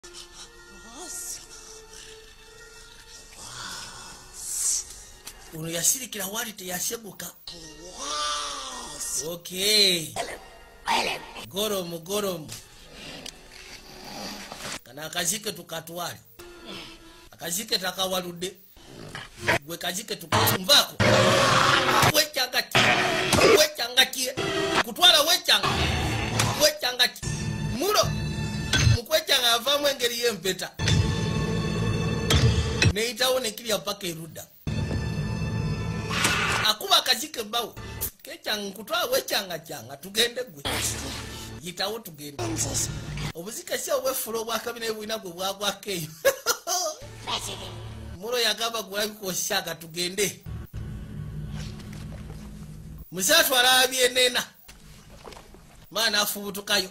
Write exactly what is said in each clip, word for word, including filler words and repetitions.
Uno yasirikira wali teyasebuka. Okay. Goromu goromu. Kana akazike tukatwali. Akazike takawalude. Gwe kazike tukatumvako. Wechangati. Wechangati. Kutwala wechanga. Wechangati. Muro. Mukwechanga avamu engeri yempeta. Neitawo nekiri apaka eruda. Akuba akazike bawo. Kechanga kutwala wechanga changa tugende gwe. Yitawo tugende. Obuzika sya wefulo bwakabine bwina gwe bwagwakeyo. Muro yagamba gwabiko shaka tugende. Musatu alabye nena. Maana afubutukayo.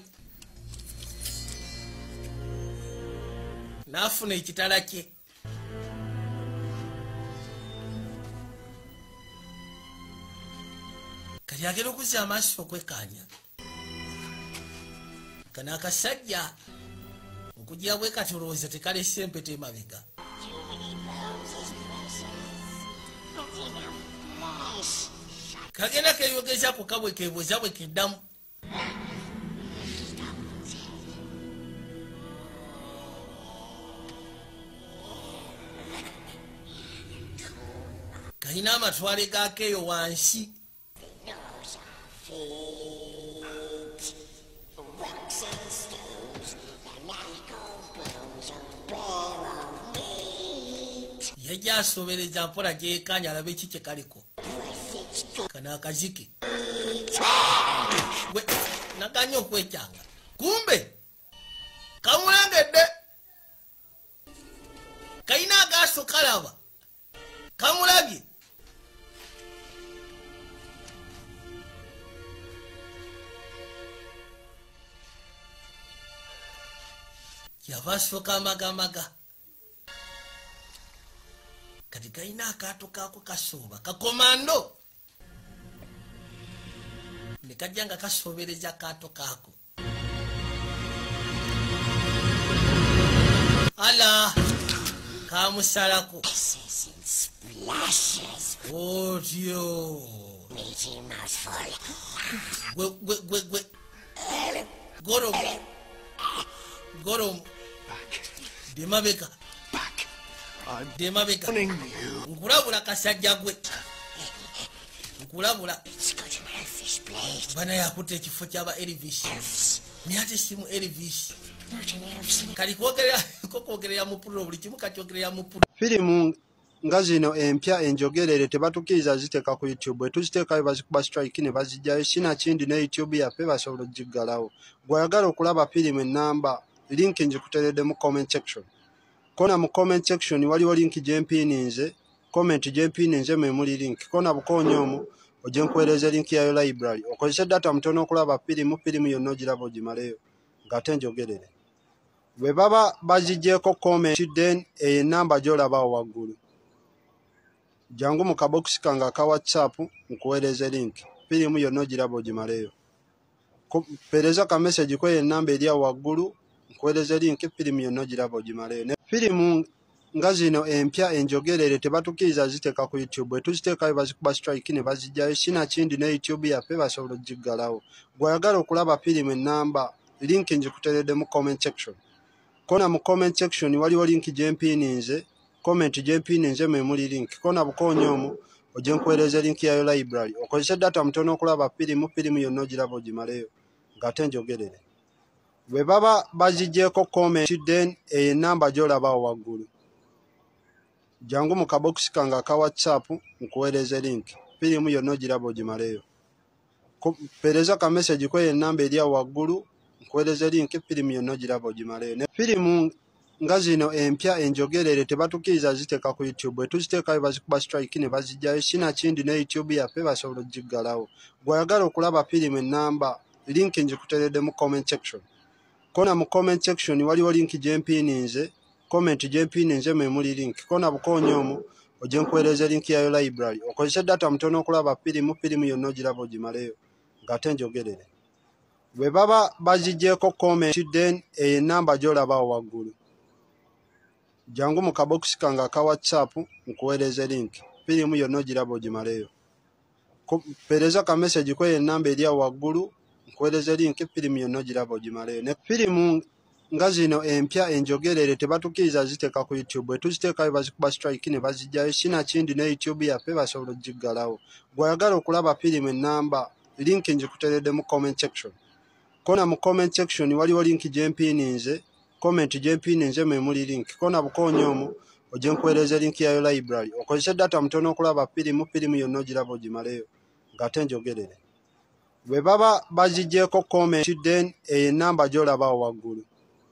Nafuna ekitala kye. Kati agenda okuzza amaaso okwekanya. Kana akasajja okujja bwe katolooza tekalese empeta emabega. Kagenda keyogeza ku kabwe kebuuza bwe kiddamu. Kalina amatwale gakeeyo wansi. Yajja asobereza mpola gyekanya alabe ki kye kaliko. Kana akazike. Gwe naganya okwekyanga. Kumbe kamulengedde. Kayina agaaso kalaba. Kamulabye. Yava asooka amagamaga. Kati kayina akaato kaako kasooba kakomando. Ne kajja nga kasoobereza akaato kaako. Ala kamusalako. Otyo. Gwe gwe gwe gwe. Goromu. Goromu. Demabeka. Demabeka. Nkulabula kasajja gwe. Nkulabula. Bana yakutte ekifo kyaba Elvis. Myate simu Elvis. Kali kwogerera kokwogerera mu pulo buli kimu kakyogerera mu pulo. Filimu nga zino empya enjogerere tebatukiriza ziteeka ku YouTube. Etuziteekayo bazikuba strike ne bazijjayo sina kindi ne YouTube yaffe basobola ogiggalawo. Bw'oyagala okulaba filimu ennamba link njikuteredde mu comment section. Kona mu comment section waliwo link gyempininze, comment gyempininze mwe muli link. Kona bukoonyo omwo ojje nkuweereza link yayo library. Okozesa data mutono okulaba filimu, filimu yonna ogiraba ogimaleyo ng'ate njogerere. Bwe baba baziggyeko comment then enamba gy'olabawo waggulu. Jangu mu kabokisi kange aka WhatsApp nkuweereza link. Filimu yonna ogiraba ogimaleyo. Pereza ka message kwe enamba eri awo waggulu nkuweereza link filimu yonna ogiraba ogimaleyo. Filimu nga zino empya enjogerere tebatukiriza ziteeka ku YouTube. Etuziteekayo bazikuba strike ne bazijjayo sina kindi ne YouTube yaffe basobola ogiggalawo. Bw'oyagala okulaba filimu ennamba link njikuteredde mu comment section. Kona mu comment section waliwo link gyempininze, comment gyempininze mwe muli link. Kona bukoonyo omwo ojje nkuweereza link yayo library. Okozesa data mutono okulaba filimu, filimu yonna ogiraba ogimaleyo ng'ate njogerere. Bwe baba baziggyeko comment then enamba gy'olabawo waggulu. Jangu mu kabokisi kange aka WhatsApp nkuweereza link. Filimu yonna ogiraba ogimaleyo. Pereza ka message kwe enamba eri awo waggulu nkuweereza link filimu yonna ogiraba ogimaleyo. Filimu nga zino empya enjogerere tebatukiriza ziteeka ku YouTube. Etuziteekayo bazikuba strike ne bazijjayo sina kindi ne YouTube yaffe basobola ogiggalawo. Bw'oyagala okulaba filimu ennamba link njikuteredde mu comment section. Kona mu comment section waliwo link gyempininze, comment gyempininze mwe muli link. Kona bukoonyo omwo ojje nkuweereza link yayo library. Okozesa data mutono okulaba filimu, filimu yonna ogiraba ogimaleyo ng'ate njogerere. Bwe baba baziggyeko comment then enamba gy'olabawo waggulu. jangu mu kabokisi kange aka WhatsApp nkuweereze link. Firimu yonna ogiraba ogimaleyo. Pereza ka message kwe enamba eri awo waggulu nkuweereze link. Firimu yonna ogiraba ogimaleyo. Ne firimu nga zino empya enjogerere tebatukiriza ziteeka ku YouTube. Bwe tuziteekayo bazikuba strike ne bazijjayo. Sinakindi ne YouTube yaffe basobola ogiggalawo. Bw'oyagala okulaba firimu ennamba link njikuteredde mu comment section. Kona mu comment section waliwo link gye mpininze. Comment gye mpininze mwe muli link. Kona bukoonyo omwo ojje nkuweereze link yayo library. Okozese data mutono okulaba firimu. Firimu yonna ogiraba ogimaleyo ng'ate njogerere. Bwe baba bazigyeko comment then enamba gy'olaba awo waggulu.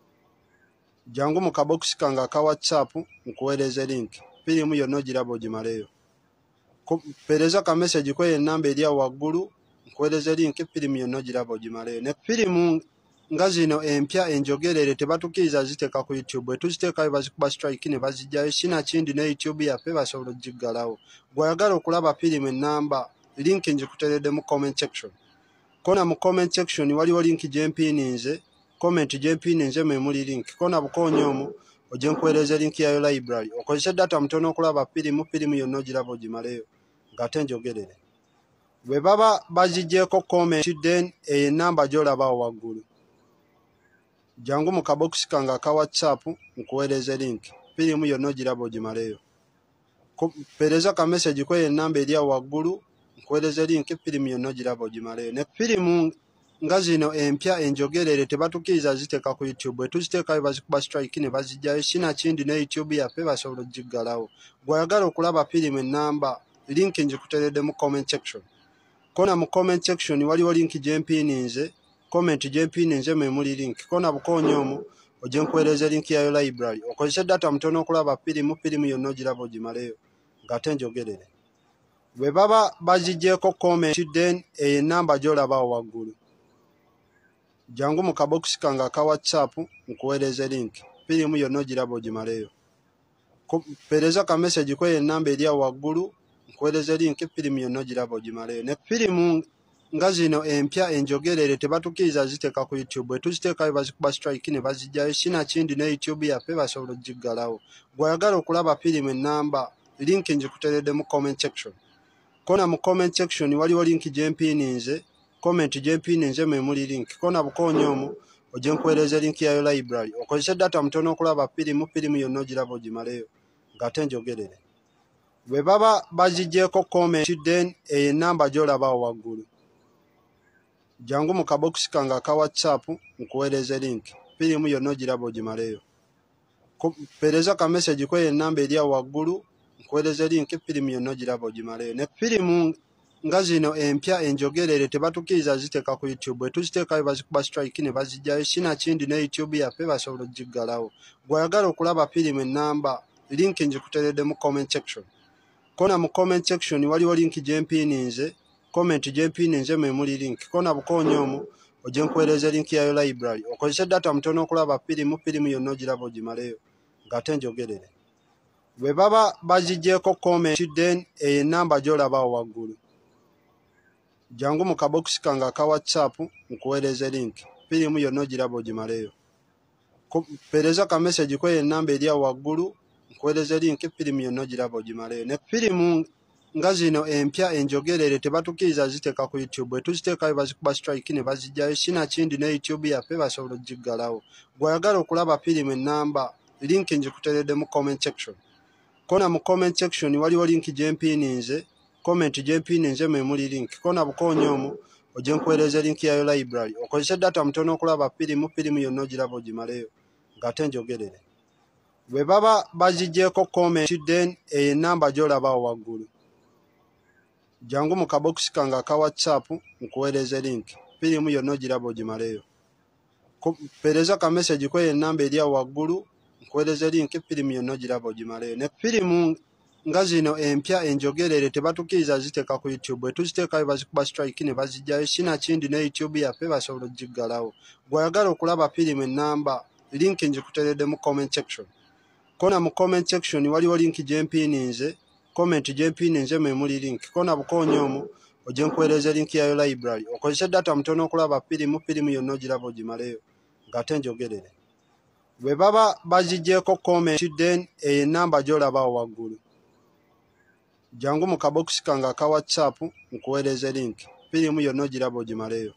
Jangu mu kabokisi kange aka WhatsApp nkuweereze link. Firimu yonna ogiraba ogimaleyo. Pereza ka message kwe enamba eri awo waggulu nkuweereze link. Firimu yonna ogiraba ogimaleyo. Ne firimu nga zino empya enjogerere tebatukiriza ziteeka ku YouTube. Bwe tuziteekayo bazikuba strike ne bazijjayo. Sinakindi ne YouTube yaffe basobola ogiggalawo. Bw'oyagala okulaba firimu ennamba link njikuteredde mu comment section. Kona mu comment section waliwo link gye mpininze. Comment gye mpininze mwe muli link. Kona bukoonyo omwo ojje nkuweereze link yayo library. Okozese data mutono okulaba firimu. Firimu yonna ogiraba ogimaleyo ng'ate njogerere. Bwe baba bazigyeko comment then enamba gy'olaba awo waggulu. Jangu mu kabokisi kange aka WhatsApp nkuweereze link. Firimu yonna ogiraba ogimaleyo. Pereza ka message kwe enamba eri awo waggulu nkuweereze link. Firimu yonna ogiraba ogimaleyo. Ne firimu nga zino empya enjogerere tebatukiriza ziteeka ku YouTube. Bwe tuziteekayo bazikuba strike ne bazijjayo. Sinakindi ne YouTube yaffe basobola ogiggalawo. Bw'oyagala okulaba firimu ennamba link njikuteredde mu comment section. Kona mu comment section waliwo link gye mpininze. Comment gye mpininze mwe muli link. Kona bukoonyo omwo ojje nkuweereze link yayo library. Okozese data mutono okulaba firimu. Firimu yonna ogiraba ogimaleyo ng'ate njogerere. Bwe baba bazigyeko comment then enamba gy'olaba awo waggulu. Jangu mu kabokisi kange aka WhatsApp nkuweereze link. Firimu yonna ogiraba ogimaleyo. Pereza ka message kwe enamba eri awo waggulu nkuweereze link. Firimu yonna ogiraba ogimaleyo. Ne firimu nga zino empya enjogerere tebatukiriza ziteeka ku YouTube. Bwe tuziteekayo bazikuba strike ne bazijjayo. Sinakindi ne YouTube yaffe basobola ogiggalawo. Bw'oyagala okulaba firimu ennamba link njikuteredde mu comment section. Kona mu comment section waliwo link gye mpininze. Comment gye mpininze mwe muli link. Kona bukoonyo omwo ojje nkuweereze link yayo library. Okozese data mutono okulaba firimu. Firimu yonna ogiraba ogimaleyo ng'ate njogerere. Bwe baba bazigyeko comment then enamba gy'olaba awo waggulu. Jangu mu kabokisi kange aka WhatsApp nkuweereze link. Firimu yonna ogiraba ogimaleyo. Pereza ka message kwe enamba eri awo waggulu nkuweereze link. Firimu yonna ogiraba ogimaleyo. Ne firimu nga zino empya enjogerere tebatukiriza ziteeka ku YouTube. Bwe tuziteekayo bazikuba strike ne bazijjayo. Sinakindi ne YouTube yaffe basobola ogiggalawo. Bw'oyagala okulaba firimu ennamba link njikuteredde mu comment section. Kona mu comment section waliwo link gye mpininze. Comment gye mpininze mwe muli link. Kona bukoonyo omwo ojje nkuweereze link yayo library. Okozese data mutono okulaba firimu. Firimu yonna ogiraba ogimaleyo ng'ate njogerere. Bwe baba bazigyeko comment then enamba gy'olaba awo waggulu. Jangu mu kabokisi kange aka WhatsApp nkuweereze link. Firimu yonna ogiraba ogimaleyo. Pereza ka message kwe enamba eri awo waggulu nkuweereze link. Firimu yonna ogiraba ogimaleyo. Ne firimu nga zino empya enjogerere tebatukiriza ziteeka ku YouTube. Bwe tuziteekayo bazikuba strike ne bazijjayo. Sinakindi ne YouTube yaffe basobola ogiggalawo. Bw'oyagala okulaba firimu ennamba link njikuteredde mu comment section. Kona mu comment section waliwo link gye mpininze. Comment gye mpininze mwe muli link. Kona bukoonyo omwo ojje nkuweereze link yayo library. Okozese data mutono okulaba firimu. Firimu yonna ogiraba ogimaleyo ng'ate njogerere. Bwe baba bazigyeko comment then enamba gy'olaba awo waggulu. Jangu mu kabokisi kange aka WhatsApp nkuweereze link. Firimu yonna ogiraba ogimaleyo. Pereza ka message kwe enamba eri awo waggulu nkuweereze link. Firimu yonna ogiraba ogimaleyo. Ne firimu nga zino empya enjogerere tebatukiriza ziteeka ku YouTube. Bwe tuziteekayo bazikuba strike ne bazijjayo. Sinakindi ne YouTube yaffe basobola ogiggalawo. Bw'oyagala okulaba firimu ennamba link njikuteredde mu comment section. Kona mu comment section waliwo link gye mpininze. Comment gye mpininze mwe muli link. Kona bukoonyo omwo ojje nkuweereze link yayo library. Okozese data mutono okulaba firimu. Firimu yonna ogiraba ogimaleyo ng'ate njogerere. bwe baba bazigyeko comment then eyo enamba gy'olabawo waggulu jangu mu kabokisi kange aka whatsapp nkuweereze link firimu yonna ogiraba ogimaleyo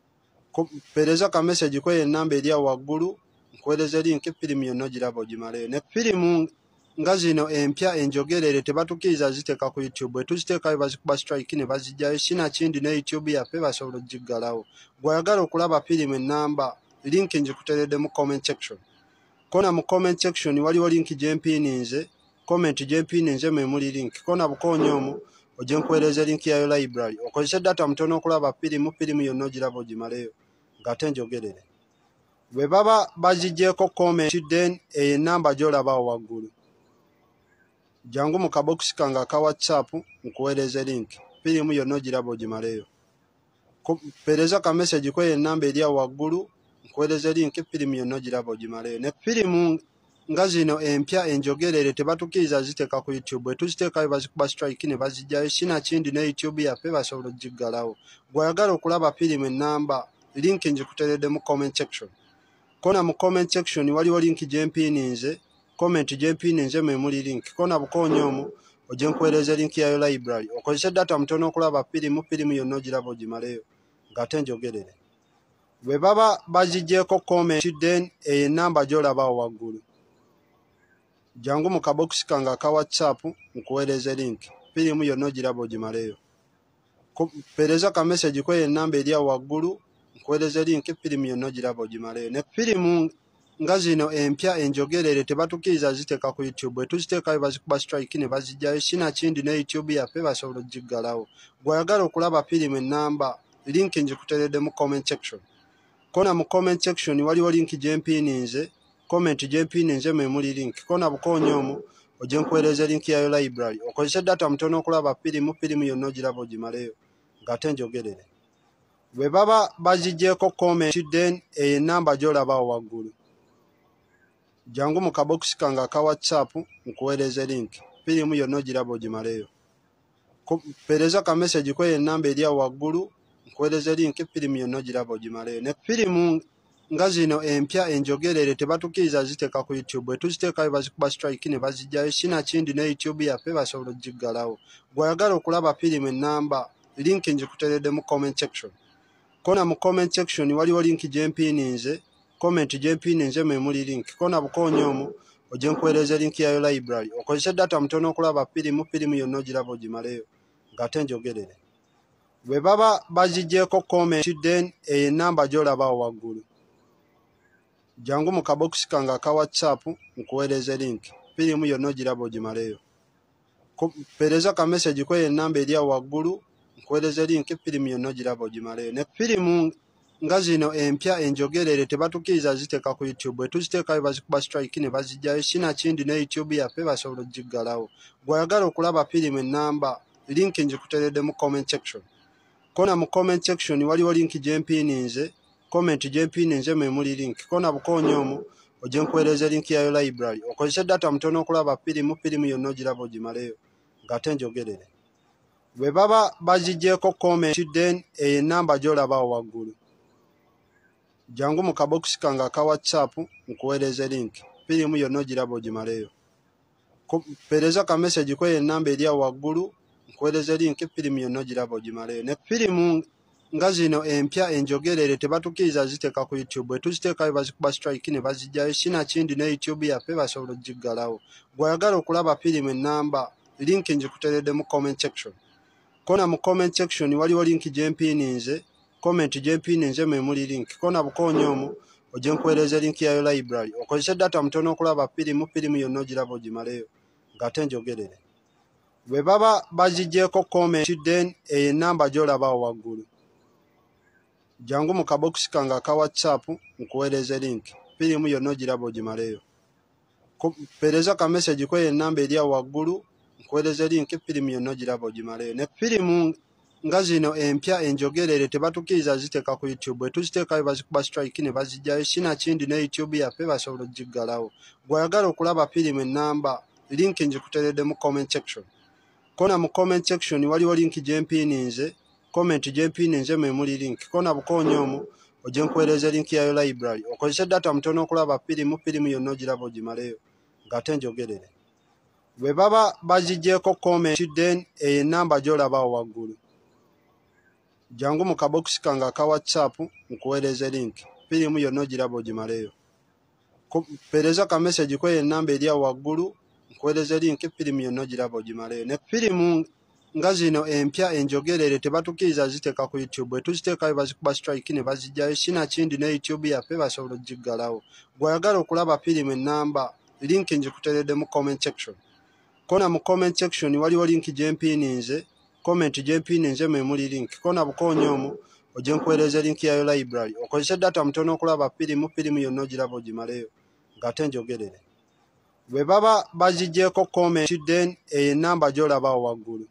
pereza ka message kweyo enamba eri awo waggulu nkuweereze link firimu yonna ogiraba ogimaleyo ne firimu nga zino empya enjogerere tebatukiriza ziteeka ku YouTube bwe tuziteekayo bazikuba strike ne bazijjayo sinakindi ne YouTube yaffe basobola ogiggalawo gw'oyagala okulaba firimu ennamba link njikuteredde mu comment section kona mu comment section waliwo link gyempiininze comment gyempiininze mwe muli link kona bukoonyo omu ojje nkuweereze link yayo library okozese data mutono okulaba firimu firimu yonna ogiraba ogimaleyo ng'ate njogerere bwe baba bazigyeko comment then eyo enamba gy'olabawo waggulu jangu mu kabokisi kange aka whatsapp nkuweereze link firimu yonna ogiraba ogimaleyo pereza ka message kweyo enamba eri awo waggulu nkuweereze link firimu yonna ogiraba ogimaleyo ne firimu nga zino empya enjogerere tebatukiriza ziteeka ku YouTube bwe tuziteekayo bazikuba strike ne bazijjayo sinakindi ne YouTube yaffe basobola ogiggalawo gw'oyagala okulaba firimu ennamba link njikuteredde mu comment section kona mu comment section waliwo link gyempiininze comment gyempiininze mwe muli link kona bukoonyo omu ojje nkuweereze link yayo library okozese data mutono okulaba firimu firimu yonna ogiraba ogimaleyo ng'ate njogerere bwe baba bazigyeko comment then eyo enamba gy'olabawo waggulu jangu mu kabokisi kange aka whatsapp nkuweereze link firimu yonna ogiraba ogimaleyo pereza ka message kweyo enamba eri awo waggulu nkuweereze link firimu yonna ogiraba ogimaleyo ne firimu nga zino empya enjogerere tebatukiriza ziteeka ku YouTube bwe tuziteekayo bazikuba strike ne bazijjayo sinakindi ne YouTube yaffe basobola ogiggalawo gw'oyagala okulaba firimu ennamba link njikuteredde mu comment section kona mu comment section waliwo link gyempiininze comment gyempiininze mwe muli link kona bukoonyo omu ojje nkuweereze link yayo library okozese data mutono okulaba firimu firimu yonna ogiraba ogimaleyo ng'ate njogerere bwe baba bazigyeko comment then eyo enamba gy'olabawo waggulu jangu mu kabokisi kange aka whatsapp nkuweereze link firimu yonna ogiraba ogimaleyo pereza ka message kweyo enamba eri awo waggulu nkuweereze link firimu yonna ogiraba ogimaleyo ne firimu nga zino empya enjogerere tebatukiriza ziteeka ku YouTube bwe tuziteekayo bazikuba strike ne bazijjayo sinakindi ne YouTube yaffe basobola ogiggalawo gw'oyagala okulaba firimu ennamba link njikuteredde mu comment section kona mu comment section waliwo link gyempiininze comment gyempiininze mwe muli link kona bukoonyo omu ojje nkuweereze link yayo library okozese data mutono okulaba firimu firimu yonna ogiraba ogimaleyo ng'ate njogerere bwe baba bazigyeko comment then eyo enamba gy'olabawo waggulu jangu mu kabokisi kange aka whatsapp nkuweereze link firimu yonna ogiraba ogimaleyo pereza ka message kweyo enamba eri awo waggulu nkuweereze link firimu yonna ogiraba ogimaleyo ne firimu nga zino empya enjogerere tebatukiriza ziteeka ku YouTube bwe tuziteekayo bazikuba strike ne bazijjayo sinakindi ne YouTube yaffe basobola ogiggalawo gw'oyagala okulaba firimu ennamba link njikuteredde mu comment section kona mu comment section waliwo link gyempiininze comment gyempiininze mwe muli link kona bukoonyo omu ojje nkuweereze link yayo library okozese data mutono okulaba firimu firimu yonna ogiraba ogimaleyo ng'ate njogerere bwe baba bazigyeko comment then eyo enamba gy'olabawo waggulu jangu mu kabokisi kange aka whatsapp nkuweereze link firimu yonna ogiraba ogimaleyo pereza ka message kweyo enamba eri awo waggulu nkuweereze link firimu yonna ogiraba ogimaleyo ne firimu nga zino empya enjogerere tebatukiriza ziteeka ku YouTube bwe tuziteekayo bazikuba strike ne bazijjayo sinakindi ne YouTube yaffe basobola ogiggalawo gw'oyagala okulaba firimu ennamba link njikuteredde mu comment section kona mu comment section waliwo link gyempiininze comment gyempiininze mwe muli link kona bukoonyo omu ojje nkuweereze link yayo library okozese data mutono okulaba firimu firimu yonna ogiraba ogimaleyo ng'ate njogerere bwe baba bazigyeko comment then eyo enamba gy'olabawo waggulu jangu mu kabokisi kange aka whatsapp nkuweereze link firimu yonna ogiraba ogimaleyo pereza ka message kweyo enamba eri awo waggulu nkuweereze link firimu yonna ogiraba ogimaleyo ne firimu nga zino empya enjogerere tebatukiriza ziteeka ku YouTube bwe tuziteekayo bazikuba strike ne bazijjayo sinakindi ne YouTube yaffe basobola ogiggalawo gw'oyagala okulaba firimu ennamba link njikuteredde mu comment section kona mu comment section waliwo link gyempiininze comment gyempiininze mwe muli link kona bukoonyo omu ojje nkuweereza linki yayo library okozese data mutono okulaba firimu firimu yonna ogiraba ogimaleyo ng'ate njogerere bwe baba bazigyeko comment then eyo enamba gy'olabawo waggulu jangu mu kabokisi kange aka whatsapp nkuweereze linki firimu yonna ogiraba ogimaleyo pereza ka message kweyo enamba eri awo waggulu nkuweereze linki firimu yonna ogiraba ogimaleyo ne firimu nga zino empya enjogerere tebatukiriza ziteeka ku YouTube bwe tuziteekayo bazikuba strike ne bazijjayo sinakindi ne YouTube yaffe basobola ogiggalawo gw'ayagala okulaba firimu enamba linki njikuteredde mu comment section kona mu comment section waliwo linki gyempiininze comment gyempiininze mwe muli linki kona bukoonyo omwo ojje nkuweereze linki yayo library okozese data mutono okulaba firimu firimu yonna ogiraba ogimaleyo ng'ate njogerere bwe baba bazigyeko comment then eyo enamba gy'olabawo waggulu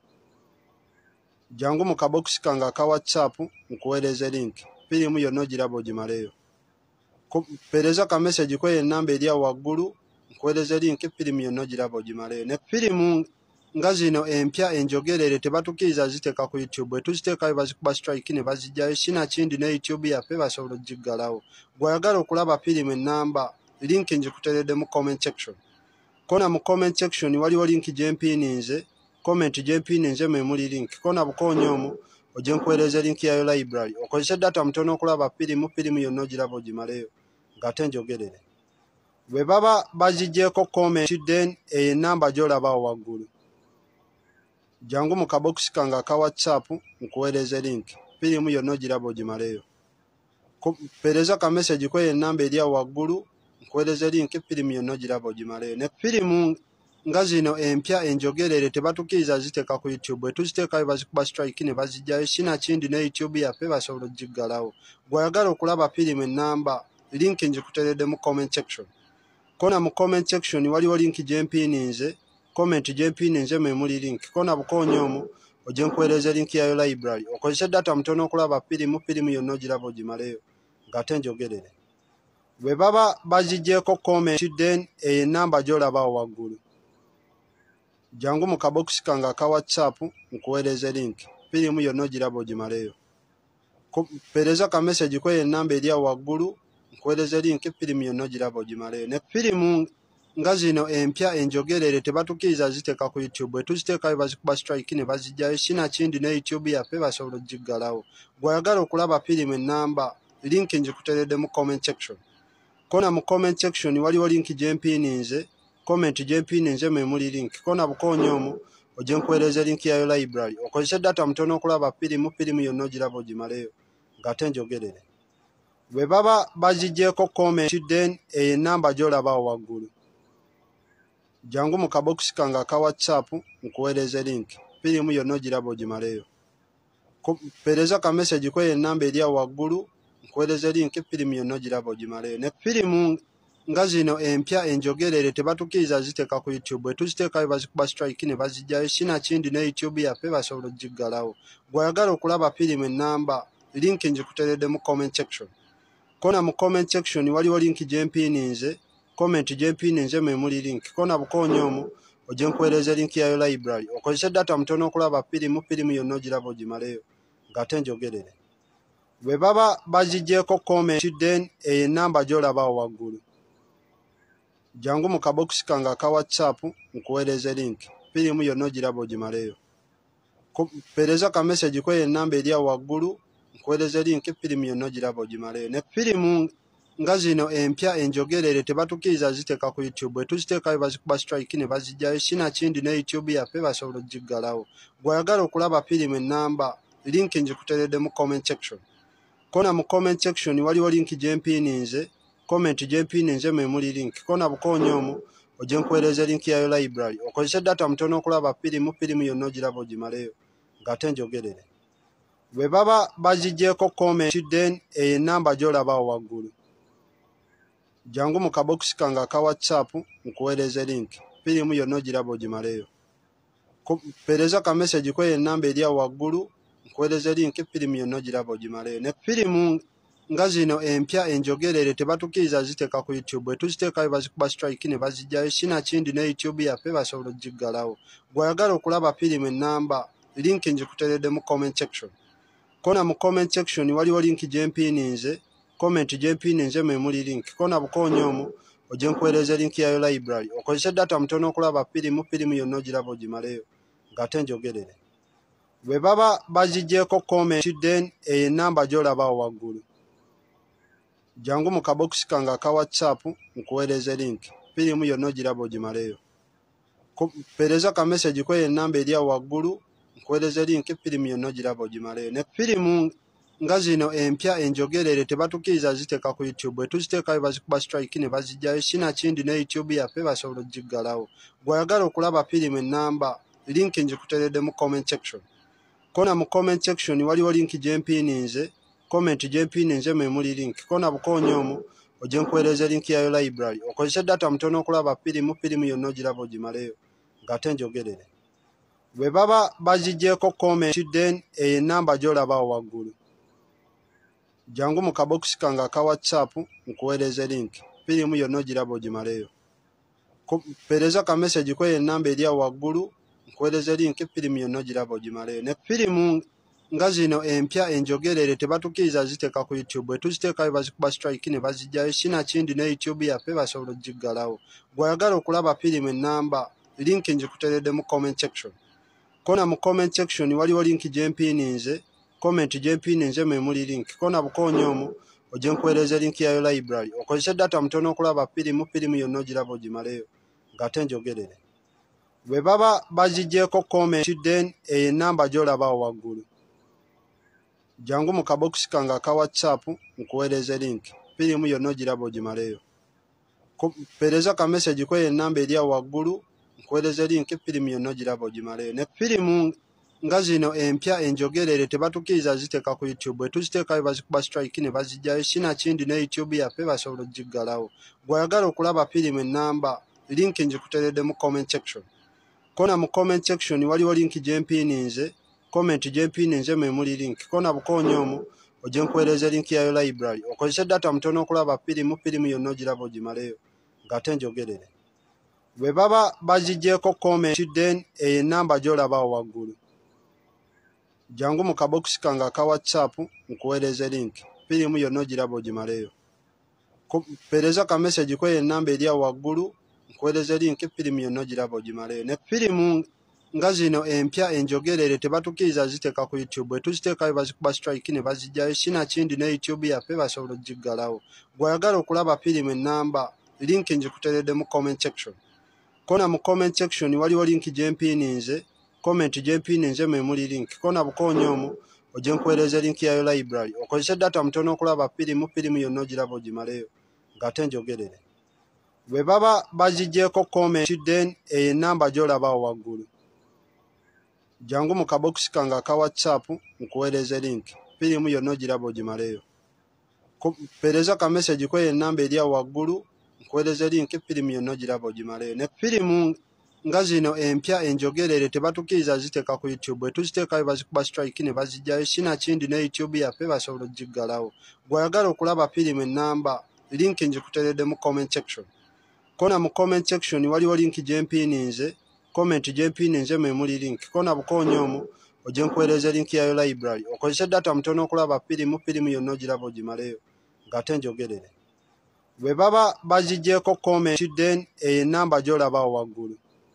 jangu mu kabokisi kange aka whatsapp nkuweereze linki firimu yonna ogiraba ogimaleyo pereza ka message kweyo enamba eri awo waggulu nkuweereze linki firimu yonna ogiraba ogimaleyo ne firimu nga zino empya enjogerere tebatukiriza ziteeka ku YouTube bwe tuziteekayo bazikuba strike ne bazijjayo sinakindi ne YouTube yaffe basobola ogiggalawo gw'ayagala okulaba firimu enamba linki njikuteredde mu comment section kona mu comment section waliwo linki gyempiininze comment gyempiininze mwe muli linki kona bukoonyo omwo ojje nkuweereze linki yayo library okozese data mutono okulaba firimu firimu yonna ogiraba ogimaleyo ng'ate njogerere bwe baba bazigyeko comment then eyo enamba gy'olabawo waggulu jangu mu kabokisi kange aka whatsapp nkuweereze linki firimu yonna ogiraba ogimaleyo pereza ka message kweyo enamba eri awo waggulu nkuweereze linki firimu yonna ogiraba ogimaleyo ne firimu nga zino empya enjogerere tebatukiriza ziteeka ku YouTube bwe tuziteekayo bazikuba strike ne bazijjayo sinakindi ne YouTube yaffe basobola ogiggalawo gw'ayagala okulaba firimu enamba linki njikuteredde mu comment section kona mu comment section waliwo linki gyempiininze comment gyempiininze mwe muli linki kona bukoonyo omwo ojje nkuweereze linki yayo library okozese data mutono okulaba firimu firimu yonna ogiraba ogimaleyo ng'ate njogerere bwe baba bazigyeko comment then eyo enamba gy'olabawo waggulu jangu mu kabokisi kange aka whatsapp nkuweereze linki firimu yonna ogiraba ogimaleyo pereza ka message kweyo enamba eri awo waggulu nkuweereze linki firimu yonna ogiraba ogimaleyo ne firimu nga zino empya enjogerere tebatukiriza ziteeka ku YouTube bwe tuziteekayo bazikuba strike ne bazijjayo sinakindi ne YouTube yaffe basobola ogiggalawo gw'ayagala okulaba firimu enamba linki njikuteredde mu comment section kona mu comment section waliwo linki gyempiininze comment gyempiininze mwe muli linki kona bukoonyo omwo ojje nkuweereze linki yayo library okozese data mutono okulaba firimu firimu yonna ogiraba ogimaleyo ng'ate njogerere bwe baba bazigyeko comment then eyo enamba gy'olabawo waggulu jangu mu kabokisi kange aka whatsapp nkuweereze linki firimu yonna ogiraba ogimaleyo pereza ka message kweyo enamba eri awo waggulu nkuweereze linki firimu yonna ogiraba ogimaleyo ne firimu nga zino empya enjogerere tebatukiriza ziteeka ku YouTube bwe tuziteekayo bazikuba strike ne bazijjayo sinakindi ne YouTube yaffe basobola ogiggalawo gw'ayagala okulaba firimu enamba linki njikuteredde mu comment section kona mu comment section waliwo linki gyempiininze comment gyempiininze mwe muli linki kona bukoonyo omwo ojje nkuweereze linki yayo library okozese data mutono okulaba firimu firimu yonna ogiraba ogimaleyo ng'ate njogerere bwe baba bazigyeko comment then eyo enamba gy'olabawo waggulu jangu mu kabokisi kange aka whatsapp nkuweereze linki firimu yonna ogiraba ogimaleyo pereza ka message kweyo enamba eri awo waggulu nkuweereze linki firimu yonna ogiraba ogimaleyo ne firimu nga zino empya enjogerere tebatukiriza ziteeka ku YouTube bwe tuziteekayo bazikuba strike ne bazijjayo sinakindi ne YouTube yaffe basobola ogiggalawo gw'ayagala okulaba firimu enamba linki njikuteredde mu comment section kona mu comment section waliwo linki gyempiininze comment gyempiininze mwe muli linki kona bukoonyo omwo ojje nkuweereze linki yayo library okozese data mutono okulaba firimu firimu yonna ogiraba ogimaleyo ng'ate njogerere bwe baba bazigyeko comment then eyo enamba gy'olabawo waggulu jangu mu kabokisi kange aka whatsapp nkuweereze linki firimu yonna ogiraba ogimaleyo pereza ka message kweyo enamba eri awo waggulu nkuweereze linki firimu yonna ogiraba ogimaleyo ne firimu nga zino empya enjogerere tebatukiriza ziteeka ku YouTube bwe tuziteekayo bazikuba strike ne bazijjayo sinakindi ne YouTube yaffe basobola ogiggalawo gw'ayagala okulaba firimu enamba linki njikuteredde mu comment section kona mu comment section waliwo linki gyempiininze comment gyempininze memuli link kona bukonyo omu ojje nkuweereza link yayo library okozese data mutono okulaba firimu firimu yonna ogiraba ogimaleyo ng'ate njogerere bwe baba bazigyeko comment then eyo enamba gy'olabawo waggulu jangu mu kabokisi kange aka whatsapp nkuweereze link firimu yonna ogiraba ogimaleyo pereza ka message kweyo enamba eri awo waggulu nkuweereze link firimu yonna ogiraba ogimaleyo ne firimu nga zino empya enjogerere tebatukiriza ziteeka ku YouTube bwe tuziteekayo bazikuba strike ne bazijjayo sinakindi ne YouTube yaffe basobola ogiggalawo bw'oyagala okulaba firimu ennamba link njikuteredde mu comment section kona mu comment section waliwo link gyempininze comment gyempininze memuli link kona bukonyo omu ojje nkuweereze link yayo library okozese data mutono okulaba firimu firimu yonna ogiraba ogimaleyo ng'ate njogerere bwe baba bazigyeko comment then eyo enamba gy'olabawo waggulu jangu mu kabokisi kange aka whatsapp nkuweereze link firimu yonna ogiraba ogimaleyo pereza ka message kweyo enamba eri awo waggulu nkuweereze link firimu yonna ogiraba ogimaleyo ne firimu nga zino empya enjogerere tebatukiriza ziteeka ku YouTube bwe tuziteekayo bazikuba strike ne bazijjayo sinakindi ne YouTube yaffe basobola ogiggalawo bw'oyagala okulaba firimu ennamba link njikuteredde mu comment section kona mu comment section waliwo link gyempininze comment gyempininze memuli link kona bukonyo omu ojje nkuweereze link yayo library okozese data mutono okulaba firimu firimu yonna ogiraba ogimaleyo ng'ate njogerere bwe baba bazigyeko comment then eyo enamba gy'olabawo waggulu jangu mu kabokisi kange aka whatsapp nkuweereze link firimu yonna ogiraba ogimaleyo pereza ka message kweyo enamba eri awo waggulu nkuweereze link firimu yonna ogiraba ogimaleyo ne firimu nga zino empya enjogerere tebatukiriza ziteeka ku YouTube bwe tuziteekayo bazikuba strike ne bazijjayo sinakindi ne YouTube yaffe basobola ogiggalawo bw'oyagala okulaba firimu ennamba link njikuteredde mu comment section kona mu comment section waliwo link gyempininze comment gyempininze memuli link kona bukonyo omu ojje nkuweereze link yayo library okozese data mutono okulaba firimu firimu yonna ogiraba ogimaleyo ng'ate njogerere bwe baba bazigyeko comment then eyo enamba gy'olabawo waggulu jangu mu kabokisi kange aka whatsapp nkuweereze link firimu yonna ogiraba ogimaleyo pereza ka message kweyo enamba eri awo waggulu nkuweereze link firimu yonna ogiraba ogimaleyo ne firimu nga zino empya enjogerere tebatukiriza ziteeka ku YouTube bwe tuziteekayo bazikuba strike ne bazijjayo sinakindi ne YouTube yaffe basobola ogiggalawo bw'oyagala okulaba firimu ennamba link njikuteredde mu comment section kona mu comment section waliwo link gyempininze comment gyempininze memuli link kona bukonyo omu ojje nkuweereze link yayo library okozese data mutono okulaba firimu firimu yonna ogiraba ogimaleyo ng'ate njogerere bwe baba bazigyeko comment then eyo enamba gy'olabawo waggulu jangu mu kabokisi kange aka whatsapp nkuweereze link firimu yonna ogiraba ogimaleyo pereza ka message kweyo enamba eri awo waggulu nkuweereze link firimu yonna ogiraba ogimaleyo ne firimu nga zino empya enjogerere tebatukiriza ziteeka ku YouTube bwe tuziteekayo bazikuba strike ne bazijjayo sinakindi ne YouTube yaffe basobola ogiggalawo bw'oyagala okulaba firimu ennamba link njikuteredde mu comment section kona mu comment section waliwo link gyempininze comment gyempininze memuli link kona bukonyo omu ojje nkuweereze link yayo library okozese data mutono okulaba firimu firimu yonna ogiraba ogimaleyo ng'ate njogerere bwe baba bazigyeko comment then eyo enamba gy'olabawo waggulu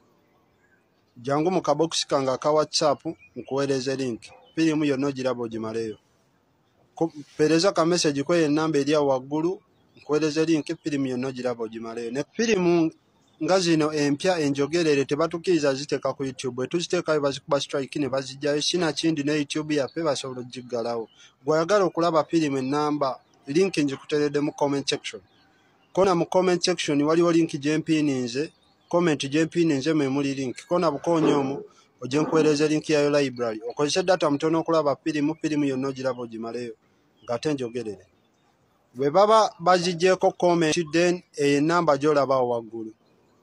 jangu mu kabokisi kange aka whatsapp nkuweereze link firimu yonna ogiraba ogimaleyo pereza ka message kweyo enamba eri awo waggulu nkuweereze link firimu yonna ogiraba ogimaleyo ne firimu nga zino empya enjogerere tebatukiriza ziteeka ku YouTube bwe tuziteekayo bazikuba strike ne bazijjayo sinakindi ne YouTube yaffe basobola ogiggalawo bw'oyagala okulaba firimu ennamba link njikuteredde mu comment section kona mu comment section waliwo link gyempininze comment gyempininze memuli link kona bukonyo omu ojje nkuweereze link yayo library okozese data mutono okulaba firimu firimu yonna ogiraba ogimaleyo ng'ate njogerere bwe baba bazigyeko comment then eyo enamba gy'olabawo waggulu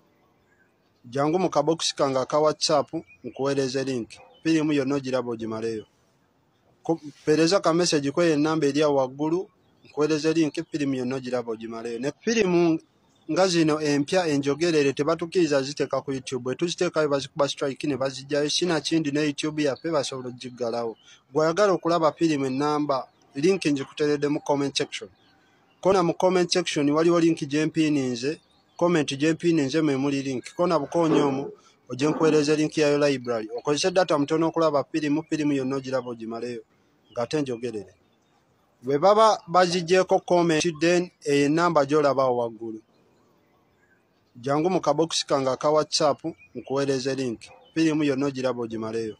jangu mu kabokisi kange aka whatsapp nkuweereze link firimu yonna ogiraba ogimaleyo pereza ka message kweyo enamba eri awo waggulu nkuweereze link firimu yonna ogiraba ogimaleyo ne firimu nga zino empya enjogerere tebatukiriza ziteeka ku YouTube bwe tuziteekayo bazikuba strike ne bazijjayo sinakindi ne YouTube yaffe basobola ogiggalawo bw'oyagala okulaba firimu ennamba link njikuteredde mu comment section kona mu comment section waliwo link gye mpininze, comment gye mpininze mwe muli link. Kona bukoonyo omwo ogye nkuweereza link yayo library okozese data mutono okulaba firimu firimu yonna ogiraba ogimaleyo ng'ate njogerere. Bwe baba bagigyeko comment then eyo enamba gy'olabawo waggulu. Jangu mu kabokisi kange aka WhatsApp nkuweereze link firimu yonna ogiraba ogimaleyo.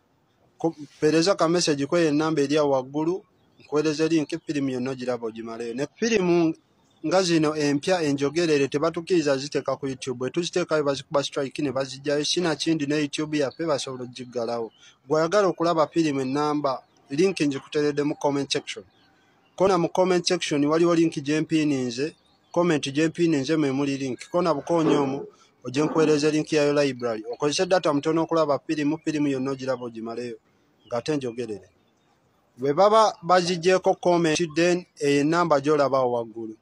Pereza ka message kweyo enamba eri awo waggulu nkuweereze link firimu yonna ogiraba ogimaleyo. Ne firimu nga zino empya enjogerere tebatukiriza ziteeka ku YouTube. Bwe tuziteekayo bazikuba strike ne bazijjayo sinakindi ne YouTube yaffe basobola ogiggalawo. Bw'oyagala okulaba firimu ennamba link njikuteredde mu comment section. Kona mu comment section waliwo link gye mpininze, comment gye mpininze mwe muli link. Kona bukoonyo omwo ogye nkuweereza link yayo library okozese data mutono okulaba firimu firimu yonna ogiraba ogimaleyo ng'ate njogerere. Bwe baba bagigyeko comment then eyo enamba gy'olabawo waggulu.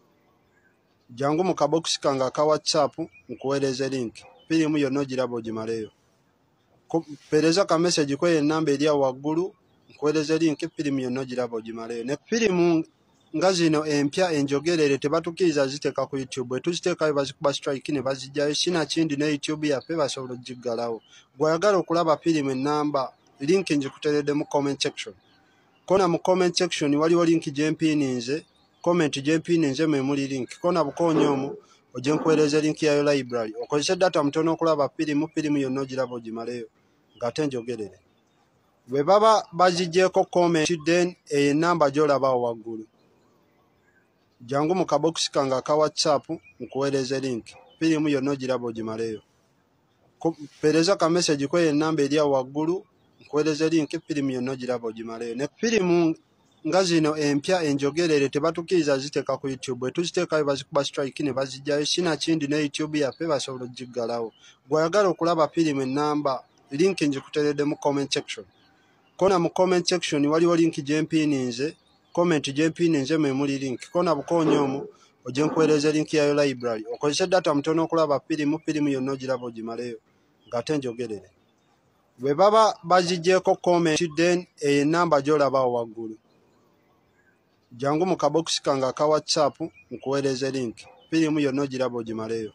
Jangu mu kabokisi kange aka WhatsApp nkuweereze link firimu yonna ogiraba ogimaleyo. Pereza ka message kweyo enamba eri awo waggulu nkuweereze link firimu yonna ogiraba ogimaleyo. Ne firimu nga zino empya enjogerere tebatukiriza ziteeka ku YouTube. Bwe tuziteekayo bazikuba strike ne bazijjayo sinakindi ne YouTube yaffe basobola ogiggalawo. Bw'oyagala okulaba firimu ennamba link njikuteredde mu comment section. Kona mu comment section waliwo link gye mpininze, comment gye mpininze mwe muli link. Kona bukoonyo omwo ogye nkuweereza link yayo library okozese data mutono okulaba firimu firimu yonna ogiraba ogimaleyo ng'ate njogerere. Bwe baba bagigyeko comment then eyo enamba gy'olabawo waggulu. Jangu mu kabokisi kange aka WhatsApp nkuweereze link firimu yonna ogiraba ogimaleyo. Pereza ka message kweyo enamba eri awo waggulu nkuweereze link firimu yonna ogiraba ogimaleyo. Ne firimu nga zino empya enjogerere tebatukiriza ziteeka ku YouTube. Bwe tuziteekayo bazikuba strike ne bazijjayo sinakindi ne YouTube yaffe basobola ogiggalawo. Bw'oyagala okulaba firimu ennamba link njikuteredde mu comment section. Kona mu comment section waliwo link gye mpininze, comment gye mpininze mwe muli link. Kona bukoonyo omwo ogye nkuweereza link yayo library okozese data mutono okulaba firimu firimu yonna ogiraba ogimaleyo ng'ate njogerere. Bwe baba bagigyeko comment then eyo enamba gy'olabawo waggulu. Jangu mu kabokisi kange aka WhatsApp nkuweereze link firimu yonna ogiraba ogimaleyo.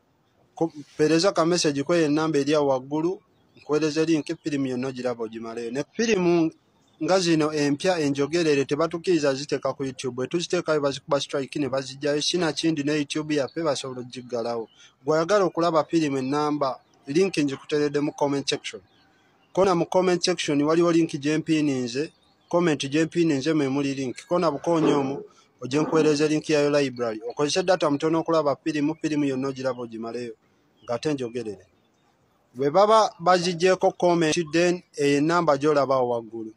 Pereza ka message kweyo enamba eri awo waggulu nkuweereze link firimu yonna ogiraba ogimaleyo. Ne firimu nga zino empya enjogerere tebatukiriza ziteeka ku YouTube. Bwe tuziteekayo bazikuba strike ne bazijjayo sinakindi ne YouTube yaffe basobola ogiggalawo. Bw'oyagala okulaba firimu ennamba link njikuteredde mu comment section. Kona mu comment section waliwo link gye mpininze, comment gye mpininze mwe muli link. Kona bukoonyo omwo ogye nkuweereza link yayo library okozese data mutono okulaba firimu firimu yonna ogiraba ogimaleyo ng'ate njogerere. Bwe baba bagigyeko comment then eyo enamba gy'olabawo waggulu.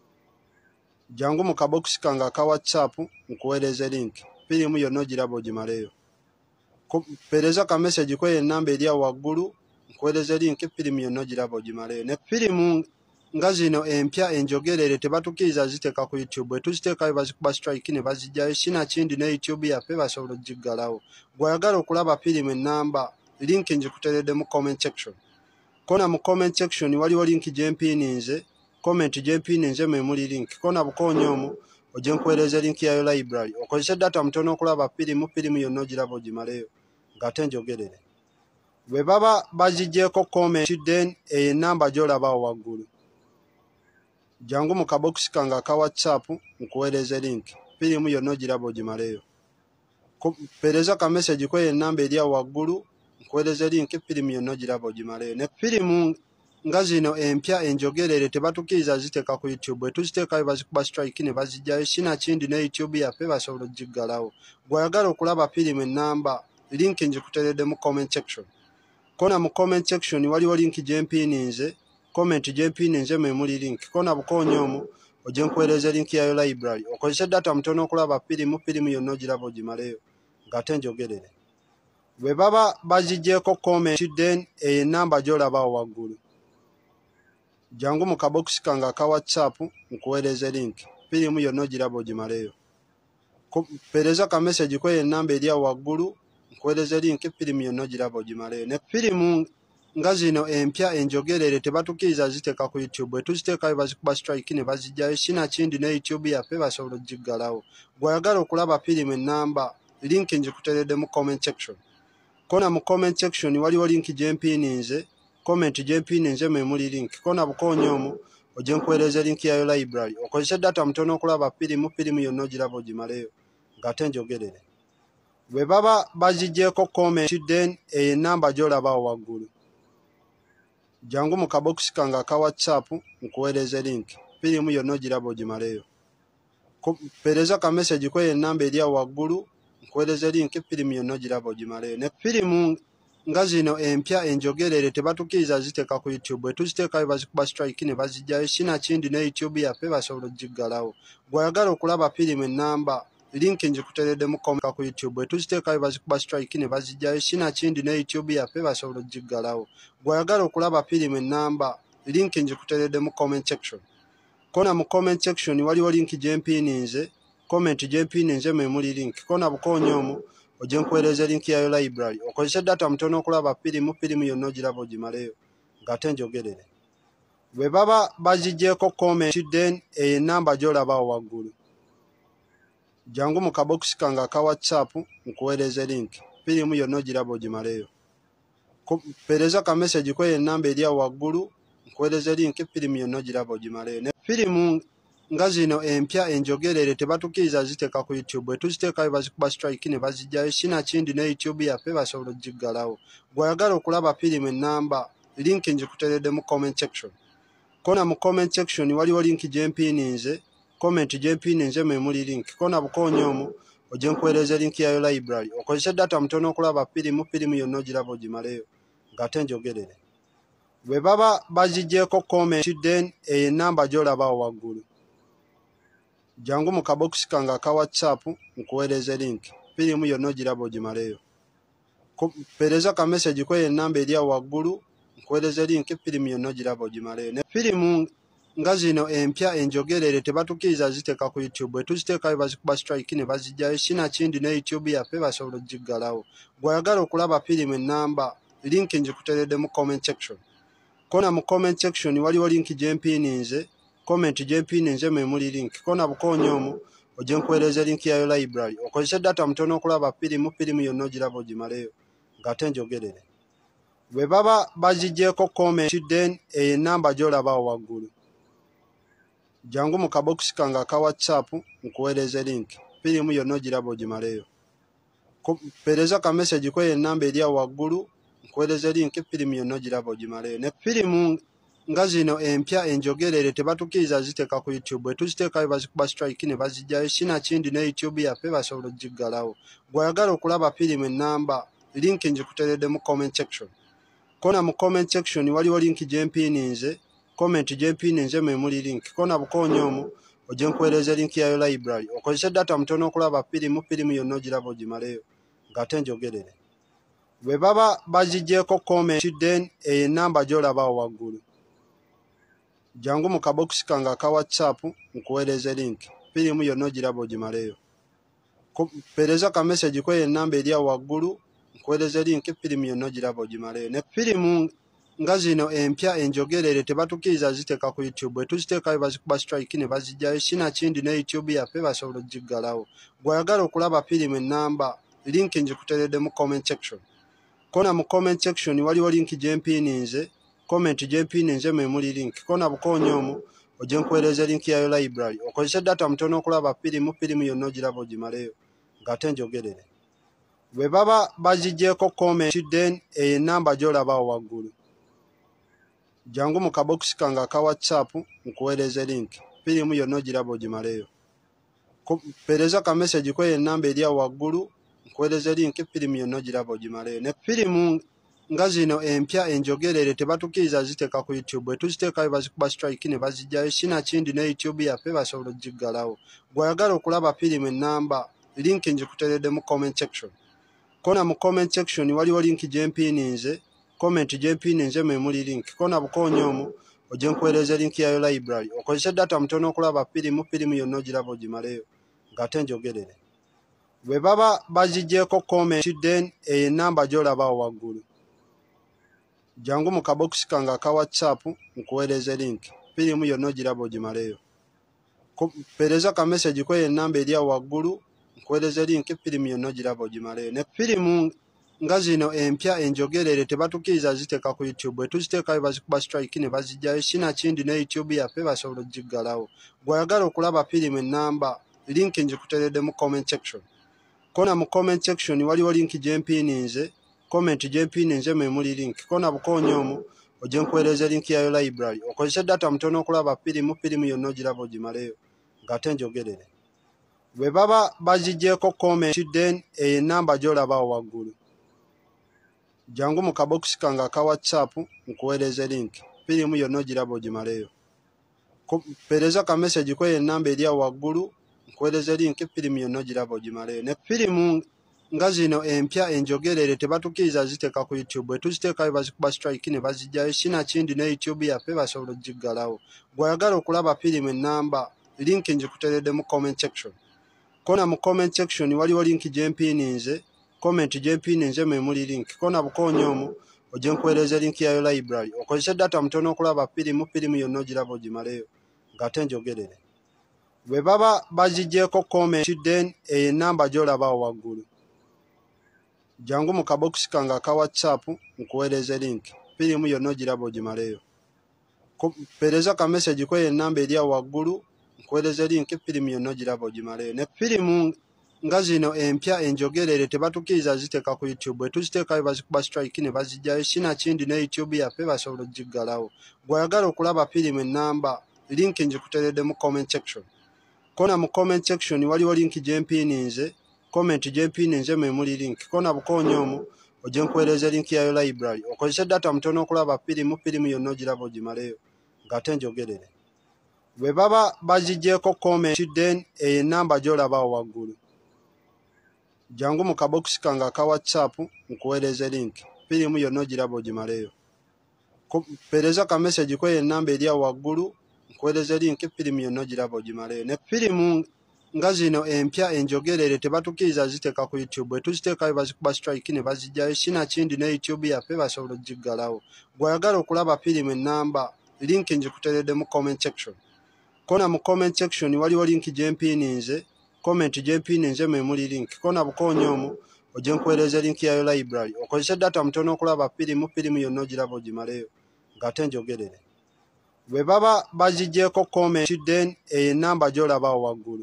Jangu mu kabokisi kange aka WhatsApp nkuweereze link firimu yonna ogiraba ogimaleyo. Pereza ka message kweyo enamba eri awo waggulu nkuweereze link firimu yonna ogiraba ogimaleyo. Ne firimu nga zino empya enjogerere tebatukiriza ziteeka ku YouTube. Bwe tuziteekayo bazikuba strike ne bazijjayo sinakindi ne YouTube yaffe basobola ogiggalawo. Bw'oyagala okulaba firimu ennamba link njikuteredde mu comment section. Kona mu comment section waliwo link gye mpininze, comment gye mpininze mwe muli link. Kona bukoonyo omwo ogye nkuweereza link yayo library okozese data mutono okulaba firimu firimu yonna ogiraba ogimaleyo ng'ate njogerere. Bwe baba bagigyeko comment then eyo enamba gy'olabawo waggulu. Jangu mu kabokisi kange aka WhatsApp nkuweereze link firimu yonna ogiraba ogimaleyo. Pereza ka message kweyo enamba eri awo waggulu nkuweereze link firimu yonna ogiraba ogimaleyo. Ne firimu nga zino empya enjogerere tebatukiriza ziteeka ku YouTube. Bwe tuziteekayo bazikuba strike ne bazijjayo sinakindi ne YouTube yaffe basobola ogiggalawo. Bw'oyagala okulaba firimu ennamba link njikuteredde mu comment section. Kona mu comment section waliwo link gye mpininze, comment gye mpininze mwe muli link. Kona bukoonyo omwo ogye nkuweereza link yayo library okozese data mutono okulaba firimu firimu yonna ogiraba ogimaleyo ng'ate njogerere. Bwe baba bagigyeko comment then eyo enamba gy'olabawo waggulu. Jangu mu kabokisi kange aka WhatsApp nkuweereze link firimu yonna ogiraba ogimaleyo. Pereza ka message kweyo enamba eri awo waggulu nkuweereze link firimu yonna ogiraba ogimaleyo. Ne firimu nga zino empya enjogerere tebatukiriza ziteeka ku YouTube bwe tuziteekayo bazikuba strike ne bazijjayo sinakindi ne YouTube yaffe basobola ogiggalawo. Gw'oyagala okulaba firimu ennamba linki ngikuteredde mu comment section. Kona mu comment section waliwo linki gye mpininze, comment gye mpininze mwe muli linki. Kona bukoonyo omwo ojje nkuweereza linki yayo library. Okozese data mutono okulaba firimu, firimu yonna ogiraba ogimaleyo ng'ate njogerere. Bwe baba bazigyeko comment then eyo ennamba gy'olabawo waggulu. Jangu mu kabokisi kange aka WhatsApp nkuweereze linki. Firimu yonna ogiraba ogimaleyo. Pereza ka message kweyo ennamba eri awo waggulu nkuweereze linki firimu yonna ogiraba ogimaleyo. Ne firimu nga zino empya enjogerere tebatukiriza ziteeka ku YouTube bwe tuziteekayo bazikuba strike ne bazijjayo sinakindi ne YouTube yaffe basobola ogiggalawo. Gw'oyagala okulaba firimu ennamba linki ngikuteredde mu comment ku YouTube bwe tuziteekayo bazikuba strike ne bazijjayo sinakindi ne YouTube yaffe basobola ogiggalawo. Gw'oyagala okulaba firimu ennamba linki ngikuteredde mu comment section. Kona mu comment section waliwo linki gye mpininze, comment gye mpininze mwe muli linki. Kona bukoonyo omwo ojje nkuweereza linki yayo library. Okozese data mutono okulaba firimu, firimu yonna ogiraba ogimaleyo ng'ate njogerere. Bwe baba bazigyeko comment then eyo ennamba gy'olabawo waggulu. Jangu mu kabokisi kange aka WhatsApp nkuweereze linki. Firimu yonna ogiraba ogimaleyo. Pereza ka message kweyo ennamba eri awo waggulu nkuweereze linki firimu yonna ogiraba ogimaleyo. Ne firimu nga zino empya enjogerere tebatukiriza ziteeka ku YouTube bwe tuziteekayo bazikuba strike ne bazijjayo sinakindi ne YouTube yaffe basobola ogiggalawo. Gw'oyagala okulaba firimu ennamba linki ngikuteredde mu comment section. Kona mu comment section waliwo linki gye mpininze, comment gye mpininze mwe muli linki. Kona bukoonyo omwo ojje nkuweereza linki yayo library. Okozese data mutono okulaba firimu, firimu yonna ogiraba ogimaleyo ng'ate njogerere. Bwe baba bazigyeko comment then eyo ennamba gy'olabawo waggulu. Jangu mu kabokisi kange aka WhatsApp nkuweereze linki. Firimu yonna ogiraba ogimaleyo. Pereza ka message kweyo ennamba eri awo waggulu nkuweereze linki firimu yonna ogiraba ogimaleyo. Ne firimu nga zino empya enjogerere tebatukiriza ziteeka ku YouTube bwe tuziteekayo bazikuba strike ne bazijjayo sinakindi ne YouTube yaffe basobola ogiggalawo. Gw'oyagala okulaba firimu ennamba linki ngikuteredde mu comment section. Kona mu comment section waliwo linki gye mpininze, comment gye mpininze mwe muli linki. Kona bukoonyo omwo ojje nkuweereza linki yayo library. Okozese data mutono okulaba firimu, firimu yonna ogiraba ogimaleyo ng'ate njogerere. Bwe baba bazigyeko comment then eyo ennamba gy'olabawo waggulu. Jangu mu kabokisi kange aka WhatsApp nkuweereze linki. Firimu yonna ogiraba ogimaleyo. Pereza ka message kweyo ennamba eri awo waggulu nkuweereze linki firimu yonna ogiraba ogimaleyo. Ne firimu nga zino empya enjogerere tebatukiriza ziteeka ku YouTube bwe tuziteekayo bazikuba strike ne bazijjayo sinakindi ne YouTube yaffe basobola ogiggalawo. Gw'oyagala okulaba firimu ennamba linki ngikuteredde mu comment section. Kona mu comment section waliwo linki gye mpininze, comment gye mpininze mwe muli linki. Kona bukoonyo omwo ojje nkuweereza linki yayo library. Okozese data mutono okulaba firimu, firimu yonna ogiraba ogimaleyo ng'ate njogerere. Bwe baba bazigyeko comment then eyo ennamba gy'olabawo waggulu. Jangu mu kabokisi kange aka WhatsApp nkuweereze linki. Firimu yonna ogiraba ogimaleyo. Pereza ka message kweyo ennamba eri awo waggulu nkuweereze linki firimu yonna ogiraba ogimaleyo. Ne firimu nga zino empya enjogerere tebatukiriza ziteeka ku YouTube bwe tuziteekayo bazikuba strike ne bazijjayo sinakindi ne YouTube yaffe basobola ogiggalawo. Gw'oyagala okulaba firimu ennamba linki ngikuteredde mu comment section. Kona mu comment section waliwo linki gye mpininze, comment gye mpininze mwe muli linki. Kona bukoonyo omwo ojje nkuweereza linki yayo library. Okozese data mutono okulaba firimu, firimu yonna ogiraba ogimaleyo ng'ate njogerere. Bwe baba bazigyeko comment then eyo ennamba gy'olabawo waggulu. Jangu mu kabokisi kange aka WhatsApp nkuweereze linki. Firimu yonna ogiraba ogimaleyo. Pereza ka message kweyo ennamba eri awo waggulu nkuweereze linki firimu yonna ogiraba ogimaleyo. Ne firimu nga zino empya enjogerere tebatukiriza ziteeka ku YouTube bwe tuziteekayo bazikuba strike ne bazijjayo sinakindi ne YouTube yaffe basobola ogiggalawo. Gw'oyagala okulaba firimu ennamba linki ngikuteredde mu comment section. Kona mu comment section waliwo linki gye mpininze, comment gye mpininze mwe muli linki. Kona bukoonyo omwo ojje nkuweereza linki yayo library. Okozese data mutono okulaba firimu, firimu yonna ogiraba ogimaleyo ng'ate njogerere. Bwe baba bazigyeko comment then eyo ennamba gy'olabawo waggulu. jangu mu kabokisi kange aka WhatsApp nkuweereze link. Firimu yonna ogiraba ogimaleyo. Pereza ka message ko enamba eri awo waggulu nkuweereze link. Firimu yonna ogiraba ogimaleyo. Ne firimu nga zino empya enjogerere tebatukiriza ziteeka ku YouTube. Bwe tuziteekayo bazikuba strike ne bazijjayo. Sinakindi ne YouTube yaffe basobola ogiggalawo. Bw'oyagala okulaba firimu ennamba link njikuteredde mu comment section. Kona mu comment section waliwo link gye mpininze. Comment gye mpininze mwe muli link. Kona bukoonyo omwo ojje nkuweereze link yayo library. Okozese data mutono okulaba firimu. Firimu yonna ogiraba ogimaleyo ng'ate njogerere. Bwe baba baziggyeko comment then enamba gy'olaba awo waggulu. Jangu mu kabokisi kange aka WhatsApp nkuweereze link. Firimu yonna ogiraba ogimaleyo. Pereza ka message ko enamba eri awo waggulu nkuweereze link. Firimu yonna ogiraba ogimaleyo. Ne firimu nga zino empya enjogerere tebatukiriza ziteeka ku YouTube. Bwe tuziteekayo bazikuba strike ne bazijjayo. Sinakindi ne YouTube yaffe basobola ogiggalawo. Bw'oyagala okulaba firimu ennamba link njikuteredde mu comment section. Kona mu comment section waliwo link gye mpininze. Comment gye mpininze mwe muli link. Kona bukoonyo omwo ojje nkuweereze link yayo library. Okozese data mutono okulaba firimu. Firimu yonna ogiraba ogimaleyo ng'ate njogerere. Bwe baba baziggyeko comment then enamba gy'olaba awo waggulu. Jangu mu kabokisi kange aka WhatsApp nkuweereze link. Firimu yonna ogiraba ogimaleyo. Pereza ka message ko enamba eri awo waggulu nkuweereze link. Firimu yonna ogiraba ogimaleyo. Ne firimu nga zino empya enjogerere tebatukiriza ziteeka ku YouTube. Bwe tuziteekayo bazikuba strike ne bazijjayo. Sinakindi ne YouTube yaffe basobola ogiggalawo. Bw'oyagala okulaba firimu ennamba link njikuteredde mu comment section. Kona mu comment section waliwo link gye mpininze. Comment gye mpininze mwe muli link. Kona bukoonyo omwo ojje nkuweereze link yayo library. Okozese data mutono okulaba firimu. Firimu yonna ogiraba ogimaleyo ng'ate njogerere. Bwe baba baziggyeko comment then enamba gy'olaba awo waggulu. Jangu mu kabokisi kange aka WhatsApp nkuweereze link. Firimu yonna ogiraba ogimaleyo. Pereza ka message ko enamba eri awo waggulu nkuweereze link. Firimu yonna ogiraba ogimaleyo. Ne firimu nga zino empya enjogerere tebatukiriza ziteeka ku YouTube. Bwe tuziteekayo bazikuba strike ne bazijjayo. Sinakindi ne YouTube yaffe basobola ogiggalawo. Bw'oyagala okulaba firimu ennamba link njikuteredde mu comment section. Kona mu comment section waliwo link gye mpininze. Comment gye mpininze mwe muli link. Kona bukoonyo omwo ojje nkuweereze link yayo library. Okozese data mutono okulaba firimu. Firimu yonna ogiraba ogimaleyo ng'ate njogerere. Bwe baba baziggyeko comment then enamba gy'olaba awo waggulu.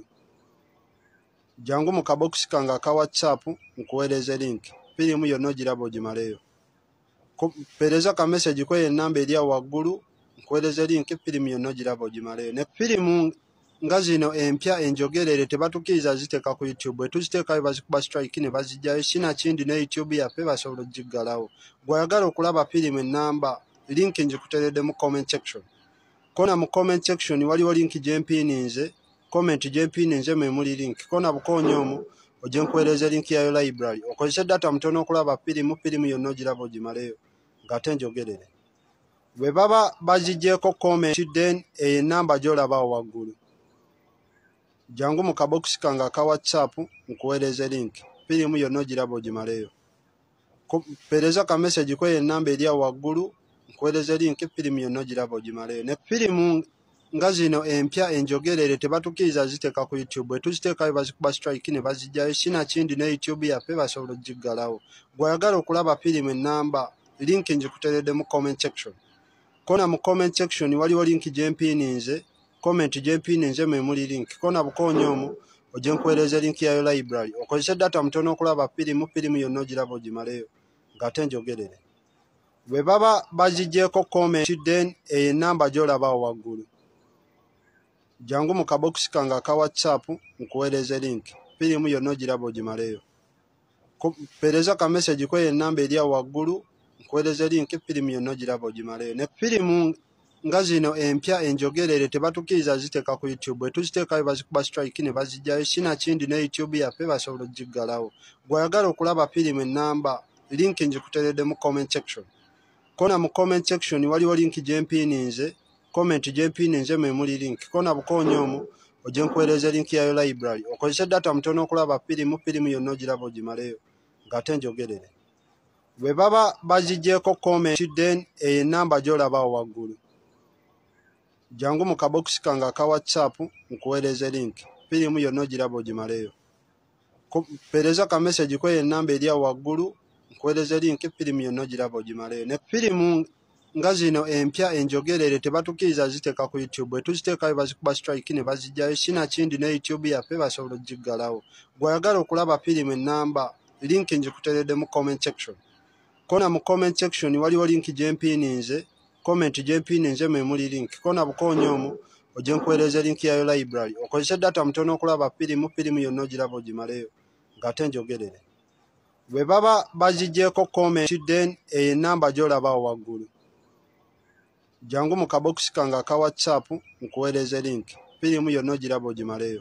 Jangu mu kabokisi kange aka WhatsApp nkuweereze link. Firimu yonna ogiraba ogimaleyo. Pereza ka message ko enamba eri awo waggulu nkuweereze link. Firimu yonna ogiraba ogimaleyo. Ne firimu nga zino empya enjogerere tebatukiriza ziteeka ku YouTube. Bwe tuziteekayo bazikuba strike ne bazijjayo. Sinakindi ne YouTube yaffe basobola ogiggalawo. Bw'oyagala okulaba firimu ennamba link njikuteredde mu comment section. Kona mu comment section waliwo link gye mpininze. Comment gye mpininze mwe muli link. Kona bukoonyo omwo ojje nkuweereze link yayo library. Okozese data mutono okulaba firimu. Firimu yonna ogiraba ogimaleyo ng'ate njogerere. Bwe baba baziggyeko comment then enamba gy'olaba awo waggulu. Jangu mu kabokisi kange aka WhatsApp nkuweereze link. Firimu yonna ogiraba ogimaleyo. Pereza ka message ko enamba eri awo waggulu nkuweereze link. Firimu yonna ogiraba ogimaleyo. Ne firimu nga zino empya enjogerere tebatukiriza ziteeka ku YouTube. Bwe tuziteekayo bazikuba strike ne bazijjayo. Sinakindi ne YouTube yaffe basobola ogiggalawo. Bw'oyagala okulaba firimu ennamba link njikuteredde mu comment section. Kona mu comment section waliwo link gye mpininze. Comment gye mpininze mwe muli link. Kona bukoonyo omwo ojje nkuweereze link yayo library. Okozese data mutono okulaba firimu. Firimu yonna ogiraba ogimaleyo ng'ate njogerere. Bwe baba baziggyeko comment then enamba gy'olaba awo waggulu. Jangu mu kabokisi kange aka WhatsApp nkuweereze link. Firimu yonna ogiraba ogimaleyo. Pereza ka message ko enamba eri awo waggulu nkuweereze link. Firimu yonna ogiraba ogimaleyo. Ne firimu nga zino empya enjogerere tebatukiriza ziteeka ku YouTube. Bwe tuziteekayo bazikuba strike ne bazijjayo. Sinakindi ne YouTube yaffe basobola ogiggalawo. Bw'oyagala okulaba firimu ennamba link njikuteredde mu comment section. Kona mu comment section waliwo link gye mpininze. Comment gye mpininze mwe muli link. Kona bukoonyo omwo ojje nkuweereze link yayo library. Okozese data mutono okulaba firimu. Firimu yonna ogiraba ogimaleyo ng'ate njogerere. bwe baba bazigyeko comment then eyo enamba gy'olabawo waggulu jangu mu kabokisi kange aka whatsapp nkuweereze link firimu yonna ogiraba ogimaleyo pereza ka message kweyo enamba eri awo waggulu nkuweereze link firimu yonna ogiraba ogimaleyo ne firimu nga zino empya enjogerere tebatukiriza ziteeka ku YouTube bwe tuziteekayo bazikuba strike ne bazijjayo sinakindi ne YouTube yaffe basobola ogiggalawo gw'oyagala okulaba firimu ennamba link njikuteredde mu comment section kona mu comment section waliwo link gyempiininze comment gyempiininze mwe muli link kona bukoonyo omu ojje nkuweereze link yayo library okozese data mutono okulaba firimu firimu yonna ogiraba ogimaleyo ng'ate njogerere bwe baba bazigyeko comment then eyo enamba gy'olabawo waggulu jangu mu kabokisi kange aka whatsapp nkuweereze link firimu yonna ogiraba ogimaleyo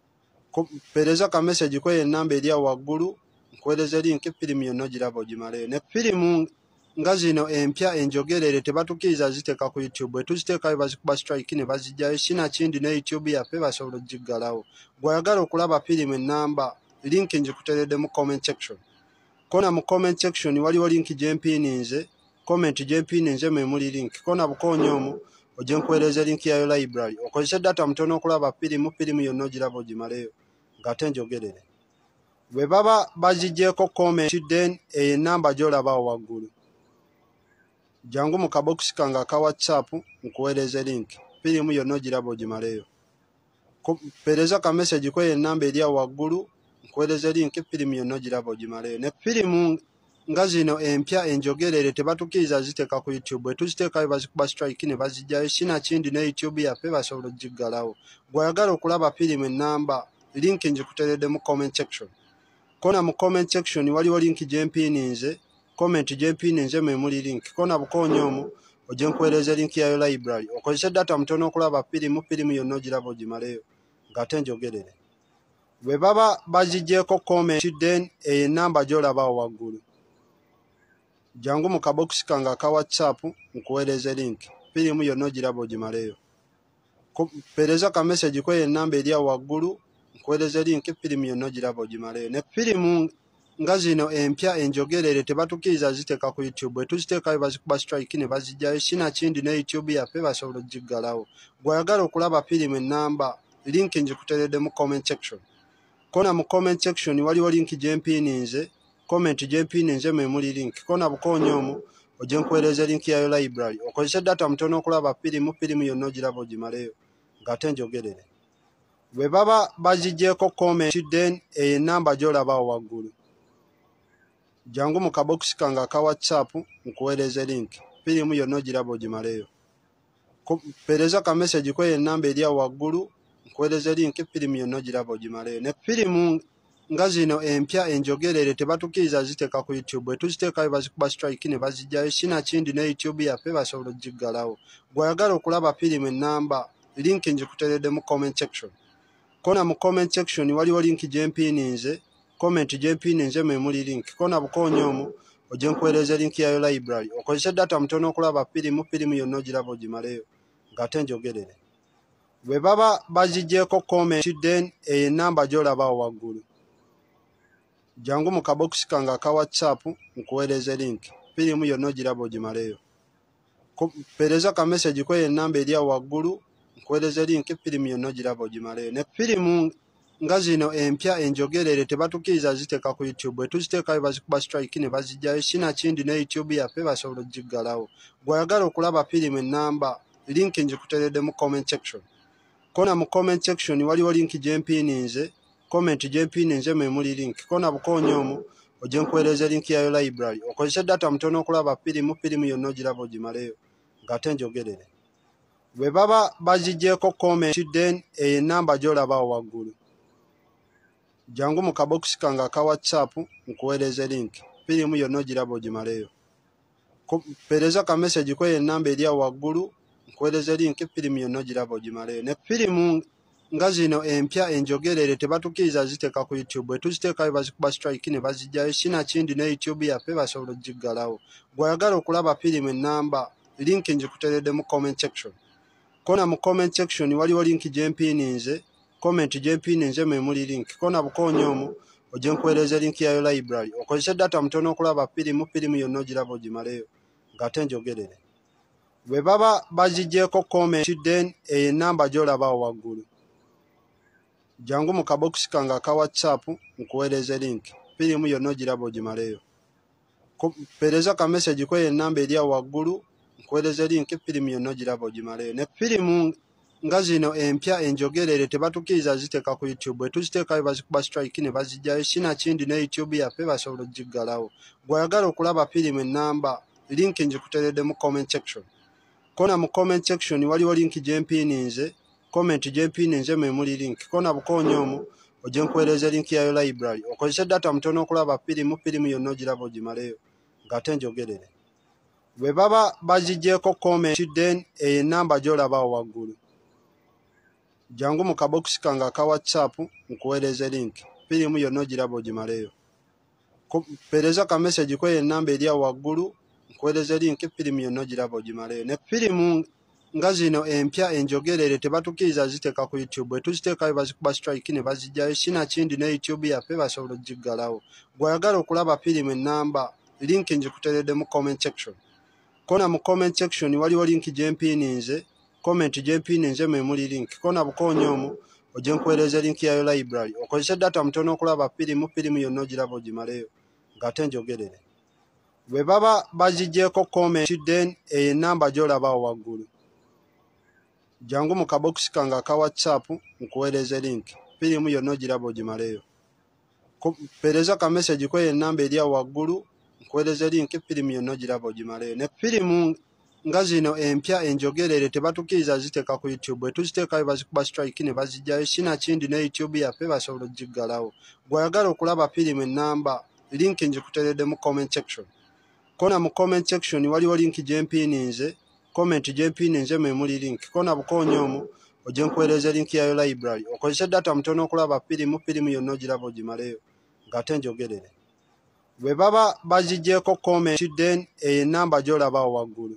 pereza ka message kweyo enamba eri awo waggulu nkuweereze link firimu yonna ogiraba ogimaleyo ne firimu nga zino empya enjogerere tebatukiriza ziteeka ku YouTube bwe tuziteekayo bazikuba strike ne bazijjayo sinakindi ne YouTube yaffe basobola ogiggalawo gw'oyagala okulaba firimu ennamba link njikuteredde mu comment section kona mu comment section waliwo link gyempiininze comment gyempiininze mwe muli link kona bukoonyo omu ojje nkuweereze link yayo library okozese data mutono okulaba firimu firimu yonna ogiraba ogimaleyo ng'ate njogerere bwe baba bazigyeko comment then eyo enamba gy'olabawo waggulu jangu mu kabokisi kange aka whatsapp nkuweereze link firimu yonna ogiraba ogimaleyo pereza ka message kweyo enamba eri awo waggulu nkuweereze link firimu yonna ogiraba ogimaleyo ne firimu nga zino empya enjogerere tebatukiriza ziteeka ku YouTube bwe tuziteekayo bazikuba strike ne bazijjayo sinakindi ne YouTube yaffe basobola ogiggalawo gw'oyagala okulaba firimu ennamba link njikuteredde mu comment section kona mu comment section waliwo link gyempiininze comment gyempiininze mwe muli link kona bukoonyo omu ojje nkuweereze link yayo library okozese data mutono okulaba firimu firimu yonna ogiraba ogimaleyo ng'ate njogerere bwe baba bazigyeko comment then eyo enamba gy'olabawo waggulu jangu mu kabokisi kange aka whatsapp nkuweereze link firimu yonna ogiraba ogimaleyo pereza ka message kweyo enamba eri awo waggulu nkuweereze link firimu yonna ogiraba ogimaleyo ne firimu nga zino empya enjogerere tebatukiriza ziteeka ku YouTube bwe tuziteekayo bazikuba strike ne bazijjayo sinakindi ne YouTube yaffe basobola ogiggalawo gw'oyagala okulaba firimu ennamba link njikuteredde mu comment section kona mu comment section waliwo link gyempiininze comment gyempiininze mwe muli link kona bukoonyo omu ojje nkuweereze link yayo library okozese data mutono okulaba firimu firimu yonna ogiraba ogimaleyo ng'ate njogerere bwe baba bazigyeko comment then eyo enamba gy'olabawo waggulu jangu mu kabokisi kange aka whatsapp nkuweereze link firimu yonna ogiraba ogimaleyo pereza ka message kweyo enamba eri awo waggulu nkuweereze link firimu yonna ogiraba ogimaleyo ne firimu nga zino empya enjogerere tebatukiriza ziteeka ku YouTube bwe tuziteekayo bazikuba strike ne bazijjayo sinakindi ne YouTube yaffe basobola ogiggalawo gw'oyagala okulaba firimu ennamba link njikuteredde mu comment section kona mu comment section waliwo link gyempiininze comment gyempiininze mwe muli link kona bukoonyo omu ojje nkuweereze link yayo library okozese data mutono okulaba firimu firimu yonna ogiraba ogimaleyo ng'ate njogerere bwe baba bazigyeko comment then eyo enamba gy'olabawo waggulu jangu mu kabokisi kange aka whatsapp nkuweereze link firimu yonna ogiraba ogimaleyo pereza ka message kweyo enamba eri awo waggulu nkuweereze link firimu yonna ogiraba ogimaleyo ne firimu nga zino empya enjogerere tebatukiriza ziteeka ku YouTube bwe tuziteekayo bazikuba strike ne bazijjayo sinakindi ne YouTube yaffe basobola ogiggalawo gw'oyagala okulaba firimu ennamba link njikuteredde mu comment section kona mu comment section waliwo link gyempiininze comment gyempiininze mwe muli link kona bukoonyo omu ojje nkuweereze link yayo library okozese data mutono okulaba firimu firimu yonna ogiraba ogimaleyo ng'ate njogerere bwe baba bazigyeko comment then eyo enamba gy'olabawo waggulu jangu mu kabokisi kange aka whatsapp nkuweereze link firimu yonna ogiraba ogimaleyo pereza ka message kweyo enamba eri awo waggulu nkuweereze link firimu yonna ogiraba ogimaleyo ne firimu nga zino empya enjogerere tebatukiriza ziteeka ku YouTube bwe tuziteekayo bazikuba strike ne bazijjayo sinakindi ne YouTube yaffe basobola ogiggalawo gw'oyagala okulaba firimu ennamba link njikuteredde mu comment section kona mu comment section waliwo link gyempiininze comment gyempiininze mwe muli link kona bukoonyo omu ojje nkuweereza linki yayo library okozese data mutono okulaba firimu firimu yonna ogiraba ogimaleyo ng'ate njogerere bwe baba bazigyeko comment then eyo enamba gy'olabawo waggulu jangu mu kabokisi kange aka whatsapp nkuweereze linki firimu yonna ogiraba ogimaleyo pereza ka message kweyo enamba eri awo waggulu nkuweereze linki firimu yonna ogiraba ogimaleyo ne firimu nga zino empya enjogerere tebatukiriza ziteeka ku YouTube bwe tuziteekayo bazikuba strike ne bazijjayo sinakindi ne YouTube yaffe basobola ogiggalawo gw'ayagala okulaba firimu ennamba linki njikuteredde mu comment section kona mu comment section waliwo linki gyempiininze comment gyempiininze mwe muli linki kona bukoonyo omwo ojje nkuweereza linki yayo library okozese data mutono okulaba firimu firimu yonna ogiraba ogimaleyo ng'ate njogerere bwe baba bazigyeko comment then eyo enamba gy'olabawo waggulu jangu mu kabokisi kange aka whatsapp nkuweereze linki firimu yonna ogiraba ogimaleyo pereza ka message kweyo enamba eri awo waggulu nkuweereze linki firimu yonna ogiraba ogimaleyo ne firimu nga zino empya enjogerere tebatukiriza ziteeka ku YouTube bwe tuziteekayo bazikuba strike ne bazijjayo sinakindi ne YouTube yaffe basobola ogiggalawo gw'ayagala okulaba firimu ennamba linki njikuteredde mu comment section kona mu comment section waliwo linki gyempiininze comment gyempiininze mwe muli linki kona bukoonyo omwo ojje nkuweereza linki yayo library okozese data mutono okulaba firimu firimu yonna ogiraba ogimaleyo ng'ate njogerere bwe baba bazigyeko comment then eyo enamba gy'olabawo waggulu jangu mu kabokisi kange aka whatsapp nkuweereze linki firimu yonna ogiraba ogimaleyo pereza ka message kweyo enamba eri awo waggulu nkuweereze linki firimu yonna ogiraba ogimaleyo ne firimu nga zino empya enjogerere tebatukiriza ziteeka ku YouTube bwe tuziteekayo bazikuba strike ne bazijjayo sinakindi ne YouTube yaffe basobola ogiggalawo gw'ayagala okulaba firimu ennamba linki njikuteredde mu comment section kona mu comment section waliwo linki gyempiininze comment gyempiininze mwe muli linki kona bukoonyo omwo ojje nkuweereze linki yayo library okozese data mutono okulaba firimu firimu yonna ogiraba ogimaleyo ng'ate njogerere bwe baba bazigyeko comment then eyo enamba gy'olabawo waggulu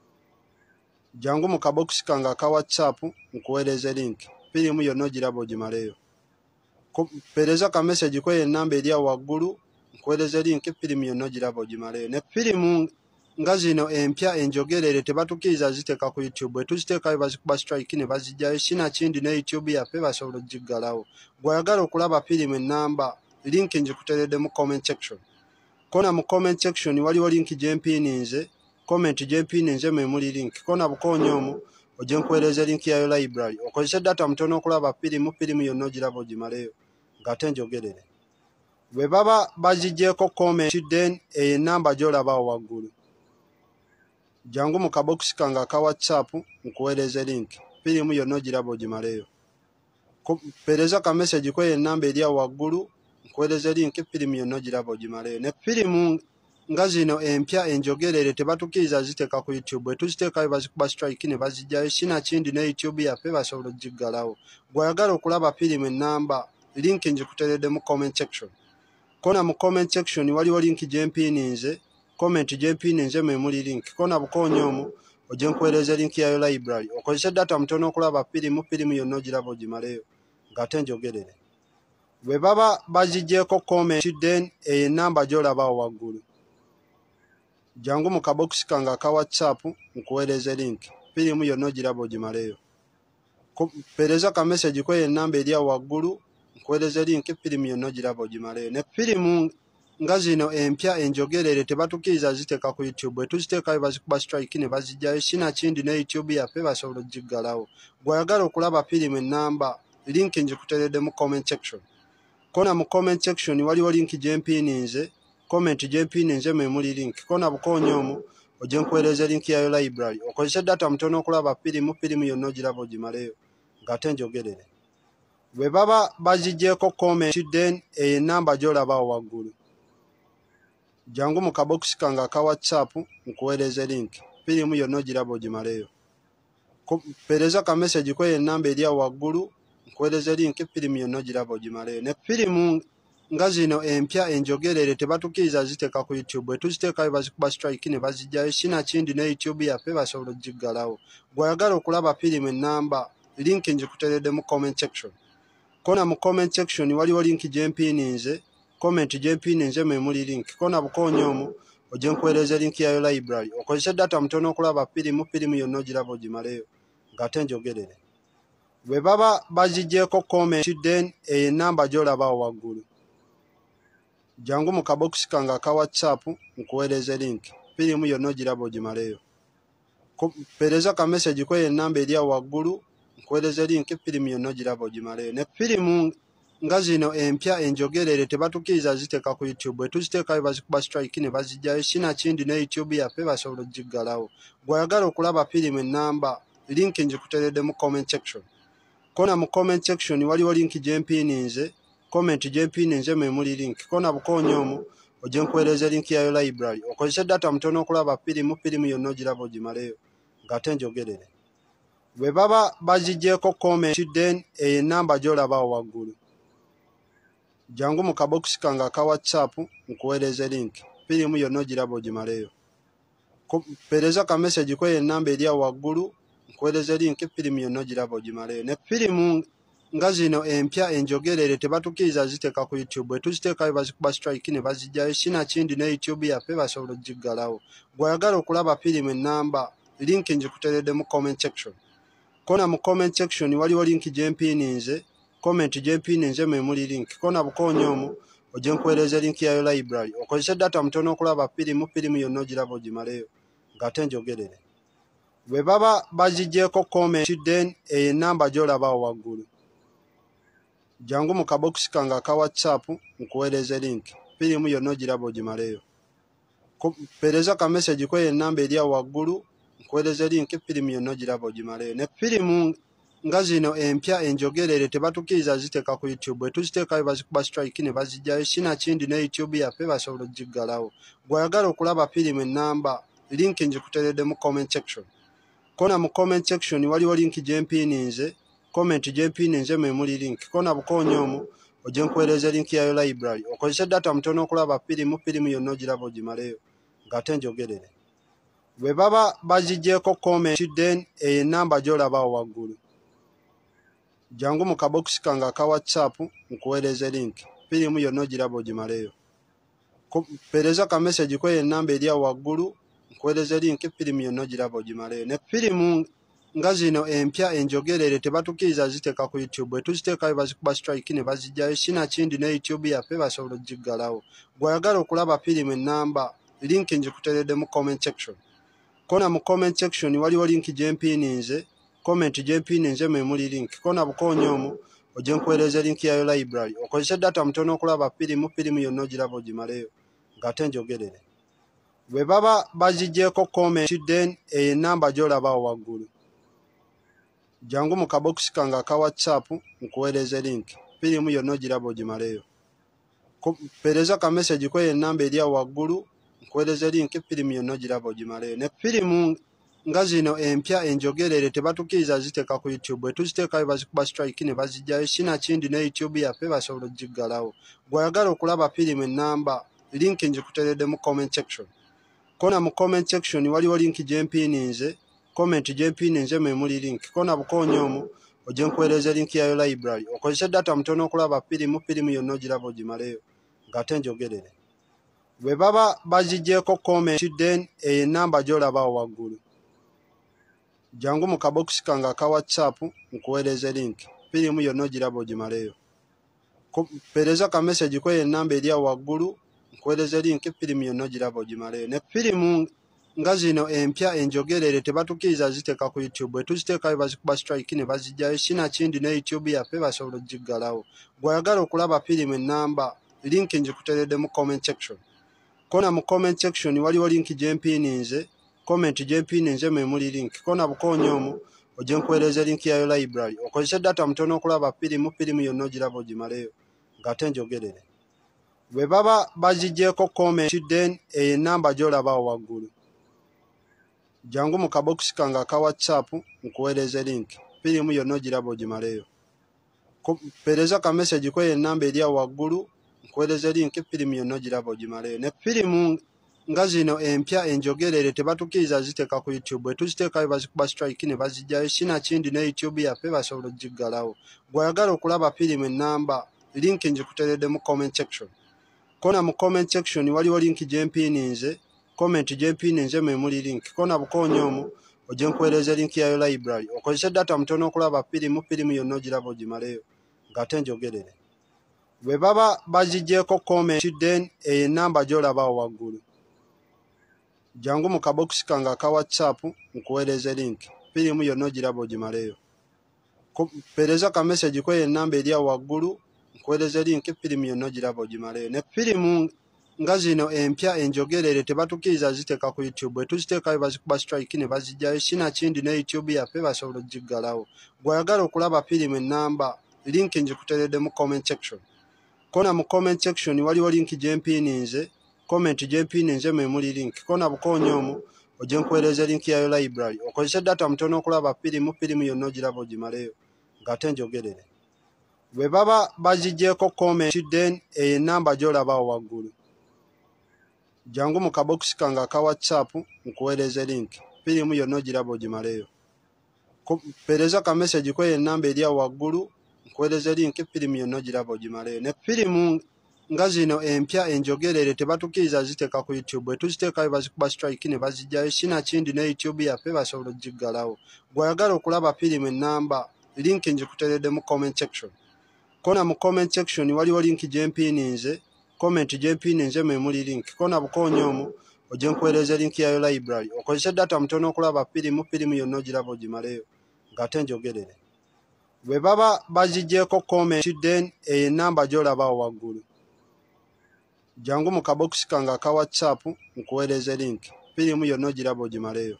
jangu mu kabokisi kange aka whatsapp nkuweereze linki firimu yonna ogiraba ogimaleyo pereza ka message kweyo enamba eri awo waggulu nkuweereze linki firimu yonna ogiraba ogimaleyo ne firimu nga zino empya enjogerere tebatukiriza ziteeka ku YouTube bwe tuziteekayo bazikuba strike ne bazijjayo sinakindi ne YouTube yaffe basobola ogiggalawo gw'ayagala okulaba firimu ennamba linki njikuteredde mu comment section kona mu comment section waliwo linki gyempiininze comment gyempiininze mwe muli linki kona bukoonyo omwo ojje nkuweereze linki yayo library okozese data mutono okulaba firimu firimu yonna ogiraba ogimaleyo ng'ate njogerere bwe baba bazigyeko comment then eyo enamba gy'olabawo waggulu jangu mu kabokisi kange aka whatsapp nkuweereze linki firimu yonna ogiraba ogimaleyo pereza ka message kweyo enamba eri awo waggulu nkuweereze linki firimu yonna ogiraba ogimaleyo ne firimu nga zino empya enjogerere tebatukiriza ziteeka ku YouTube bwe tuziteekayo bazikuba strike ne bazijjayo sinakindi ne YouTube yaffe basobola ogiggalawo gw'ayagala okulaba firimu ennamba linki njikuteredde mu comment section kona mu comment section waliwo linki gyempiininze comment gyempiininze mwe muli linki kona bukoonyo omwo ojje nkuweereze linki yayo library okozese data mutono okulaba firimu firimu yonna ogiraba ogimaleyo ng'ate njogerere bwe baba bazigyeko comment then eyo enamba gy'olabawo waggulu jangu mu kabokisi kange aka whatsapp nkuweereze linki firimu yonna ogiraba ogimaleyo pereza ka message kweyo enamba eri awo waggulu nkuweereze linki firimu yonna ogiraba ogimaleyo ne firimu nga zino empya enjogerere tebatukiriza ziteeka ku YouTube bwe tuziteekayo bazikuba strike ne bazijjayo sinakindi ne YouTube yaffe basobola ogiggalawo gw'ayagala okulaba firimu ennamba linki njikuteredde mu comment section kona mu comment section waliwo linki gyempiininze comment gyempiininze mwe muli linki kona bukoonyo omwo ojje nkuweereze linki yayo library okozese data mutono okulaba firimu firimu yonna ogiraba ogimaleyo ng'ate njogerere bwe baba bazigyeko comment then eyo enamba gy'olabawo waggulu jangu mu kabokisi kange aka whatsapp nkuweereze linki firimu yonna ogiraba ogimaleyo pereza ka message kweyo enamba eri awo waggulu nkuweereze linki firimu yonna ogiraba ogimaleyo ne firimu nga zino empya enjogerere tebatukiriza ziteeka ku YouTube bwe tuziteekayo bazikuba strike ne bazijjayo sinakindi ne YouTube yaffe basobola ogiggalawo gw'ayagala okulaba firimu ennamba linki njikuteredde mu comment section kona mu comment section waliwo linki gyempiininze comment gyempininze memuli link kona bukonyo omu ogyenkuweereza link yayo library okozesa data mutono okulaba firimu firimu yonna ogiraba ogimaleyo ng'ate njogerere bwe baba bazigyeko comment then eyo enamba gy'olabawo waggulu jangu mu kabokisi kange aka whatsapp nkuweereze link firimu yonna ogiraba ogimaleyo pereza ka message kweyo enamba eri awo waggulu nkuweereze link firimu yonna ogiraba ogimaleyo ne firimu nga zino empya enjogerere tebatukiriza ziteeka ku YouTube bwe tuziteekayo bazikuba strike ne bazijjayo sinakindi ne YouTube yaffe basobola ogiggalawo bw'oyagala okulaba firimu ennamba link njikuteredde mu comment section kona mu comment section waliwo link gyempininze comment gyempininze memuli link kona bukonyo omu ogyenkuweereza link yayo library okozesa data mutono okulaba firimu firimu yonna ogiraba ogimaleyo ng'ate njogerere bwe baba bazigyeko comment then eyo enamba gy'olabawo waggulu jangu mu kabokisi kange aka whatsapp nkuweereze link firimu yonna ogiraba ogimaleyo pereza ka message kweyo enamba eri awo waggulu nkuweereze link firimu yonna ogiraba ogimaleyo ne firimu nga zino empya enjogerere tebatukiriza ziteeka ku YouTube bwe tuziteekayo bazikuba strike ne bazijjayo sinakindi ne YouTube yaffe basobola ogiggalawo bw'oyagala okulaba firimu ennamba link njikuteredde mu comment section kona mu comment section waliwo link gyempininze comment gyempininze memuli link kona bukonyo omu ogyenkuweereza link yayo library okozesa data mutono okulaba firimu firimu yonna ogiraba ogimaleyo ng'ate njogerere bwe baba bazigyeko comment then eyo enamba gy'olabawo waggulu jangu mu kabokisi kange aka whatsapp nkuweereze link firimu yonna ogiraba ogimaleyo pereza ka message kweyo enamba eri awo waggulu nkuweereze link firimu yonna ogiraba ogimaleyo ne firimu nga zino empya enjogerere tebatukiriza ziteeka ku YouTube bwe tuziteekayo bazikuba strike ne bazijjayo sinakindi ne YouTube yaffe basobola ogiggalawo bw'oyagala okulaba firimu ennamba link njikuteredde mu comment section kona mu comment section waliwo link gyempininze comment gyempininze memuli link kona bukonyo omu ogyenkuweereza link yayo library okozesa data mutono okulaba firimu firimu yonna ogiraba ogimaleyo ng'ate njogerere bwe baba bazigyeko comment then eyo enamba gy'olabawo waggulu jangu mu kabokisi kange aka whatsapp nkuweereze link firimu yonna ogiraba ogimaleyo pereza ka message kweyo enamba eri awo waggulu nkuweereze link firimu yonna ogiraba ogimaleyo ne firimu nga zino empya enjogerere tebatukiriza ziteeka ku YouTube bwe tuziteekayo bazikuba strike ne bazijjayo sinakindi ne YouTube yaffe basobola ogiggalawo bw'oyagala okulaba firimu ennamba link njikuteredde mu comment section kona mu comment section waliwo link gyempininze comment gyempininze memuli link kona bukonyo omu ogyenkuweereza link yayo library okozesa data mutono okulaba firimu firimu yonna ogiraba ogimaleyo ng'ate njogerere bwe baba bazigyeko comment then eyo enamba gy'olabawo waggulu jangu mu kabokisi kange aka whatsapp nkuweereze link firimu yonna ogiraba ogimaleyo pereza ka message kweyo enamba eri awo waggulu nkuweereze link firimu yonna ogiraba ogimaleyo ne firimu nga zino empya enjogerere tebatukiriza ziteeka ku YouTube bwe tuziteekayo bazikuba strike ne bazijjayo sinakindi ne YouTube yaffe basobola ogiggalawo bw'oyagala okulaba firimu ennamba link njikuteredde mu comment section kona mu comment section waliwo link gyempininze comment gyempininze memuli link kona bukonyo omu ogyenkuweereza link yayo library okozesa data mutono okulaba firimu firimu yonna ogiraba ogimaleyo ng'ate njogerere bwe baba bazigyeko comment then eyo enamba gy'olabawo waggulu jangu mu kabokisi kange aka whatsapp nkuweereze link firimu yonna ogiraba ogimaleyo pereza ka message kweyo enamba eri awo waggulu nkuweereze link firimu yonna ogiraba ogimaleyo ne firimu nga zino empya enjogerere tebatukiriza ziteeka ku YouTube bwe tuziteekayo bazikuba strike ne bazijjayo sinakindi ne YouTube yaffe basobola ogiggalawo bw'oyagala okulaba firimu ennamba link njikuteredde mu comment section kona mu comment section waliwo link gyempininze comment gyempininze memuli link kona bukonyo omu ogyenkuweereza link yayo library okozesa data mutono okulaba firimu firimu yonna ogiraba ogimaleyo ng'ate njogerere bwe baba bazigyeko comment then eyo enamba gy'olabawo waggulu jangu mu kabokisi kange aka whatsapp nkuweereze link firimu yonna ogiraba ogimaleyo pereza ka message kweyo enamba eri awo waggulu nkuweereze link firimu yonna ogiraba ogimaleyo ne firimu nga zino empya enjogerere tebatukiriza ziteeka ku YouTube bwe tuziteekayo bazikuba strike ne bazijjayo sinakindi ne YouTube yaffe basobola ogiggalawo bw'oyagala okulaba firimu ennamba link njikuteredde mu comment section kona mu comment section waliwo link gye mpininze, comment gye mpininze mwe muli link. Kona bukoonyo omwo ojje nkuweereza link yayo library. Okozese data mutono okulaba firimu, firimu yonna ogiraba ogimaleyo ng'ate njogerere. Bwe baba bagigyeko comment then eyo ennamba gy'olabawo waggulu. Jangu mu kabokisi kange aka WhatsApp nkuweereze link. Firimu yonna ogiraba ogimaleyo. Pereza ka message kweyo ennamba eri awo waggulu nkuweereze link firimu yonna ogiraba ogimaleyo. Ne firimu nga zino empya enjogerere tebatukiriza ziteeka ku YouTube. Bwe tuziteekayo bazikuba strike ne bazijjayo. Sinakindi ne YouTube yaffe basobola ogiggalawo. Gw'oyagala okulaba firimu ennamba link njikuteeredde mu comment section. Kona mu comment section waliwo link gye mpininze, comment gye mpininze mwe muli link. Kona bukoonyo omwo ojje nkuweereza link yayo library. Okozese data mutono okulaba firimu, firimu yonna ogiraba ogimaleyo ng'ate njogerere. Bwe baba bagigyeko comment then eyo ennamba gy'olabawo waggulu. Jangu mu kabokisi kange aka WhatsApp nkuweereze link. Firimu yonna ogiraba ogimaleyo. Pereza ka message kweyo ennamba eri awo waggulu nkuweereze link firimu yonna ogiraba ogimaleyo. Ne firimu nga zino empya enjogerere tebatukiriza ziteeka ku YouTube. Bwe tuziteekayo bazikuba strike ne bazijjayo. Sinakindi ne YouTube yaffe basobola ogiggalawo. Gw'oyagala okulaba firimu ennamba link njikuteeredde mu comment section. Kona mu comment section waliwo link gye mpininze, comment gye mpininze mwe muli link. Kona bukoonyo omwo ojje nkuweereza link yayo library. Okozese data mutono okulaba firimu, firimu yonna ogiraba ogimaleyo ng'ate njogerere. Bwe baba bagigyeko comment then eyo ennamba gy'olabawo waggulu. Jangu mu kabokisi kange aka WhatsApp nkuweereze link. Firimu yonna ogiraba ogimaleyo.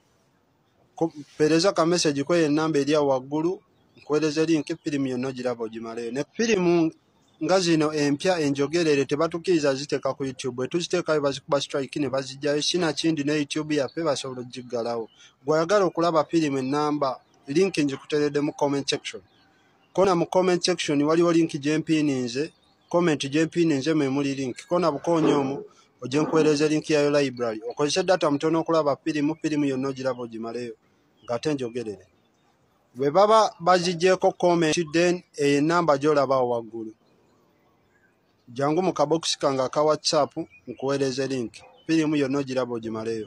Pereza ka message kweyo ennamba eri awo waggulu nkuweereze link firimu yonna ogiraba ogimaleyo. Ne firimu nga zino empya enjogerere tebatukiriza ziteeka ku YouTube. Bwe tuziteekayo bazikuba strike ne bazijjayo. Sinakindi ne YouTube yaffe basobola ogiggalawo. Gw'oyagala okulaba firimu ennamba link njikuteeredde mu comment section. Kona mu comment section waliwo link gye mpininze, comment gye mpininze mwe muli link. Kona bukoonyo omwo ojje nkuweereze link yayo library. Okozese data mutono okulaba firimu, firimu yonna ogiraba ogimaleyo ng'ate njogerere. Bwe baba bagigyeko comment then eyo ennamba gy'olabawo waggulu. Jangu mu kabokisi kange aka WhatsApp nkuweereze link. Firimu yonna ogiraba ogimaleyo.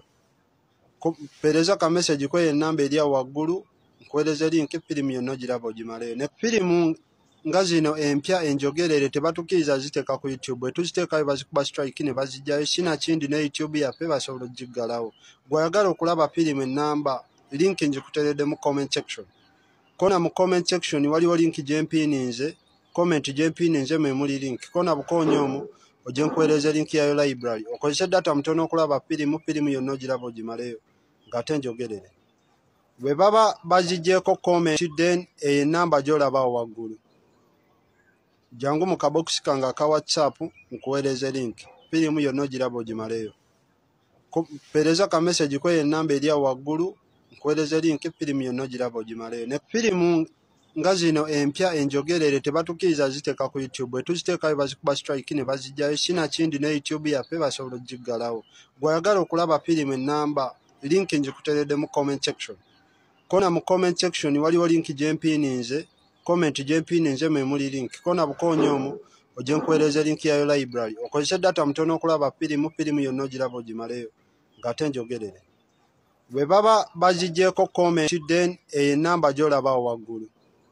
Pereza ka message kweyo ennamba eri awo waggulu nkuweereze link firimu yonna ogiraba ogimaleyo. Ne firimu nga zino empya enjogerere tebatukiriza ziteeka ku YouTube. Bwe tuziteekayo bazikuba strike ne bazijjayo. Sinakindi ne YouTube yaffe basobola ogiggalawo. Gw'oyagala okulaba firimu ennamba link njikuteeredde mu comment section. Kona mu comment section waliwo link gye mpininze, comment gye mpininze mwe muli link. Kona bukoonyo omwo ojje nkuweereze link yayo library. Okozese data mutono okulaba firimu, firimu yonna ogiraba ogimaleyo ng'ate njogerere. Bwe baba bagigyeko comment then eyo ennamba gy'olabawo waggulu. Jangu mu kabokisi kange aka WhatsApp nkuweereze link. Firimu yonna ogiraba ogimaleyo. Pereza ka message kweyo ennamba eri awo waggulu nkuweereze link firimu yonna ogiraba ogimaleyo. Ne firimu nga zino empya enjogerere tebatukiriza ziteeka ku YouTube. Bwe tuziteekayo bazikuba strike ne bazijjayo. Sinakindi ne YouTube yaffe basobola ogiggalawo. Gw'oyagala okulaba firimu ennamba link njikuteeredde mu comment section. Kona mu comment section waliwo link gye mpininze, comment gye mpininze mwe muli link. Kona bukoonyo omwo ojje nkuweereze link yayo library. Okozese data mutono okulaba firimu, firimu yonna ogiraba ogimaleyo ng'ate njogerere. Bwe baba bagigyeko comment then eyo ennamba gy'olabawo waggulu.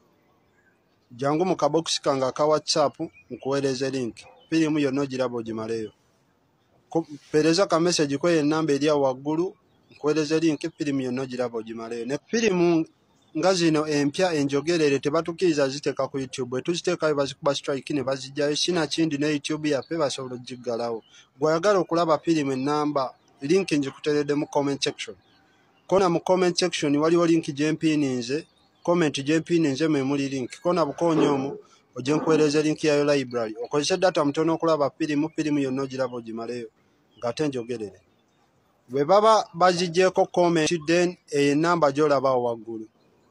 Jangu mu kabokisi kange aka WhatsApp nkuweereze link. Firimu yonna ogiraba ogimaleyo. Pereza ka message kweyo ennamba eri awo waggulu nkuweereze link firimu yonna ogiraba ogimaleyo. Ne firimu nga zino empya enjogerere tebatukiriza ziteeka ku YouTube. Bwe tuziteekayo bazikuba strike ne bazijjayo. Sinakindi ne YouTube yaffe basobola ogiggalawo. Gw'oyagala okulaba firimu ennamba link njikuteeredde mu comment section. Kona mu comment section waliwo link gye mpininze, comment gye mpininze mwe muli link. Kona bukoonyo omwo ojje nkuweereze link yayo library. Okozese data mutono okulaba firimu, firimu yonna ogiraba ogimaleyo ng'ate njogerere. Bwe baba bagigyeko comment then eyo ennamba gy'olabawo waggulu.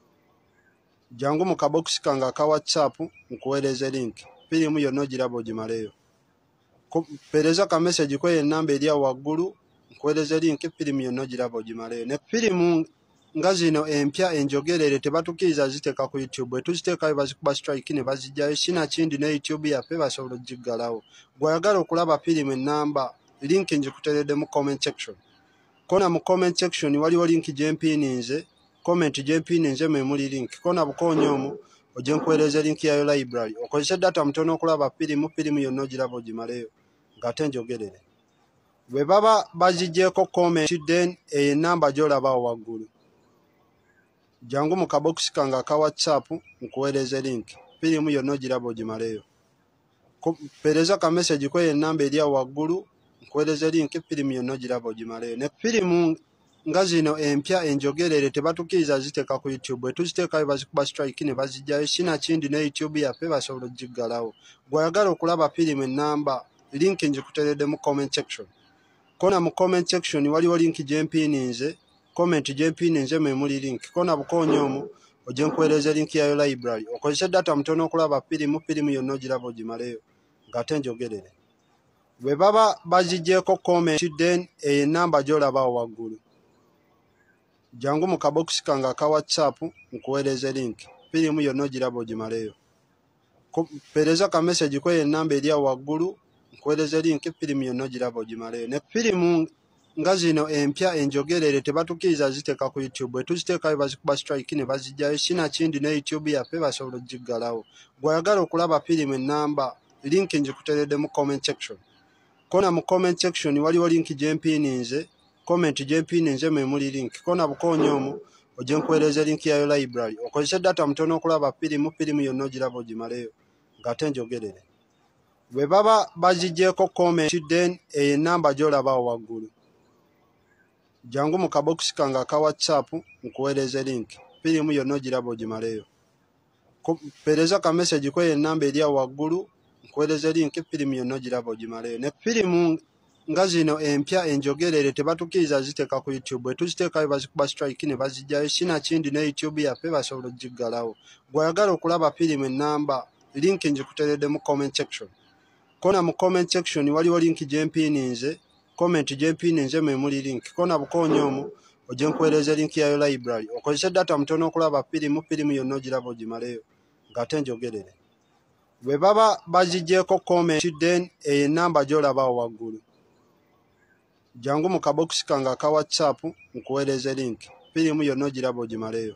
Jangu mu kabokisi kange aka WhatsApp nkuweereze link. Firimu yonna ogiraba ogimaleyo. Pereza ka message kweyo ennamba eri awo waggulu nkuweereze link firimu yonna ogiraba ogimaleyo. Ne firimu nga zino empya enjogerere tebatukiriza ziteeka ku YouTube bwe tuziteekayo bazikuba strike ne bazijjayo sinakindi ne YouTube yaffe basobola ogiggalawo. Gw'ayagala okulaba firimu ennamba linki ngikuteredde mu comment section. Kona mu comment section waliwo linki gye mpininze, comment gye mpininze mwe muli linki. Kona bukoonyo omwo ojje nkuweereza linki yayo library. Okozese data mutono okulaba firimu, firimu yonna ogiraba ogimaleyo ng'ate njogerere. Bwe baba baziggyeko comment then eyo ennamba gy'olabawo waggulu. Jangu mu kabokisi kange aka WhatsApp nkuweereze linki. Firimu yonna ogiraba ogimaleyo. Pereza ka message kweyo ennamba eri awo waggulu nkuweereze linki firimu yonna ogiraba ogimaleyo. Ne firimu nga zino empya enjogerere tebatukiriza ziteeka ku YouTube bwe tuziteekayo bazikuba strike ne bazijjayo sinakindi ne YouTube yaffe basobola ogiggalawo. Gw'ayagala okulaba firimu ennamba linki ngikuteredde mu comment section. Kona mu comment section waliwo linki gye mpininze, comment gye mpininze mwe muli linki. Kona bukoonyo omwo ojje nkuweereza linki yayo library. Okozese data mutono okulaba firimu, firimu yonna ogiraba ogimaleyo ng'ate njogerere. Bwe baba baziggyeko comment then eyo ennamba gy'olabawo waggulu. Jangu mu kabokisi kange aka WhatsApp nkuweereze linki. Firimu yonna ogiraba ogimaleyo. Pereza ka message kweyo ennamba eri awo waggulu nkuweereze linki firimu yonna ogiraba ogimaleyo. Ne firimu nga zino empya enjogerere tebatukiriza ziteeka ku YouTube bwe tuziteekayo bazikuba strike ne bazijjayo sinakindi ne YouTube yaffe basobola ogiggalawo. Gw'ayagala okulaba firimu ennamba linki ngikuteredde mu comment section. Kona mu comment section waliwo linki gye mpininze, comment gye mpininze mwe muli linki. Kona bukoonyo omwo ojje nkuweereze linki yayo library. Okozese data mutono okulaba firimu, firimu yonna ogiraba ogimaleyo ng'ate njogerere. Bwe baba baziggyeko comment then eyo ennamba gy'olabawo waggulu. Jangu mu kabokisi kange aka WhatsApp nkuweereze linki. Firimu yonna ogiraba ogimaleyo. Pereza ka message kweyo ennamba eri awo waggulu nkuweereze linki firimu yonna ogiraba ogimaleyo. Ne firimu nga zino empya enjogerere tebatukiriza ziteeka ku YouTube bwe tuziteekayo bazikuba strike ne bazijjayo sinakindi ne YouTube yaffe basobola ogiggalawo. Gw'ayagala okulaba firimu ennamba linki ngikuteredde mu comment section. Kona mu comment section waliwo linki gye mpininze, comment gye mpininze mwe muli linki. Kona bukoonyo omwo ojje nkuweereze linki yayo library. Okozese data mutono okulaba firimu, firimu yonna ogiraba ogimaleyo ng'ate njogerere. Bwe baba baziggyeko comment then eyo ennamba gy'olabawo waggulu. Jangu mu kabokisi kange aka WhatsApp nkuweereze linki. Firimu yonna ogiraba ogimaleyo.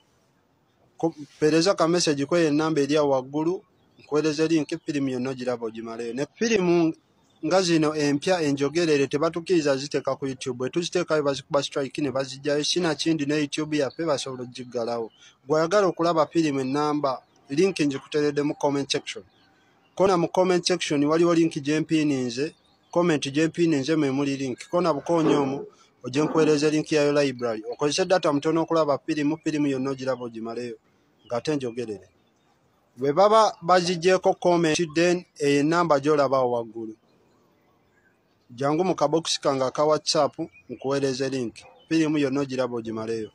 Pereza ka message kweyo ennamba eri awo waggulu nkuweereze linki firimu yonna ogiraba ogimaleyo. Ne firimu nga zino empya enjogerere tebatukiriza ziteeka ku YouTube bwe tuziteekayo bazikuba strike ne bazijjayo sinakindi ne YouTube yaffe basobola ogiggalawo. Gw'ayagala okulaba firimu ennamba linki ngikuteredde mu comment section. Kona mu comment section waliwo linki gye mpininze, comment gye mpininze mwe muli linki. Kona bukoonyo omwo ojje nkuweereze linki yayo library. Okozese data mutono okulaba firimu, firimu yonna ogiraba ogimaleyo ng'ate njogerere. Bwe baba baziggyeko comment then eyo ennamba gy'olabawo waggulu. Jangu mu kabokisi kange aka WhatsApp nkuweereze linki. Firimu yonna ogiraba ogimaleyo.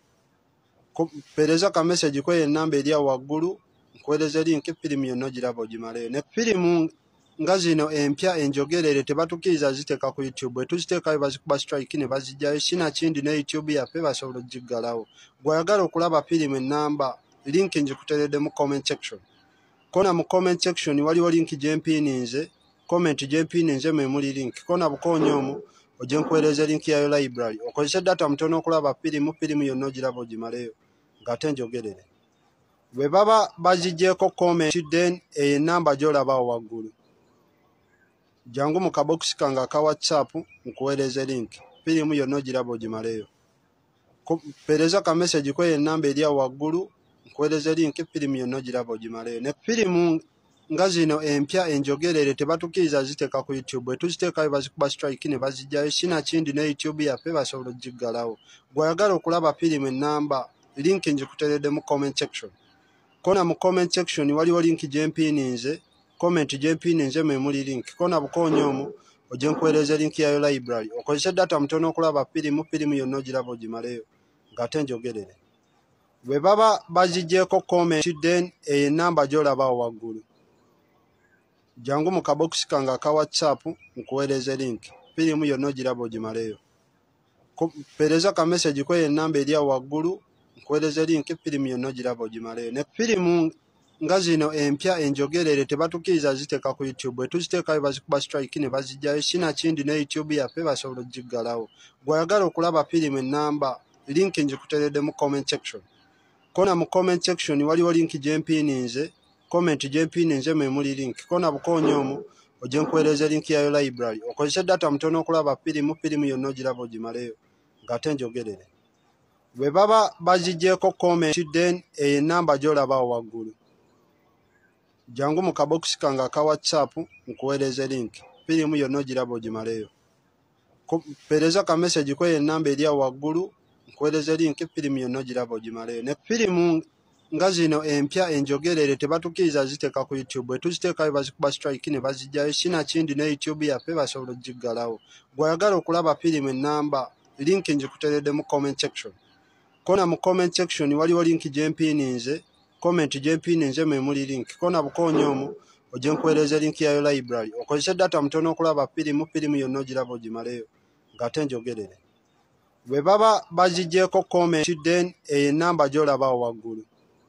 Pereza ka message kweyo ennamba eri awo waggulu nkuweereze linki firimu yonna ogiraba ogimaleyo. Ne firimu nga zino empya enjogerere tebatukiriza ziteeka ku YouTube bwe tuziteekayo bazikuba strike ne bazijjayo sinakindi ne YouTube yaffe basobola ogiggalawo. Gw'ayagala okulaba firimu ennamba linki ngikuteredde mu comment section. Kona mu comment section waliwo linki gye mpininze, comment gye mpininze mwe muli linki. Kona bukoonyo omwo ojje nkuweereze linki yayo library. Okozese data mutono okulaba firimu, firimu yonna ogiraba ogimaleyo ng'ate njogerere. Bwe baba baziggyeko comment then eyo ennamba gy'olabawo waggulu. Jangu mu kabokisi kange aka WhatsApp nkuweereze linki. Firimu yonna ogiraba ogimaleyo. Pereza ka message kweyo ennamba eri awo waggulu nkuweereze linki firimu yonna ogiraba ogimaleyo. Ne firimu nga zino empya enjogerere tebatukiriza ziteeka ku YouTube bwe tuziteekayo bazikuba strike ne bazijjayo sinakindi ne YouTube yaffe basobola ogiggalawo. Gw'ayagala okulaba firimu ennamba linki ngikuteredde mu comment section. Kona mu comment section waliwo linki gye mpininze, comment gye mpininze mwe muli linki. Kona bukoonyo omwo ojje nkuweereze linki yayo library. Okozese data mutono okulaba firimu, firimu yonna ogiraba ogimaleyo ng'ate njogerere. Bwe baba baziggyeko comment then eyo ennamba gy'olabawo waggulu. Jangu mu kabokisi kange aka WhatsApp nkuweereze linki. Firimu yonna ogiraba ogimaleyo. Pereza ka message kweyo ennamba eri awo waggulu nkuweereza linki firimu yonna ogiraba ogimaleyo. Ne firimu nga zino empya enjogerere tebatukiriza ziteeka ku YouTube, bwe tuziteekayo bazikuba strike ne bazijjayo, sinakindi ne YouTube yaffe basobola ogiggalawo. Bw'oyagala okulaba firimu ennamba linki ngikuteredde mu comment section. Kona mu comment section waliwo linki gye mpiininze, comment gye mpiininze mwe muli linki. Kona bukoonyi omwo ojje nkuweereza linki yayo library. Okozese data mutono okulaba firimu, firimu yonna ogiraba ogimaleyo ng'ate njogerere. Bwe baba bazigyeko comment then eyo ennamba gy'olabawo waggulu. Jangu mu kabokisi kange aka WhatsApp nkuweereze linki. Firimu yonna ogiraba ogimaleyo. Mpeereza ka message kweyo ennamba eri awo waggulu nkuweereze linki firimu yonna ogiraba ogimaleyo. Ne firimu nga zino empya enjogerere tebatukiriza ziteeka ku YouTube, bwe tuziteekayo bazikuba strike ne bazijjayo, sinakindi ne YouTube yaffe basobola ogiggalawo. Bw'oyagala okulaba firimu ennamba linki ngikuteredde mu comment section. Kona mu comment section waliwo linki gye mpiininze, comment gye mpiininze mwe muli linki. Kona bukoonyi omwo ojje nkuweereza linki yayo library. Okozese data mutono okulaba firimu, firimu yonna ogiraba ogimaleyo ng'ate njogerere. Bwe baba bazigyeko comment then eyo ennamba gy'olabawo waggulu.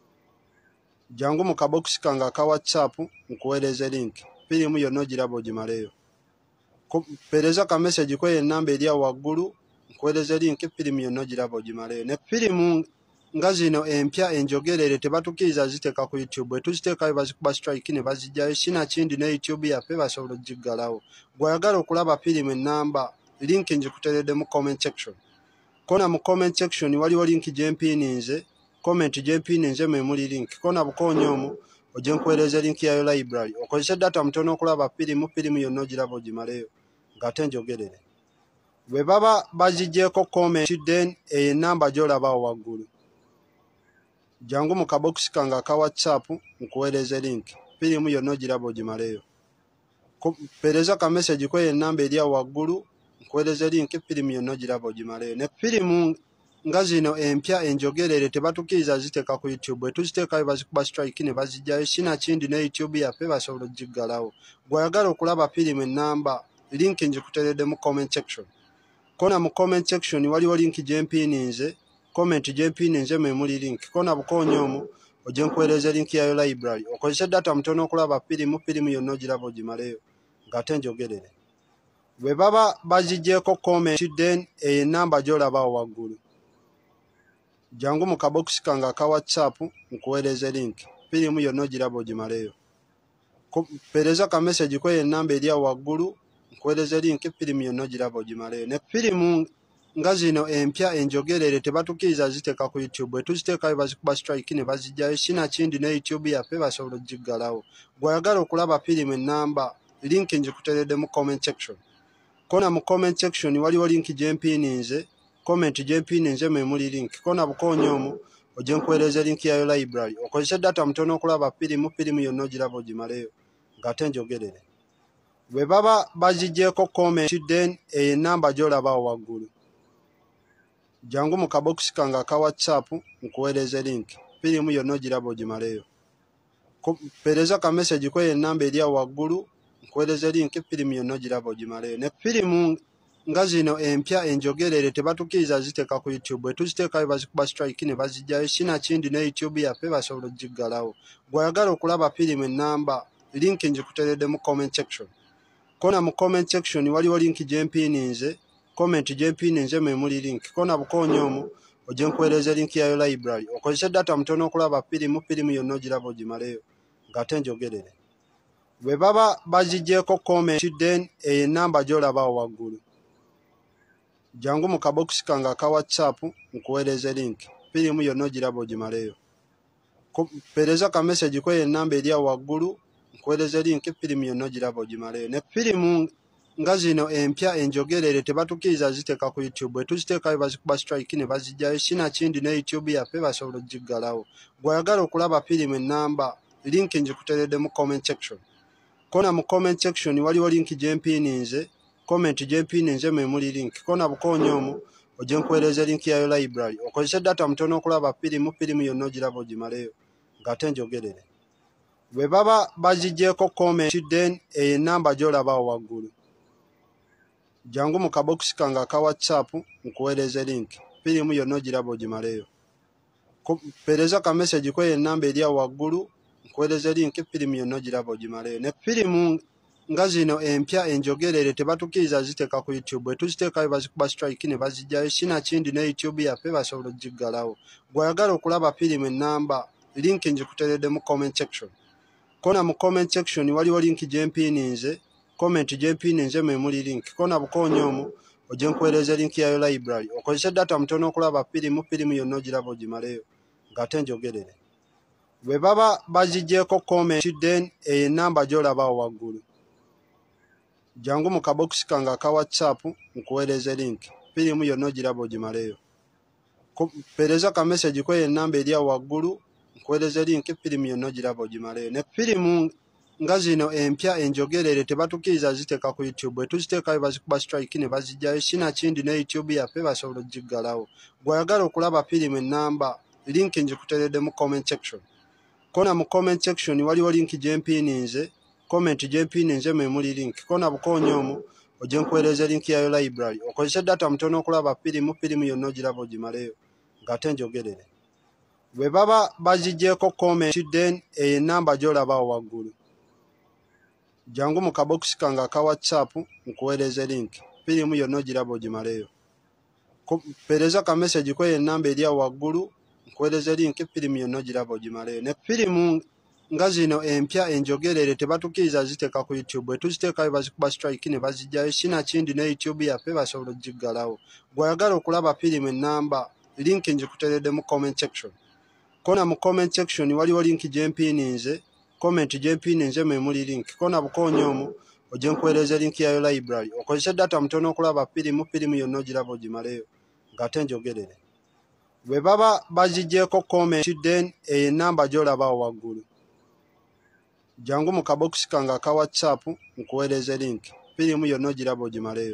Jangu mu kabokisi kange aka WhatsApp nkuweereze linki. Firimu yonna ogiraba ogimaleyo. Mpeereza ka message kweyo ennamba eri awo waggulu nkuweereze linki firimu yonna ogiraba ogimaleyo. Ne firimu nga zino empya enjogerere tebatukiriza ziteeka ku YouTube, bwe tuziteekayo bazikuba strike ne bazijjayo, sinakindi ne YouTube yaffe basobola ogiggalawo. Bw'oyagala okulaba firimu ennamba linki ngikuteredde mu comment section. Kona mu comment section waliwo linki gye mpiininze, comment gye mpiininze mwe muli linki. Kona bukoonyi omwo ojje nkuweereza linki yayo library. Okozese data mutono okulaba firimu, firimu yonna ogiraba ogimaleyo ng'ate njogerere. Bwe baba bazigyeko comment then eyo ennamba gy'olabawo waggulu. Jangu mu kabokisi kange aka WhatsApp nkuweereze linki. Firimu yonna ogiraba ogimaleyo. Mpeereza ka message kweyo ennamba eri awo waggulu nkuweereze linki firimu yonna ogiraba ogimaleyo. Ne firimu nga zino empya enjogerere tebatukiriza ziteeka ku YouTube, bwe tuziteekayo bazikuba strike ne bazijjayo, sinakindi ne YouTube yaffe basobola ogiggalawo. Bw'oyagala okulaba firimu ennamba linki ngikuteredde mu comment section. Kona mu comment section waliwo linki gye mpiininze, comment gye mpiininze mwe muli linki. Kona bukoonyi omwo ojje nkuweereze linki yayo library. Okozese data mutono okulaba firimu, firimu yonna ogiraba ogimaleyo ng'ate njogerere. Bwe baba bazigyeko comment then eyo ennamba gy'olabawo waggulu. Jangu mu kabokisi kange aka WhatsApp nkuweereze linki. Firimu yonna ogiraba ogimaleyo. Mpeereza ka message kweyo ennamba eri awo waggulu nkuweereze linki firimu yonna ogiraba ogimaleyo. Ne firimu nga zino empya enjogerere tebatukiriza ziteeka ku YouTube, bwe tuziteekayo bazikuba strike ne bazijjayo, sinakindi ne YouTube yaffe basobola ogiggalawo. Bw'oyagala okulaba firimu ennamba linki ngikuteredde mu comment section. Kona mu comment section waliwo linki gye mpiininze, comment gye mpiininze mwe muli linki. Kona bukoonyi omwo ojje nkuweereza linki yayo library. Okozese data mutono okulaba firimu, firimu yonna ogiraba ogimaleyo ng'ate njogerere. Bwe baba bazigyeko comment then eyo ennamba gy'olabawo waggulu. Jangu mu kabokisi kange aka WhatsApp nkuweereze linki. Firimu yonna ogiraba ogimaleyo. Mpeereza ka message kweyo ennamba eri awo waggulu nkuweereze linki firimu yonna ogiraba ogimaleyo. Ne firimu nga zino empya enjogerere tebatukiriza ziteeka ku YouTube, bwe tuziteekayo bazikuba strike ne bazijjayo, sinakindi ne YouTube yaffe basobola ogiggalawo. Bw'oyagala okulaba firimu ennamba linki ngikuteredde mu comment section. Kona mu comment section waliwo linki gye mpiininze, comment gye mpiininze mwe muli linki. Kona bukoonyi omwo ojje nkuweereze linki yayo library. Okozese data mutono okulaba firimu, firimu yonna ogiraba ogimaleyo ng'ate njogerere. Bwe baba bazigyeko comment then eyo ennamba gy'olabawo waggulu. Jangu mu kabokisi kange aka WhatsApp nkuweereze linki. Firimu yonna ogiraba ogimaleyo. Mpeereza ka message kweyo ennamba eri awo waggulu nkuweereze linki firimu yonna ogiraba ogimaleyo. Ne firimu nga zino empya enjogerere tebatukiriza ziteeka ku YouTube, bwe tuziteekayo bazikuba strike ne bazijjayo, sinakindi ne YouTube yaffe basobola ogiggalawo. Bw'oyagala okulaba firimu ennamba linki ngikuteredde mu comment section. Kona mu comment section waliwo linki gye mpiininze, comment gye mpiininze mwe muli linki. Kona bukoonyi omwo ojje nkuweereze linki yayo library. Okozese data mutono okulaba firimu, firimu yonna ogiraba ogimaleyo ng'ate njogerere. Bwe baba bazigyeko comment then eyo ennamba gy'olabawo waggulu. Jangu mu kabokisi kange aka WhatsApp nkuweereze linki. Firimu yonna ogiraba ogimaleyo. Pereza ka message kwe namba eri waggulu nkuweereza link firimu yonna giraba ogimaleyo. Ne firimu nga zino empya enjogerere tebatukiriza ziteeka ku YouTube. Bwe tuziteekayo bazikuba strike ne bazijjayo. Sinakindi ne YouTube yaffe basobola ogiggalawo. Gw'oyagala okulaba firimu ennamba link njikuteeredde mu comment section. Kona mu comment section waliwo link gye mpiininze. Comment gye mpiininze mwe muli link. Kona bukoonyo omu ojje nkuweereza link yayo library. Okozese data mutono okulaba firimu firimu yonna ogiraba ogimaleyo ng'ate njogerere. Bwe baba bazigyeko comment then enamba gy'olabawo waggulu. Jangu mu kabokisi kange aka WhatsApp nkuweereze link. Firimu yonna ogiraba ogimaleyo. Pereza ka message kwe enamba eri waggulu nkuweereze link firimu yonna ogiraba ogimaleyo. Ne firimu nga zino empya enjogerere tebatukiriza ziteeka ku YouTube. Bwe tuziteekayo bazikuba strike ne bazijjayo. Sinakindi ne YouTube yaffe basobola ogiggalawo. Gw'oyagala okulaba firimu ennamba link njikuteeredde mu comment section. Kona mu comment section waliwo link gye mpiininze. Comment gye mpiininze mwe muli link. Kona bukoonyo omu ojje nkuweereza link yayo library. Okozese data mutono okulaba firimu firimu yonna ogiraba ogimaleyo ng'ate njogerere. Bwe baba bazigyeko comment then enamba gy'olabawo waggulu. Jangu mu kabokisi kange aka WhatsApp nkuweereze link. Firimu yonna ogiraba ogimaleyo. Pereza ka message kwe enamba eri waggulu nkuweereze link firimu yonna ogiraba ogimaleyo. Ne firimu nga zino empya enjogerere tebatukiriza ziteeka ku YouTube. Bwe tuziteekayo bazikuba strike ne bazijjayo. Sinakindi ne YouTube yaffe basobola ogiggalawo. Gw'oyagala okulaba firimu ennamba link njikuteeredde mu comment section. Kona mu comment section waliwo link gye mpiininze. Comment gye mpiininze mwe muli link. Kona bukoonyo omu ojje nkuweereza link yayo library. Okozese data mutono okulaba firimu firimu yonna ogiraba ogimaleyo ng'ate njogerere. Bwe baba bazigyeko comment then enamba gy'olabawo waggulu. Jangu mu kabokisi kange aka WhatsApp nkuweereze link. Firimu yonna ogiraba ogimaleyo.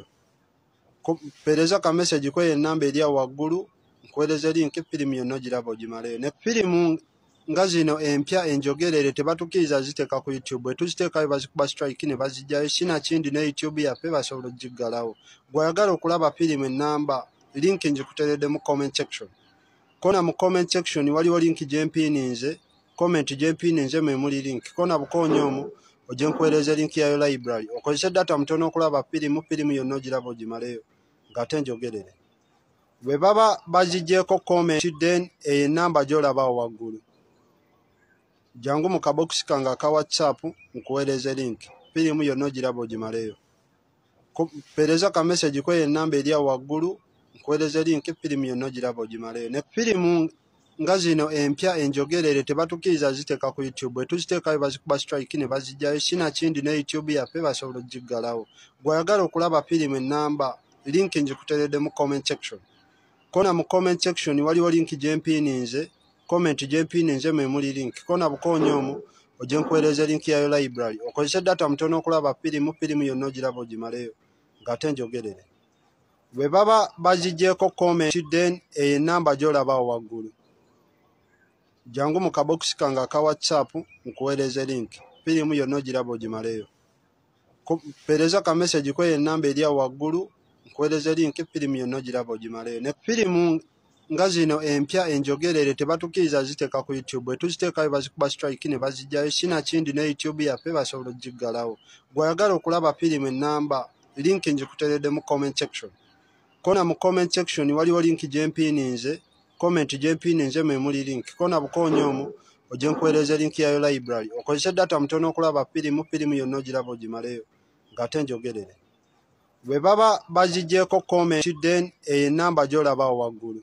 Pereza ka message kwe enamba eri waggulu nkuweereze link firimu yonna ogiraba ogimaleyo. Ne firimu nga zino empya enjogerere tebatukiriza ziteeka ku YouTube. Bwe tuziteekayo bazikuba strike ne bazijjayo. Sinakindi ne YouTube yaffe basobola ogiggalawo. Gw'oyagala okulaba firimu ennamba link njikuteeredde mu comment section. Kona mu comment section waliwo link gye mpiininze. Comment gye mpiininze mwe muli link. Kona bukoonyo omu ojje nkuweereza link yayo library. Okozese data mutono okulaba firimu firimu yonna ogiraba ogimaleyo ng'ate njogerere. Bwe baba bazigyeko comment then enamba gy'olabawo waggulu. Jangu mu kabokisi kange aka WhatsApp nkuweereze link. Firimu yonna ogiraba ogimaleyo. Pereza ka message kwe enamba eri waggulu nkuweereze link firimu yonna ogiraba ogimaleyo. Ne firimu nga zino empya enjogerere tebatukiriza ziteeka ku YouTube. Bwe tuziteekayo bazikuba strike ne bazijjayo. Sinakindi ne YouTube yaffe basobola ogiggalawo. Gw'oyagala okulaba firimu ennamba link njikuteeredde mu comment section. Kona mu comment section waliwo link gye mpiininze. Comment gye mpiininze mwe muli link. Kona bukoonyo omu ojje nkuweereza link yayo library. Okozese data mutono okulaba firimu firimu yonna ogiraba ogimaleyo ng'ate njogerere. Bwe baba bazigyeko comment then enamba gy'olabawo waggulu. Jangu mu kabokisi kange aka WhatsApp nkuweereze link. Firimu yonna ogiraba ogimaleyo. Pereza ka message kwe enamba eri waggulu nkuweereze link firimu yonna ogiraba ogimaleyo. Ne firimu nga zino empya enjogerere tebatukiriza ziteeka ku YouTube. Bwe tuziteekayo bazikuba strike ne bazijjayo. Sinakindi ne YouTube yaffe basobola ogiggalawo. Gw'oyagala okulaba firimu ennamba link njikuteeredde mu comment section. Kona mu comment section waliwo link gye mpiininze. Comment gye mpiininze mwe muli link. Kona bukoonyo omu ojje nkuweereza link yayo library. Okozese data mutono okulaba firimu firimu yonna ogiraba ogimaleyo ng'ate njogerere. Bwe baba bazigyeko comment then enamba gy'olabawo waggulu.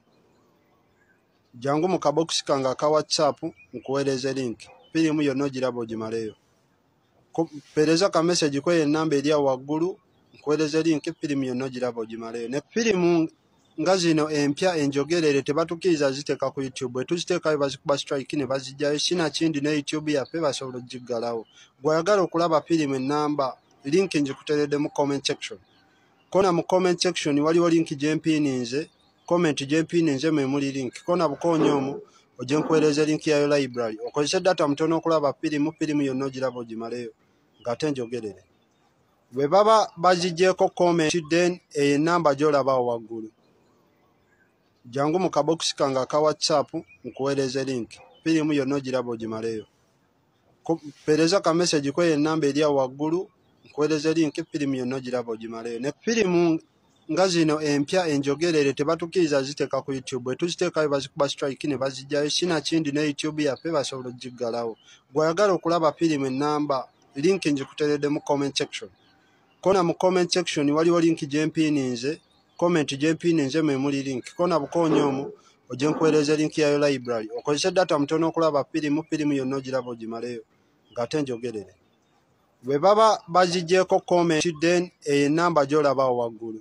Jangu mu kabokisi kange aka WhatsApp nkuweereze link. Firimu yonna ogiraba ogimaleyo. Pereza ka message kwe enamba eri waggulu nkuweereze link firimu yonna ogiraba ogimaleyo. Ne firimu nga zino empya enjogerere tebatukiriza ziteeka ku YouTube. Bwe tuziteekayo bazikuba strike ne bazijjayo. Sinakindi ne YouTube yaffe basobola ogiggalawo. Gw'oyagala okulaba firimu ennamba link njikuteeredde mu comment section. Kona mu comment section waliwo link gye mpiininze. Comment gye mpiininze mwe muli link. Kona bukoonyo omu ojje nkuweereza link yayo library. Okozese data mutono okulaba firimu firimu yonna ogiraba ogimaleyo ng'ate njogerere. Bwe baba bazigyeko comment then enamba gy'olabawo waggulu. jangu mu kabokisi kange aka WhatsApp nkuweereze link. Firimu yonna ogiraba ogimaleyo. Pereza ka message kwe enamba eri awo waggulu nkuweereze link. Firimu yonna ogiraba ogimaleyo. Ne firimu nga zino empya enjogerere tebatukiriza ziteeka ku YouTube. Bwe tuziteekayo bazikuba strike ne bazijjayo. Sina kindi ne YouTube yaffe basobola ogiggalawo. Gw'ayagala okulaba firimu ennamba link njikuteredde mu comment section. Kona mu comment section waliwo link gye mpininze. Comment gye mpininze mwe muli link. Kona bukoonyo omwo ojje nkuweereze link yayo library. Okozese data mutono okulaba firimu. Firimu yonna ogiraba ogimaleyo ng'ate njogerere. Bwe baba bazigyeko comment then eyo ennamba gy'olabawo waggulu.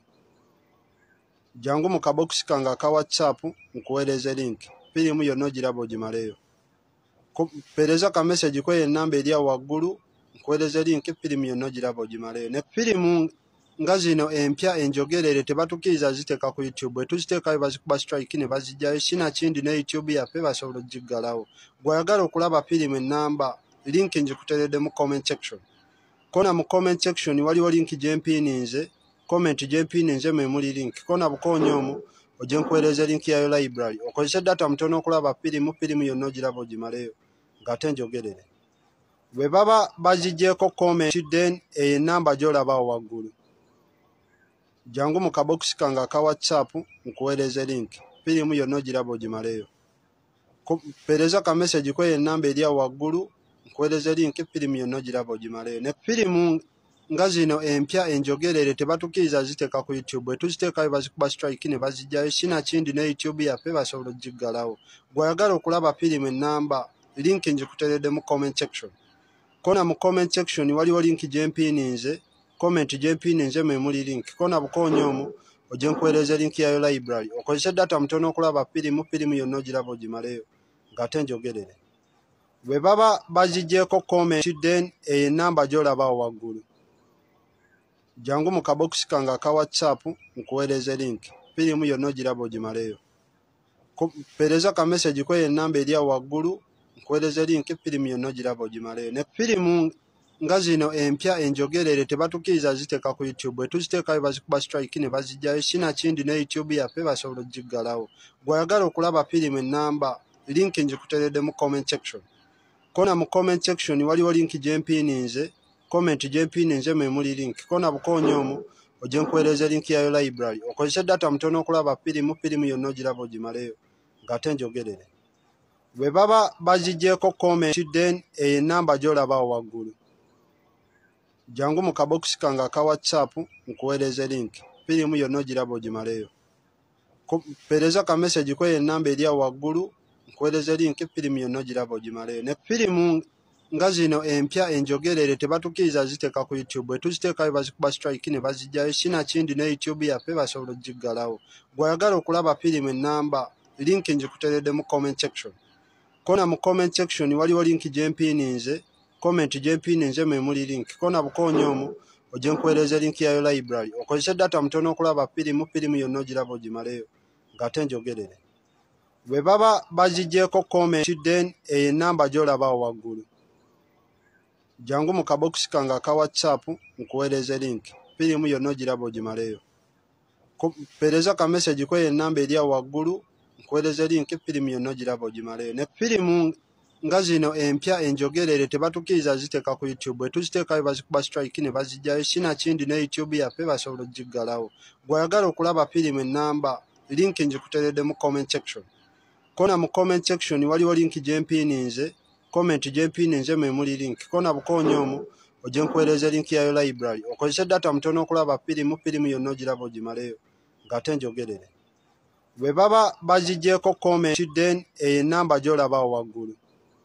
Jangu mu kabokisi kange aka WhatsApp nkuweereze link. Firimu yonna ogiraba ogimaleyo. Pereza ka message kwe ennamba eri awo waggulu nkuweereze link. Firimu yonna ogiraba ogimaleyo. Ne firimu nga zino empya enjogerere tebatukiriza ziteeka ku YouTube. Bwe tuziteekayo bazikuba strike ne bazijjayo. Sina kindi ne YouTube yaffe basobola ogiggalawo. Gw'ayagala okulaba firimu ennamba link njikuteredde mu comment section. Kona mu comment section waliwo link gye mpininze. Comment gye mpininze mwe muli link. Kona bukoonyo omwo ojje nkuweereze link yayo library. Okozese data mutono okulaba firimu. Firimu yonna ogiraba ogimaleyo ng'ate njogerere. Bwe baba bazigyeko comment then eyo ennamba gy'olabawo waggulu. Jangu mu kabokisi kange aka WhatsApp nkuweereze link. Firimu yonna ogiraba ogimaleyo. Pereza ka message kwe ennamba eri awo waggulu nkuweereze link. Firimu yonna ogiraba ogimaleyo. Ne firimu nga zino empya enjogerere tebatukiriza ziteeka ku YouTube. Bwe tuziteekayo bazikuba strike ne bazijjayo. Sina kindi ne YouTube yaffe basobola ogiggalawo. Gw'ayagala okulaba firimu ennamba link njikuteredde mu comment section. Kona mu comment section waliwo link gye mpininze. Comment gye mpininze mwe muli link. Kona bukoonyo omwo ojje nkuweereze link yayo library. Okozese data mutono okulaba firimu. Firimu yonna ogiraba ogimaleyo ng'ate njogerere. Bwe baba bazigyeko comment then eyo ennamba gy'olabawo waggulu. Jangu mu kabokisi kange aka WhatsApp nkuweereze link. Firimu yonna ogiraba ogimaleyo. Pereza ka message kwe ennamba eri awo waggulu nkuweereze link. Firimu yonna ogiraba ogimaleyo. Ne firimu nga zino empya enjogerere tebatukiriza ziteeka ku YouTube. Bwe tuziteekayo bazikuba strike ne bazijjayo. Sina kindi ne YouTube yaffe basobola ogiggalawo. Gw'ayagala okulaba firimu ennamba link njikuteredde mu comment section. Kona mu comment section waliwo link gye mpininze. Comment gye mpininze mwe muli link. Kona bukoonyo omwo ojje nkuweereze link yayo library. Okozese data mutono okulaba firimu. Firimu yonna ogiraba ogimaleyo ng'ate njogerere. Bwe baba bazigyeko comment then eyo ennamba gy'olabawo waggulu. Jangu mu kabokisi kange aka WhatsApp nkuweereze link. Firimu yonna ogiraba ogimaleyo. Pereza ka message kwe ennamba eri awo waggulu nkuweereze link. Firimu yonna ogiraba ogimaleyo. Ne firimu nga zino empya enjogerere tebatukiriza ziteeka ku YouTube. Bwe tuziteekayo bazikuba strike ne bazijjayo. Sina kindi ne YouTube yaffe basobola ogiggalawo. Gw'ayagala okulaba firimu ennamba link njikuteredde mu comment section. Kona mu comment section waliwo link gye mpininze. Comment gye mpininze mwe muli link. Kona bukoonyo omwo ojje nkuweereze link yayo library. Okozese data mutono okulaba firimu. Firimu yonna ogiraba ogimaleyo ng'ate njogerere. Bwe baba bazigyeko comment then eyo ennamba gy'olabawo waggulu. Jangu mu kabokisi kange aka WhatsApp nkuweereze link. Firimu yonna ogiraba ogimaleyo. Pereza ka message kwe ennamba eri awo waggulu nkuweereze link. Firimu yonna ogiraba ogimaleyo. Ne firimu nga zino empya enjogerere tebatukiriza ziteeka ku YouTube. Bwe tuziteekayo bazikuba strike ne bazijjayo. Sina kindi ne YouTube yaffe basobola ogiggalawo. Gw'ayagala okulaba firimu ennamba link njikuteredde mu comment section. Kona mu comment section waliwo link gye mpininze. Comment gye mpininze mwe muli link. Kona bukoonyo omwo ojje nkuweereze link yayo library. Okozese data mutono okulaba firimu. Firimu yonna ogiraba ogimaleyo ng'ate njogerere. Bwe baba bazigyeko comment then eyo ennamba gy'olabawo waggulu.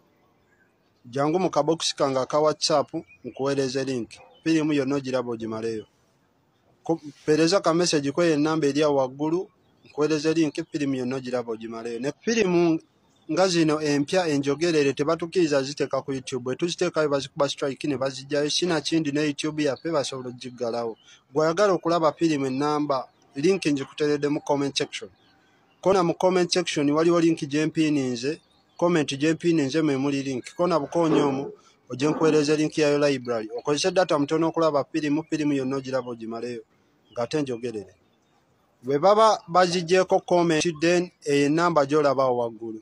Jangu mu kabokisi kange aka WhatsApp nkuweereze link. Firimu yonna ogiraba ogimaleyo. Pereza ka message kwe ennamba eri awo waggulu nkuweereze link. Firimu yonna ogiraba ogimaleyo. Ne firimu nga zino empya enjogerere tebatukiriza ziteeka ku YouTube. Bwe tuziteekayo bazikuba strike ne bazijjayo. Sina kindi ne YouTube yaffe basobola ogiggalawo. Gw'ayagala okulaba firimu ennamba link njikuteredde mu comment section. Kona mu comment section waliwo link gye mpininze. Comment gye mpininze mwe muli link. Kona bukoonyo omwo ojje nkuweereze link yayo library. Okozese data mutono okulaba firimu. Firimu yonna ogiraba ogimaleyo ng'ate njogerere. bwe baba bazigyeko comment then eyo enamba gy'olabawo waggulu.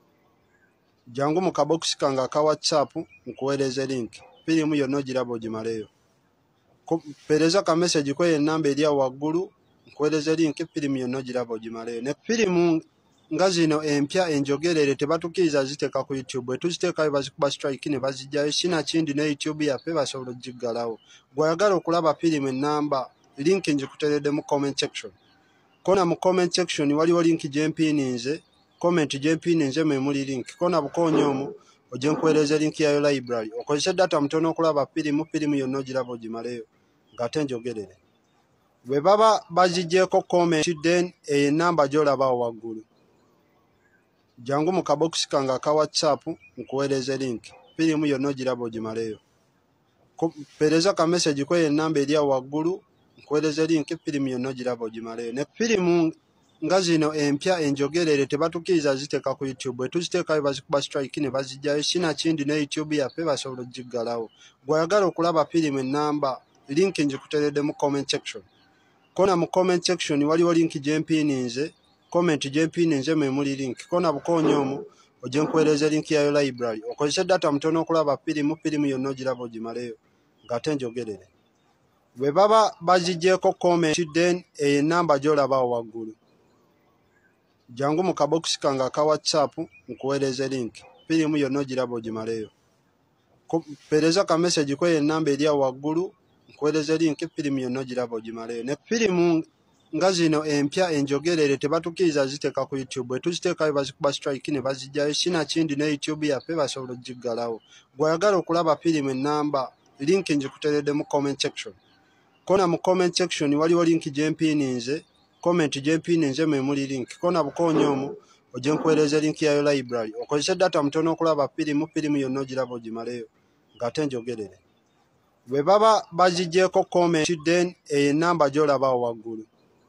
Jangu mu kabokisi kange aka WhatsApp nkuweereze link. Firimu yonna ogiraba ogimaleyo. Mpeereza ka message kweyo enamba eri awo waggulu nkuweereze link. Firimu yonna ogiraba ogimaleyo. Ne firimu nga zino empya enjogerere tebatukiriza ziteeka ku YouTube. Bwe tuziteekayo bazikuba strike ne bazijjayo. Sinakindi ne YouTube yaffe basobola ogiggalawo. Bw'oyagala okulaba firimu ennamba link njikuteeredde mu comment section. Kona mu comment section waliwo link gye mpininze. Comment gye mpininze mwe muli link. Kona bukoonyo omwo ojje nkuweereze link yayo library. Okozese data mutono okulaba firimu. Firimu yonna ogiraba ogimaleyo ng'ate njogerere. Bwe baba bazigyeko comment then eyo enamba gy'olabawo waggulu. Jangu mu kabokisi kange aka WhatsApp nkuweereze link. Firimu yonna ogiraba ogimaleyo. Mpeereza ka message kweyo enamba eri awo waggulu nkuweereze link. Firimu yonna ogiraba ogimaleyo. Ne firimu nga zino empya enjogerere tebatukiriza ziteeka ku YouTube. Bwe tuziteekayo bazikuba strike ne bazijjayo. Sinakindi ne YouTube yaffe basobola ogiggalawo. Bw'oyagala okulaba firimu ennamba link njikuteeredde mu comment section. Kona mu comment section waliwo link gye mpininze. Comment gye mpininze mwe muli link. Kona bukoonyo omwo ojje nkuweereze link yayo library. Okozese data mutono okulaba firimu. Firimu yonna ogiraba ogimaleyo ng'ate njogerere. Bwe baba bazigyeko comment then eyo enamba gy'olabawo waggulu. Jangu mu kabokisi kange aka WhatsApp nkuweereze link. Firimu yonna ogiraba ogimaleyo. Mpeereza ka message kweyo enamba eri awo waggulu nkuweereze link. Firimu yonna ogiraba ogimaleyo. Ne firimu nga zino empya enjogerere tebatukiriza ziteeka ku YouTube. Bwe tuziteekayo bazikuba strike ne bazijjayo. Sinakindi ne YouTube yaffe basobola ogiggalawo. Bw'oyagala okulaba firimu ennamba link njikuteeredde mu comment section. Kona mu comment section waliwo link gye mpininze. Comment gye mpininze mwe muli link. Kona bukoonyo omwo ojje nkuweereze link yayo library. Okozese data mutono okulaba firimu. Firimu yonna ogiraba ogimaleyo ng'ate njogerere. Bwe baba bazigyeko comment then eyo enamba gy'olabawo waggulu.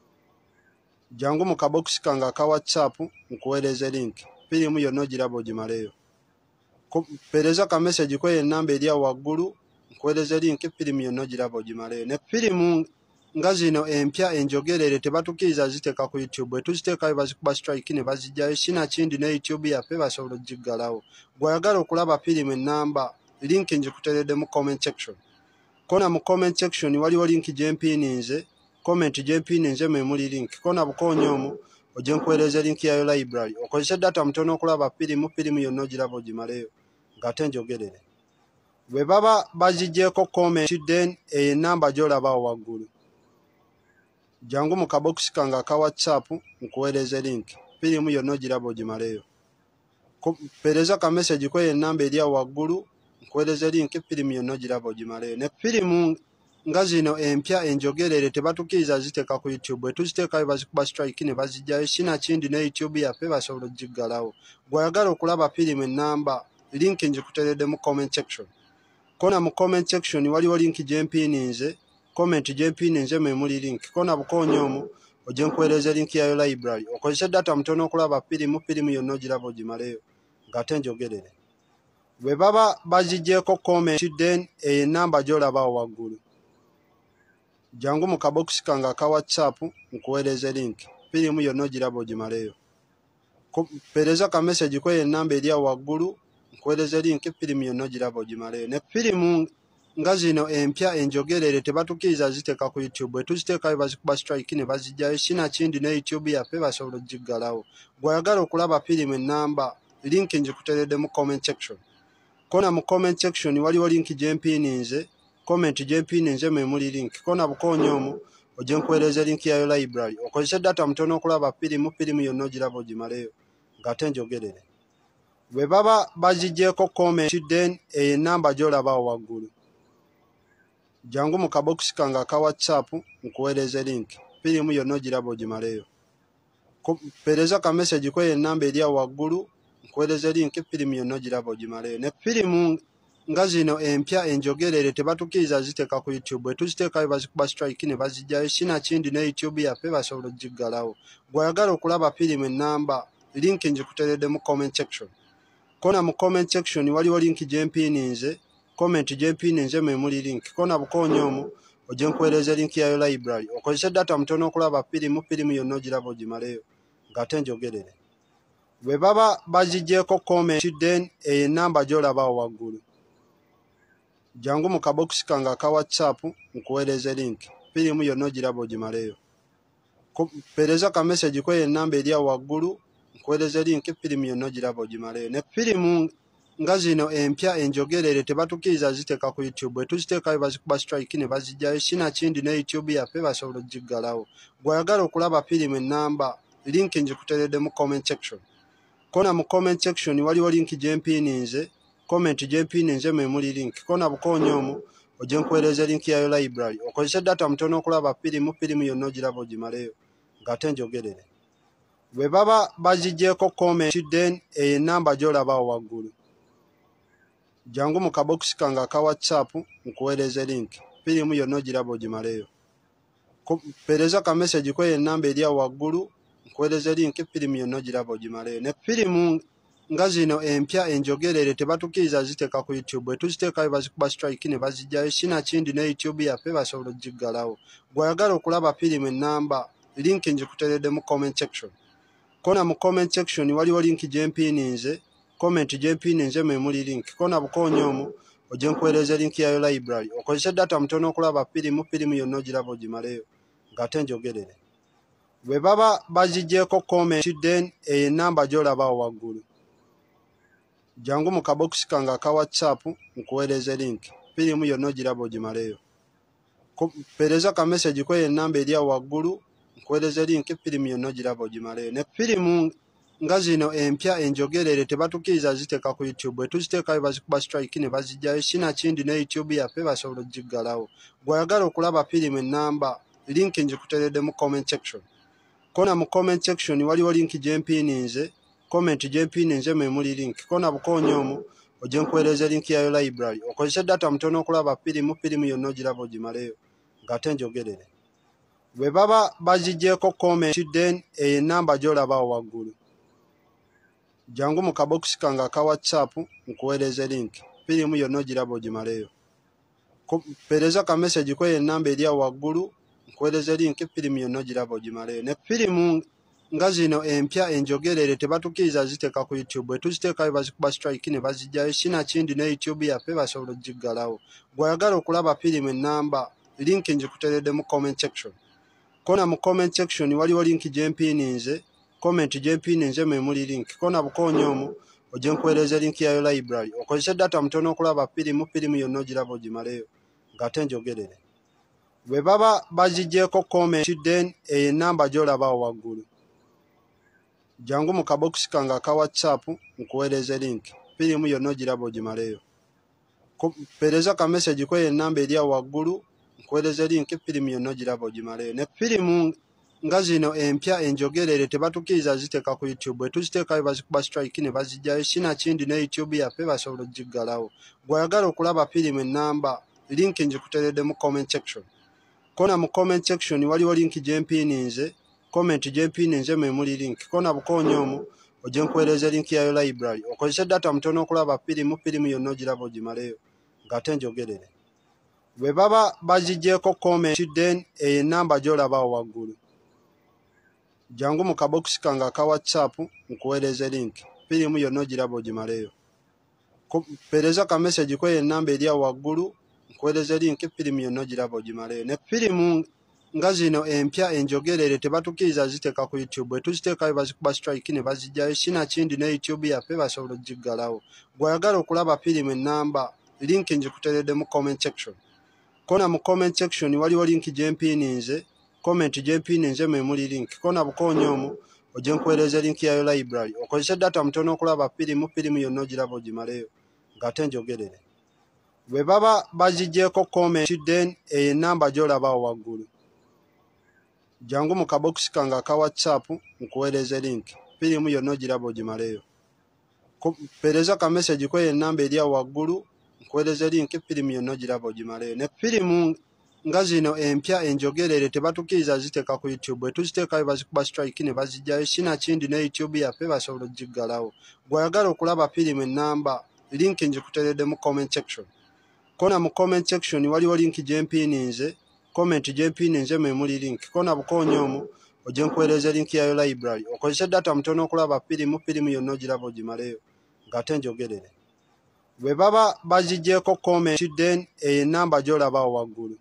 Jangu mu kabokisi kange aka WhatsApp nkuweereze link. Firimu yonna ogiraba ogimaleyo. Mpeereza ka message kweyo enamba eri awo waggulu nkuweereze link. Firimu yonna ogiraba ogimaleyo. Ne firimu nga zino empya enjogerere tebatukiriza ziteeka ku YouTube. Bwe tuziteekayo bazikuba strike ne bazijjayo. Sinakindi ne YouTube yaffe basobola ogiggalawo. Bw'oyagala okulaba firimu ennamba link njikuteeredde mu comment section. Kona mu comment section waliwo link gye mpininze. Comment gye mpininze mwe muli link. Kona bukoonyo omwo ojje nkuweereze link yayo library. Okozese data mutono okulaba firimu. Firimu yonna ogiraba ogimaleyo ng'ate njogerere. Bwe baba bazigyeko comment then eyo enamba gy'olabawo waggulu. Jangu mu kabokisi kange aka WhatsApp nkuweereze link. Firimu yonna ogiraba ogimaleyo. Mpeereza ka message kweyo enamba eri awo waggulu nkuweereze link. Firimu yonna ogiraba ogimaleyo. Ne firimu nga zino empya enjogerere tebatukiriza ziteeka ku YouTube. Bwe tuziteekayo bazikuba strike ne bazijjayo. Sinakindi ne YouTube yaffe basobola ogiggalawo. Bw'oyagala okulaba firimu ennamba link njikuteeredde mu comment section. Kona mu comment section waliwo link gye mpininze. Comment gye mpininze mwe muli link. Kona bukoonyo omwo ojje nkuweereze link yayo library. Okozese data mutono okulaba firimu. Firimu yonna ogiraba ogimaleyo ng'ate njogerere. Bwe baba bazigyeko comment then eyo enamba gy'olabawo waggulu. Jangu mu kabokisi kange aka WhatsApp nkuweereze link. Firimu yonna ogiraba ogimaleyo. Mpeereza ka message kweyo enamba eri awo waggulu nkuweereze link. Firimu yonna ogiraba ogimaleyo. Ne firimu nga zino empya enjogerere tebatukiriza ziteeka ku YouTube. Bwe tuziteekayo bazikuba strike ne bazijjayo. Sinakindi ne YouTube yaffe basobola ogiggalawo. Bw'oyagala okulaba firimu ennamba link njikuteeredde mu comment section. Kona mu comment section waliwo link gye mpininze. Comment gye mpininze mwe muli link. Kona bukoonyo omwo ojje nkuweereze link yayo library. Okozese data mutono okulaba firimu. Firimu yonna ogiraba ogimaleyo ng'ate njogerere. Bwe baba bazigyeko comment then eyo enamba gy'olabawo waggulu. Jangu mu kabokisi kange aka WhatsApp nkuweereze link. Firimu yonna ogiraba ogimaleyo. Mpeereza ka message kweyo enamba eri awo waggulu nkuweereze link. Firimu yonna ogiraba ogimaleyo. Ne firimu nga zino empya enjogerere tebatukiriza ziteeka ku YouTube. Bwe tuziteekayo bazikuba strike ne bazijjayo. Sinakindi ne YouTube yaffe basobola ogiggalawo. Bw'oyagala okulaba firimu ennamba link njikuteeredde mu comment section. Kona mu comment section waliwo link gye mpininze. Comment gye mpininze mwe muli link. Kona bukoonyo omwo ojje nkuweereza linki yayo library okozese data mutono okulaba firimu firimu yonna ogiraba ogimaleyo ng'ate njogerere bwe baba bazigyeko comment then eyo enamba gy'olabawo waggulu jangu mu kabokisi kange aka whatsapp nkuweereze linki firimu yonna ogiraba ogimaleyo pereza ka message ko enamba eri awo waggulu nkuweereze linki firimu yonna ogiraba ogimaleyo ne firimu nga zino empya enjogerere tebatukiriza ziteeka ku YouTube bwe tuziteekayo bazikuba strike ne bazijjayo sinakindi ne YouTube yaffe basobola ogiggalawo bw'oyagala okulaba firimu ennamba linki njikuteredde mu comment section kona mu comment section waliwo linki gyempiininze comment gyempiininze memuli linki kona bukoonyo omu ojje nkuweereza linki yayo library okozese data mutono okulaba firimu firimu yonna ogiraba ogimaleyo ng'ate njogerere bwe baba bazigyeko comment then eyo enamba gy'olabawo waggulu jangu mu kabokisi kange aka whatsapp nkuweereze linki firimu yonna ogiraba ogimaleyo pereza ka message ko enamba eri awo waggulu nkuweereze linki firimu yonna ogiraba ogimaleyo ne firimu nga zino empya enjogerere tebatukiriza ziteeka ku YouTube bwe tuziteekayo bazikuba strike ne bazijjayo sinakindi ne YouTube yaffe basobola ogiggalawo bw'oyagala okulaba firimu ennamba linki njikuteredde mu comment section kona mu comment section waliwo linki gyempiininze comment gyempiininze memuli linki kona bukoonyo omu ojje nkuweereze linki yayo library okozese data mutono okulaba firimu firimu yonna ogiraba ogimaleyo ng'ate njogerere bwe baba bazigyeko comment then eyo enamba gy'olabawo waggulu jangu mu kabokisi kange aka whatsapp nkuweereze linki firimu yonna ogiraba ogimaleyo pereza ka message ko enamba eri awo waggulu nkuweereze linki firimu yonna ogiraba ogimaleyo ne firimu nga zino empya enjogerere tebatukiriza ziteeka ku YouTube bwe tuziteekayo bazikuba strike ne bazijjayo sinakindi ne YouTube yaffe basobola ogiggalawo bw'oyagala okulaba firimu ennamba linki njikuteredde mu comment section kona mu comment section waliwo linki gyempiininze comment gyempiininze memuli linki kona bukoonyo omu ojje nkuweereze linki yayo library okozese data mutono okulaba firimu firimu yonna ogiraba ogimaleyo ng'ate njogerere bwe baba bazigyeko comment then eyo enamba gy'olabawo waggulu jangu mu kabokisi kange aka whatsapp nkuweereze linki firimu yonna ogiraba ogimaleyo pereza ka message ko enamba eri awo waggulu nkuweereze linki firimu yonna ogiraba ogimaleyo ne firimu nga zino empya enjogerere tebatukiriza ziteeka ku YouTube bwe tuziteekayo bazikuba strike ne bazijjayo sinakindi ne YouTube yaffe basobola ogiggalawo bw'oyagala okulaba firimu ennamba linki njikuteredde mu comment section kona mu comment section waliwo linki gyempiininze comment gyempiininze memuli linki kona bukoonyo omu ojje nkuweereze linki yayo library okozese data mutono okulaba firimu firimu yonna ogiraba ogimaleyo ng'ate njogerere bwe baba bazigyeko comment then eyo enamba gy'olabawo waggulu jangu mu kabokisi kange aka whatsapp nkuweereze linki firimu yonna ogiraba ogimaleyo pereza ka message ko enamba eri awo waggulu nkuweereze linki firimu yonna ogiraba ogimaleyo ne firimu nga zino empya enjogerere tebatukiriza ziteeka ku YouTube bwe tuziteekayo bazikuba strike ne bazijjayo sinakindi ne YouTube yaffe basobola ogiggalawo bw'oyagala okulaba firimu ennamba linki njikuteredde mu comment section kona mu comment section waliwo linki gyempiininze comment gyempiininze memuli linki kona bukoonyo omu ojje nkuweereze linki yayo library okozese data mutono okulaba firimu firimu yonna ogiraba ogimaleyo ng'ate njogerere bwe baba bazigyeko comment then eyo enamba gy'olabawo waggulu jangu mu kabokisi kange aka whatsapp nkuweereze linki firimu yonna ogiraba ogimaleyo pereza ka message ko enamba eri awo waggulu nkuweereze linki firimu yonna ogiraba ogimaleyo ne firimu nga zino empya enjogerere tebatukiriza ziteeka ku YouTube bwe tuziteekayo bazikuba strike ne bazijjayo sinakindi ne YouTube yaffe basobola ogiggalawo bw'oyagala okulaba firimu ennamba linki njikuteredde mu comment section kona mu comment section waliwo linki gyempiininze comment gyempiininze memuli linki kona bukoonyo omu ojje nkuweereze linki yayo library okozese data mutono okulaba firimu firimu yonna ogiraba ogimaleyo ng'ate njogerere bwe baba bazigyeko comment then eyo enamba gy'olabawo waggulu jangu mu kabokisi kange aka whatsapp nkuweereze linki firimu yonna ogiraba ogimaleyo pereza ka message ko enamba eri awo waggulu nkuweereze linki firimu yonna ogiraba ogimaleyo ne firimu nga zino empya enjogerere tebatukiriza ziteeka ku YouTube bwe tuziteekayo bazikuba strike ne bazijjayo sinakindi ne YouTube yaffe basobola ogiggalawo bw'oyagala okulaba firimu ennamba linki njikuteredde mu comment section kona mu comment section waliwo linki gyempiininze comment gyempininze memuli link kona bukonyi omwo ojje nkuweereza link yayo library okozese data mutono okulaba firimu firimu yonna ogiraba ogimaleyo ng'ate njogerere bwe baba bazigyeko comment then eyo enamba gy'olabawo waggulu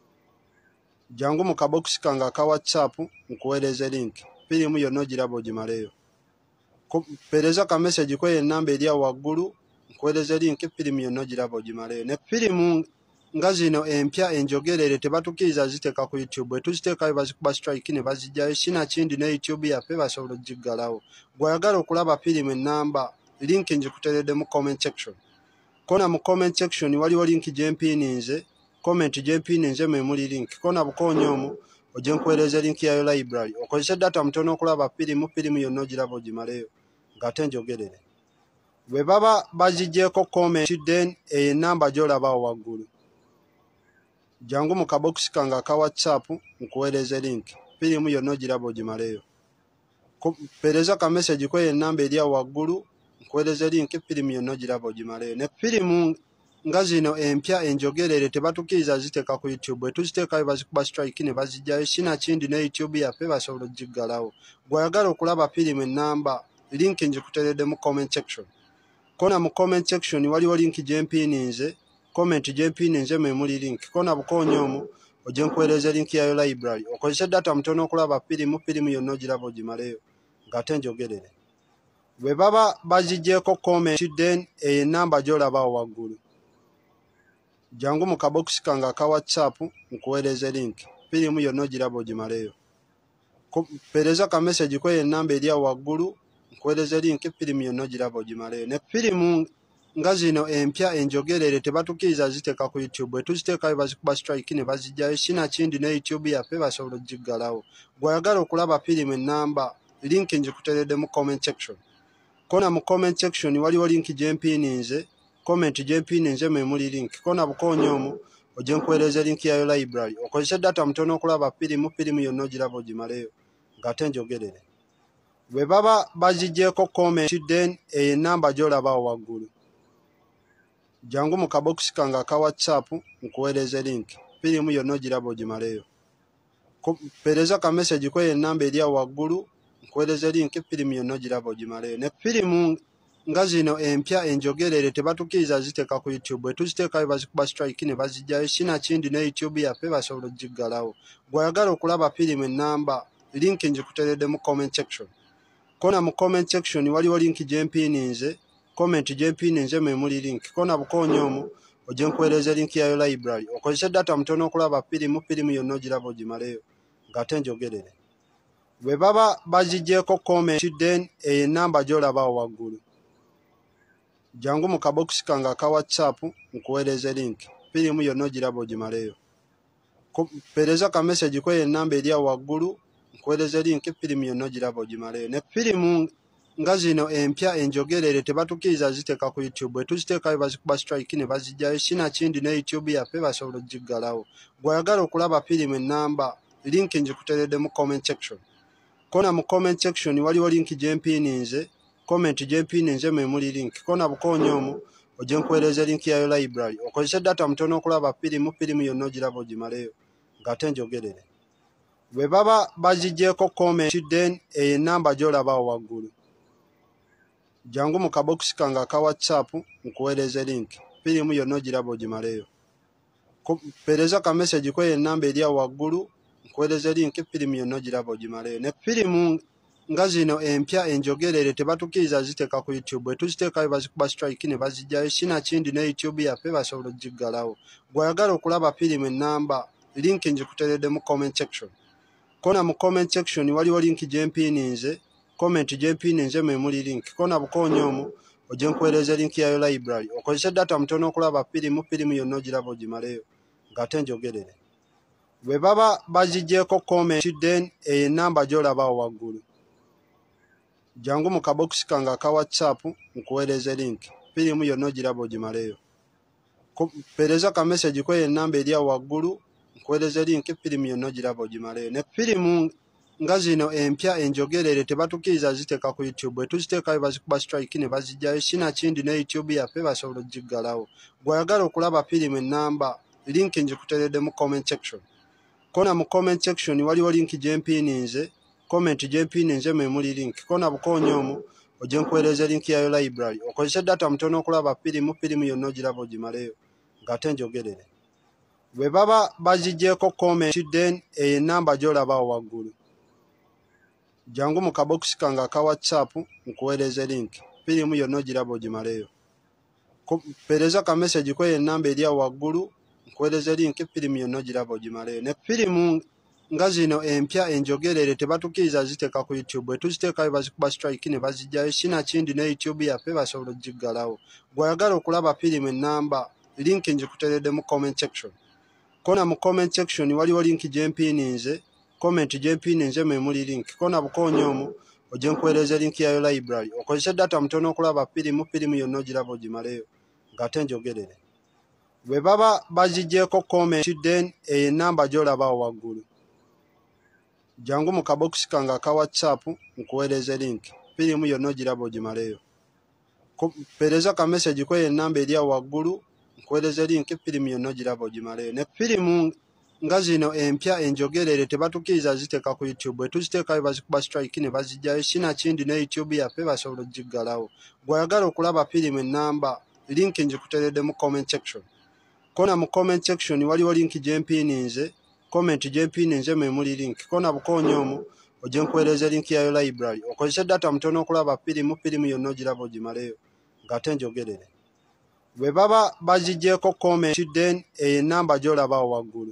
jangu mu kabokisi kange aka whatsapp nkuweereze link firimu yonna ogiraba ogimaleyo pereza ka message kweyo enamba eri awo waggulu nkuweereze link firimu yonna ogiraba ogimaleyo ne firimu nga zino empya enjogerere tebatukiriza ziteeka ku YouTube bwe tuziteekayo bazikuba strike ne bazijjayo sinakindi ne YouTube yaffe basobola ogiggalawo gw'ayagala okulaba firimu ennamba link njikuteredde mu comment section kona mu comment section waliwo link gyempininze comment gyempininze memuli link kona bukonyi omwo ojje nkuweereza link yayo library okozese data mutono okulaba firimu firimu yonna ogiraba ogimaleyo ng'ate njogerere bwe baba bazigyeko comment then eyo enamba gy'olabawo waggulu jangu mu kabokisi kange aka whatsapp nkuweereze link firimu yonna ogiraba ogimaleyo pereza ka message kweyo enamba eri awo waggulu nkuweereze link firimu yonna ogiraba ogimaleyo ne firimu nga zino empya enjogerere tebatukiriza ziteeka ku YouTube bwe tuziteekayo bazikuba strike ne bazijjayo sinakindi ne YouTube yaffe basobola ogiggalawo gw'ayagala okulaba firimu ennamba link njikuteredde mu comment section kona mu comment section waliwo link gyempininze comment gyempininze memuli link kona bukonyi omwo ojje nkuweereza link yayo library okozese data mutono okulaba firimu firimu yonna ogiraba ogimaleyo ng'ate njogerere bwe baba bazigyeko comment then eyo enamba gy'olabawo waggulu jangu mu kabokisi kange aka whatsapp nkuweereze link firimu yonna ogiraba ogimaleyo pereza ka message kweyo enamba eri awo waggulu nkuweereze link firimu yonna ogiraba ogimaleyo ne firimu nga zino empya enjogerere tebatukiriza ziteeka ku YouTube bwe tuziteekayo bazikuba strike ne bazijjayo sinakindi ne YouTube yaffe basobola ogiggalawo gw'ayagala okulaba firimu ennamba link njikuteredde mu comment section kona mu comment section waliwo link gyempininze comment gyempininze memuli link kona bukonyi omwo ojje nkuweereza link yayo library okozese data mutono okulaba firimu firimu yonna ogiraba ogimaleyo ng'ate njogerere bwe baba bazigyeko comment then eyo enamba gy'olabawo waggulu jangu mu kabokisi kange aka whatsapp nkuweereze link firimu yonna ogiraba ogimaleyo pereza ka message kweyo enamba eri awo waggulu nkuweereze link firimu yonna ogiraba ogimaleyo ne firimu nga zino empya enjogerere tebatukiriza ziteeka ku YouTube bwe tuziteekayo bazikuba strike ne bazijjayo sinakindi ne YouTube yaffe basobola ogiggalawo gw'ayagala okulaba firimu ennamba link njikuteredde mu comment section kona mu comment section waliwo link gyempininze comment gyempininze memuli link kona bukonyi omwo ojje nkuweereza link yayo library okozese data mutono okulaba firimu firimu yonna ogiraba ogimaleyo ng'ate njogerere bwe baba bazigyeko comment then eyo enamba gy'olabawo waggulu jangu mu kabokisi kange aka whatsapp nkuweereze link firimu yonna ogiraba ogimaleyo pereza ka message kweyo enamba eri awo waggulu nkuweereze link firimu yonna ogiraba ogimaleyo ne firimu nga zino empya enjogerere tebatukiriza ziteeka ku YouTube bwe tuziteekayo bazikuba strike ne bazijjayo sinakindi ne YouTube yaffe basobola ogiggalawo gw'ayagala okulaba firimu ennamba link njikuteredde mu comment section kona mu comment section waliwo link gyempininze comment gyempininze memuli link kona bukonyi omwo ojje nkuweereza link yayo library okozese data mutono okulaba firimu firimu yonna ogiraba ogimaleyo ng'ate njogerere bwe baba bazigyeko comment then eyo enamba gy'olabawo waggulu jangu mu kabokisi kange aka whatsapp nkuweereze link firimu yonna ogiraba ogimaleyo pereza ka message kweyo enamba eri awo waggulu nkuweereze link firimu yonna ogiraba ogimaleyo ne firimu nga zino empya enjogerere tebatukiriza ziteeka ku YouTube bwe tuziteekayo bazikuba strike ne bazijjayo sinakindi ne YouTube yaffe basobola ogiggalawo gw'ayagala okulaba firimu ennamba link njikuteredde mu comment section kona mu comment section waliwo link gyempininze comment gyempininze memuli link kona bukonyi omwo ojje nkuweereza link yayo library okozese data mutono okulaba firimu firimu yonna ogiraba ogimaleyo ng'ate njogerere bwe baba bazigyeko comment then eyo enamba gy'olabawo waggulu jangu mu kabokisi kange aka whatsapp nkuweereze link firimu yonna ogiraba ogimaleyo pereza ka message kweyo enamba eri awo waggulu nkuweereze link firimu yonna ogiraba ogimaleyo ne firimu nga zino empya enjogerere tebatukiriza ziteeka ku YouTube bwe tuziteekayo bazikuba strike ne bazijjayo sinakindi ne YouTube yaffe basobola ogiggalawo gw'ayagala okulaba firimu ennamba link njikuteredde mu comment section kona mu comment section waliwo link gye mpininze, comment gye mpininze mwe muli link. Kona bukoonyo omwo ojje nkuweereza link yayo library. Okozese data mutono okulaba firimu, firimu yonna ogiraba ogimaleyo ng'ate njogerere. Bwe baba bazigyeko comment then eyo ennamba gy'olabawo waggulu. Jangu mu kabokisi kange aka WhatsApp nkuweereze link. Firimu yonna ogiraba ogimaleyo. Mpeereza ka message kweyo ennamba eri awo waggulu nkuweereze link, firimu yonna ogiraba ogimaleyo. Ne firimu nga zino empya enjogerere tebatukiriza ziteeka ku YouTube. Bwe tuziteekayo bazikuba strike ne bazijjayo. Sinakindi ne YouTube yaffe basobola ogiggalawo. Bw'oyagala okulaba firimu ennamba link njikuteeredde mu comment section. Kona mu comment section waliwo link gye mpininze, comment gye mpininze mwe muli link. Kona bukoonyo omwo ojje nkuweereza link yayo library. Okozese data mutono okulaba firimu, firimu yonna ogiraba ogimaleyo ng'ate njogerere. Bwe baba bazigyeko comment then eyo ennamba gy'olabawo waggulu. Jangu mu kabokisi kange aka WhatsApp nkuweereze link. Firimu yonna ogiraba ogimaleyo. Mpeereza ka message kweyo ennamba eri awo waggulu nkuweereze link, firimu yonna ogiraba ogimaleyo. Ne firimu nga zino empya enjogerere tebatukiriza ziteeka ku YouTube. Bwe tuziteekayo bazikuba strike ne bazijjayo. Sinakindi ne YouTube yaffe basobola ogiggalawo. Bw'oyagala okulaba firimu ennamba link njikuteeredde mu comment section. Kona mu comment section waliwo link gye mpininze, comment gye mpininze mwe muli link. Kona bukoonyo omwo ojje nkuweereze link yayo library. Okozese data mutono okulaba firimu, firimu yonna ogiraba ogimaleyo ng'ate njogerere. Bwe baba bazigyeko comment then eyo ennamba gy'olabawo waggulu.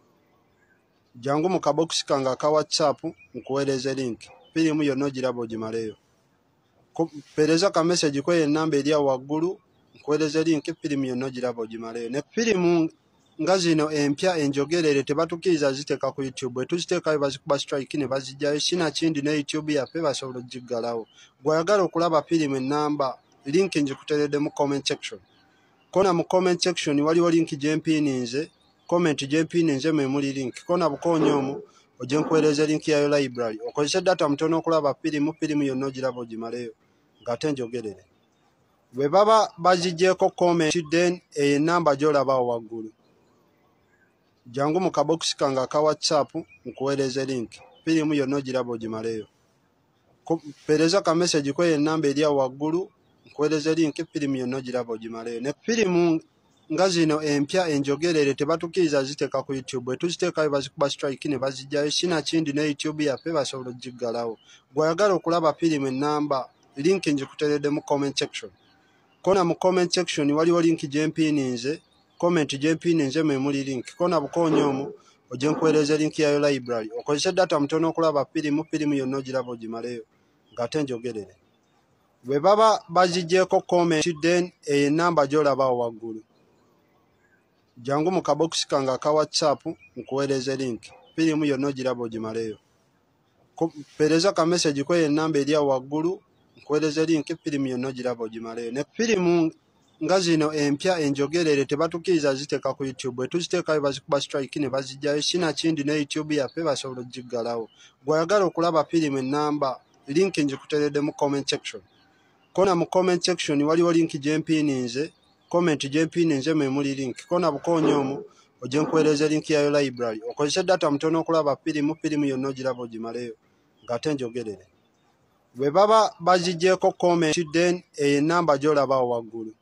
Jangu mu kabokisi kange aka WhatsApp nkuweereze link. Firimu yonna ogiraba ogimaleyo. Mpeereza ka message kweyo ennamba eri awo waggulu nkuweereze link, firimu yonna ogiraba ogimaleyo. Ne firimu nga zino empya enjogerere tebatukiriza ziteeka ku YouTube. Bwe tuziteekayo bazikuba strike ne bazijjayo. Sinakindi ne YouTube yaffe basobola ogiggalawo. Bw'oyagala okulaba firimu ennamba link njikuteeredde mu comment section. Kona mu comment section waliwo link gye mpininze, comment gye mpininze mwe muli link. Kona bukoonyo omwo ojje nkuweereze link yayo library. Okozese data mutono okulaba firimu, firimu yonna ogiraba ogimaleyo ng'ate njogerere. Bwe baba bazigyeko comment then eyo ennamba gy'olabawo waggulu. Jangu mu kabokisi kange aka WhatsApp nkuweereze link. Firimu yonna ogiraba ogimaleyo. Mpeereza ka message kweyo ennamba eri awo waggulu nkuweereze link, firimu yonna ogiraba ogimaleyo. Ne firimu nga zino empya enjogerere tebatukiriza ziteeka ku YouTube. Bwe tuziteekayo bazikuba strike ne bazijjayo. Sinakindi ne YouTube yaffe basobola ogiggalawo. Bw'oyagala okulaba firimu ennamba link njikuteeredde mu comment section. Kona mu comment section waliwo link gye mpininze, comment gye mpininze mwe muli link. Kona bukoonyo omwo ojje nkuweereze link yayo library. Okozese data mutono okulaba firimu, firimu yonna ogiraba ogimaleyo ng'ate njogerere. Bwe baba bazigyeko comment then eyo ennamba gy'olabawo waggulu. Jangu mu kabokisi kange aka WhatsApp nkuweereze link. Firimu yonna ogiraba ogimaleyo. Mpeereza ka message kweyo ennamba eri awo waggulu nkuweereze link, firimu yonna ogiraba ogimaleyo. Ne firimu nga zino empya enjogerere tebatukiriza ziteeka ku YouTube. Bwe tuziteekayo bazikuba strike ne bazijjayo. Sinakindi ne YouTube yaffe basobola ogiggalawo. Bw'oyagala okulaba firimu ennamba link njikuteeredde mu comment section. Kona mu comment section waliwo link gye mpininze, comment gye mpininze mwe muli link. Kona bukoonyo omwo ojje nkuweereze link yayo library. Okozese data mutono okulaba firimu, firimu yonna ogiraba ogimaleyo ng'ate njogerere. Bwe baba bazigyeko comment then eyo ennamba gy'olabawo waggulu.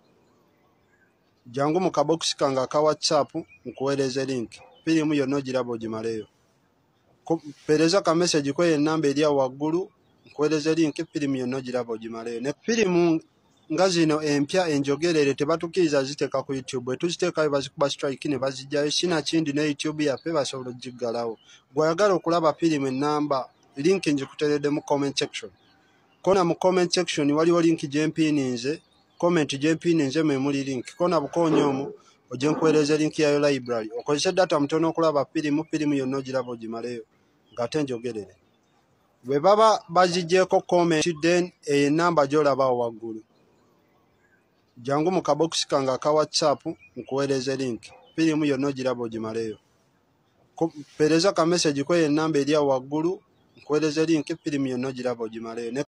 Jangu mu kabokisi kange aka WhatsApp nkuweereze link. Firimu yonna ogiraba ogimaleyo. Mpeereza ka message kweyo ennamba eri awo waggulu nkuweereze link, firimu yonna ogiraba ogimaleyo. Ne firimu nga zino empya enjogerere tebatukiriza ziteeka ku YouTube. Bwe tuziteekayo bazikuba strike ne bazijjayo. Sinakindi ne YouTube yaffe basobola ogiggalawo. Bw'oyagala okulaba firimu ennamba link njikuteeredde mu comment section. Kona mu comment section waliwo link gye mpininze, comment gye mpininze mwe muli link. Kona bukoonyo omwo ojje nkuweereze link yayo library. Okozese data mutono okulaba firimu, firimu yonna ogiraba ogimaleyo ng'ate njogerere. Bwe baba bazigyeko comment then eyo ennamba gy'olabawo waggulu. Jangu mu kabokisi kange aka WhatsApp nkuweereze link. Firimu yonna ogiraba ogimaleyo. Mpeereza ka message kweyo ennamba eri awo waggulu nkuweereze link, firimu yonna ogiraba ogimaleyo.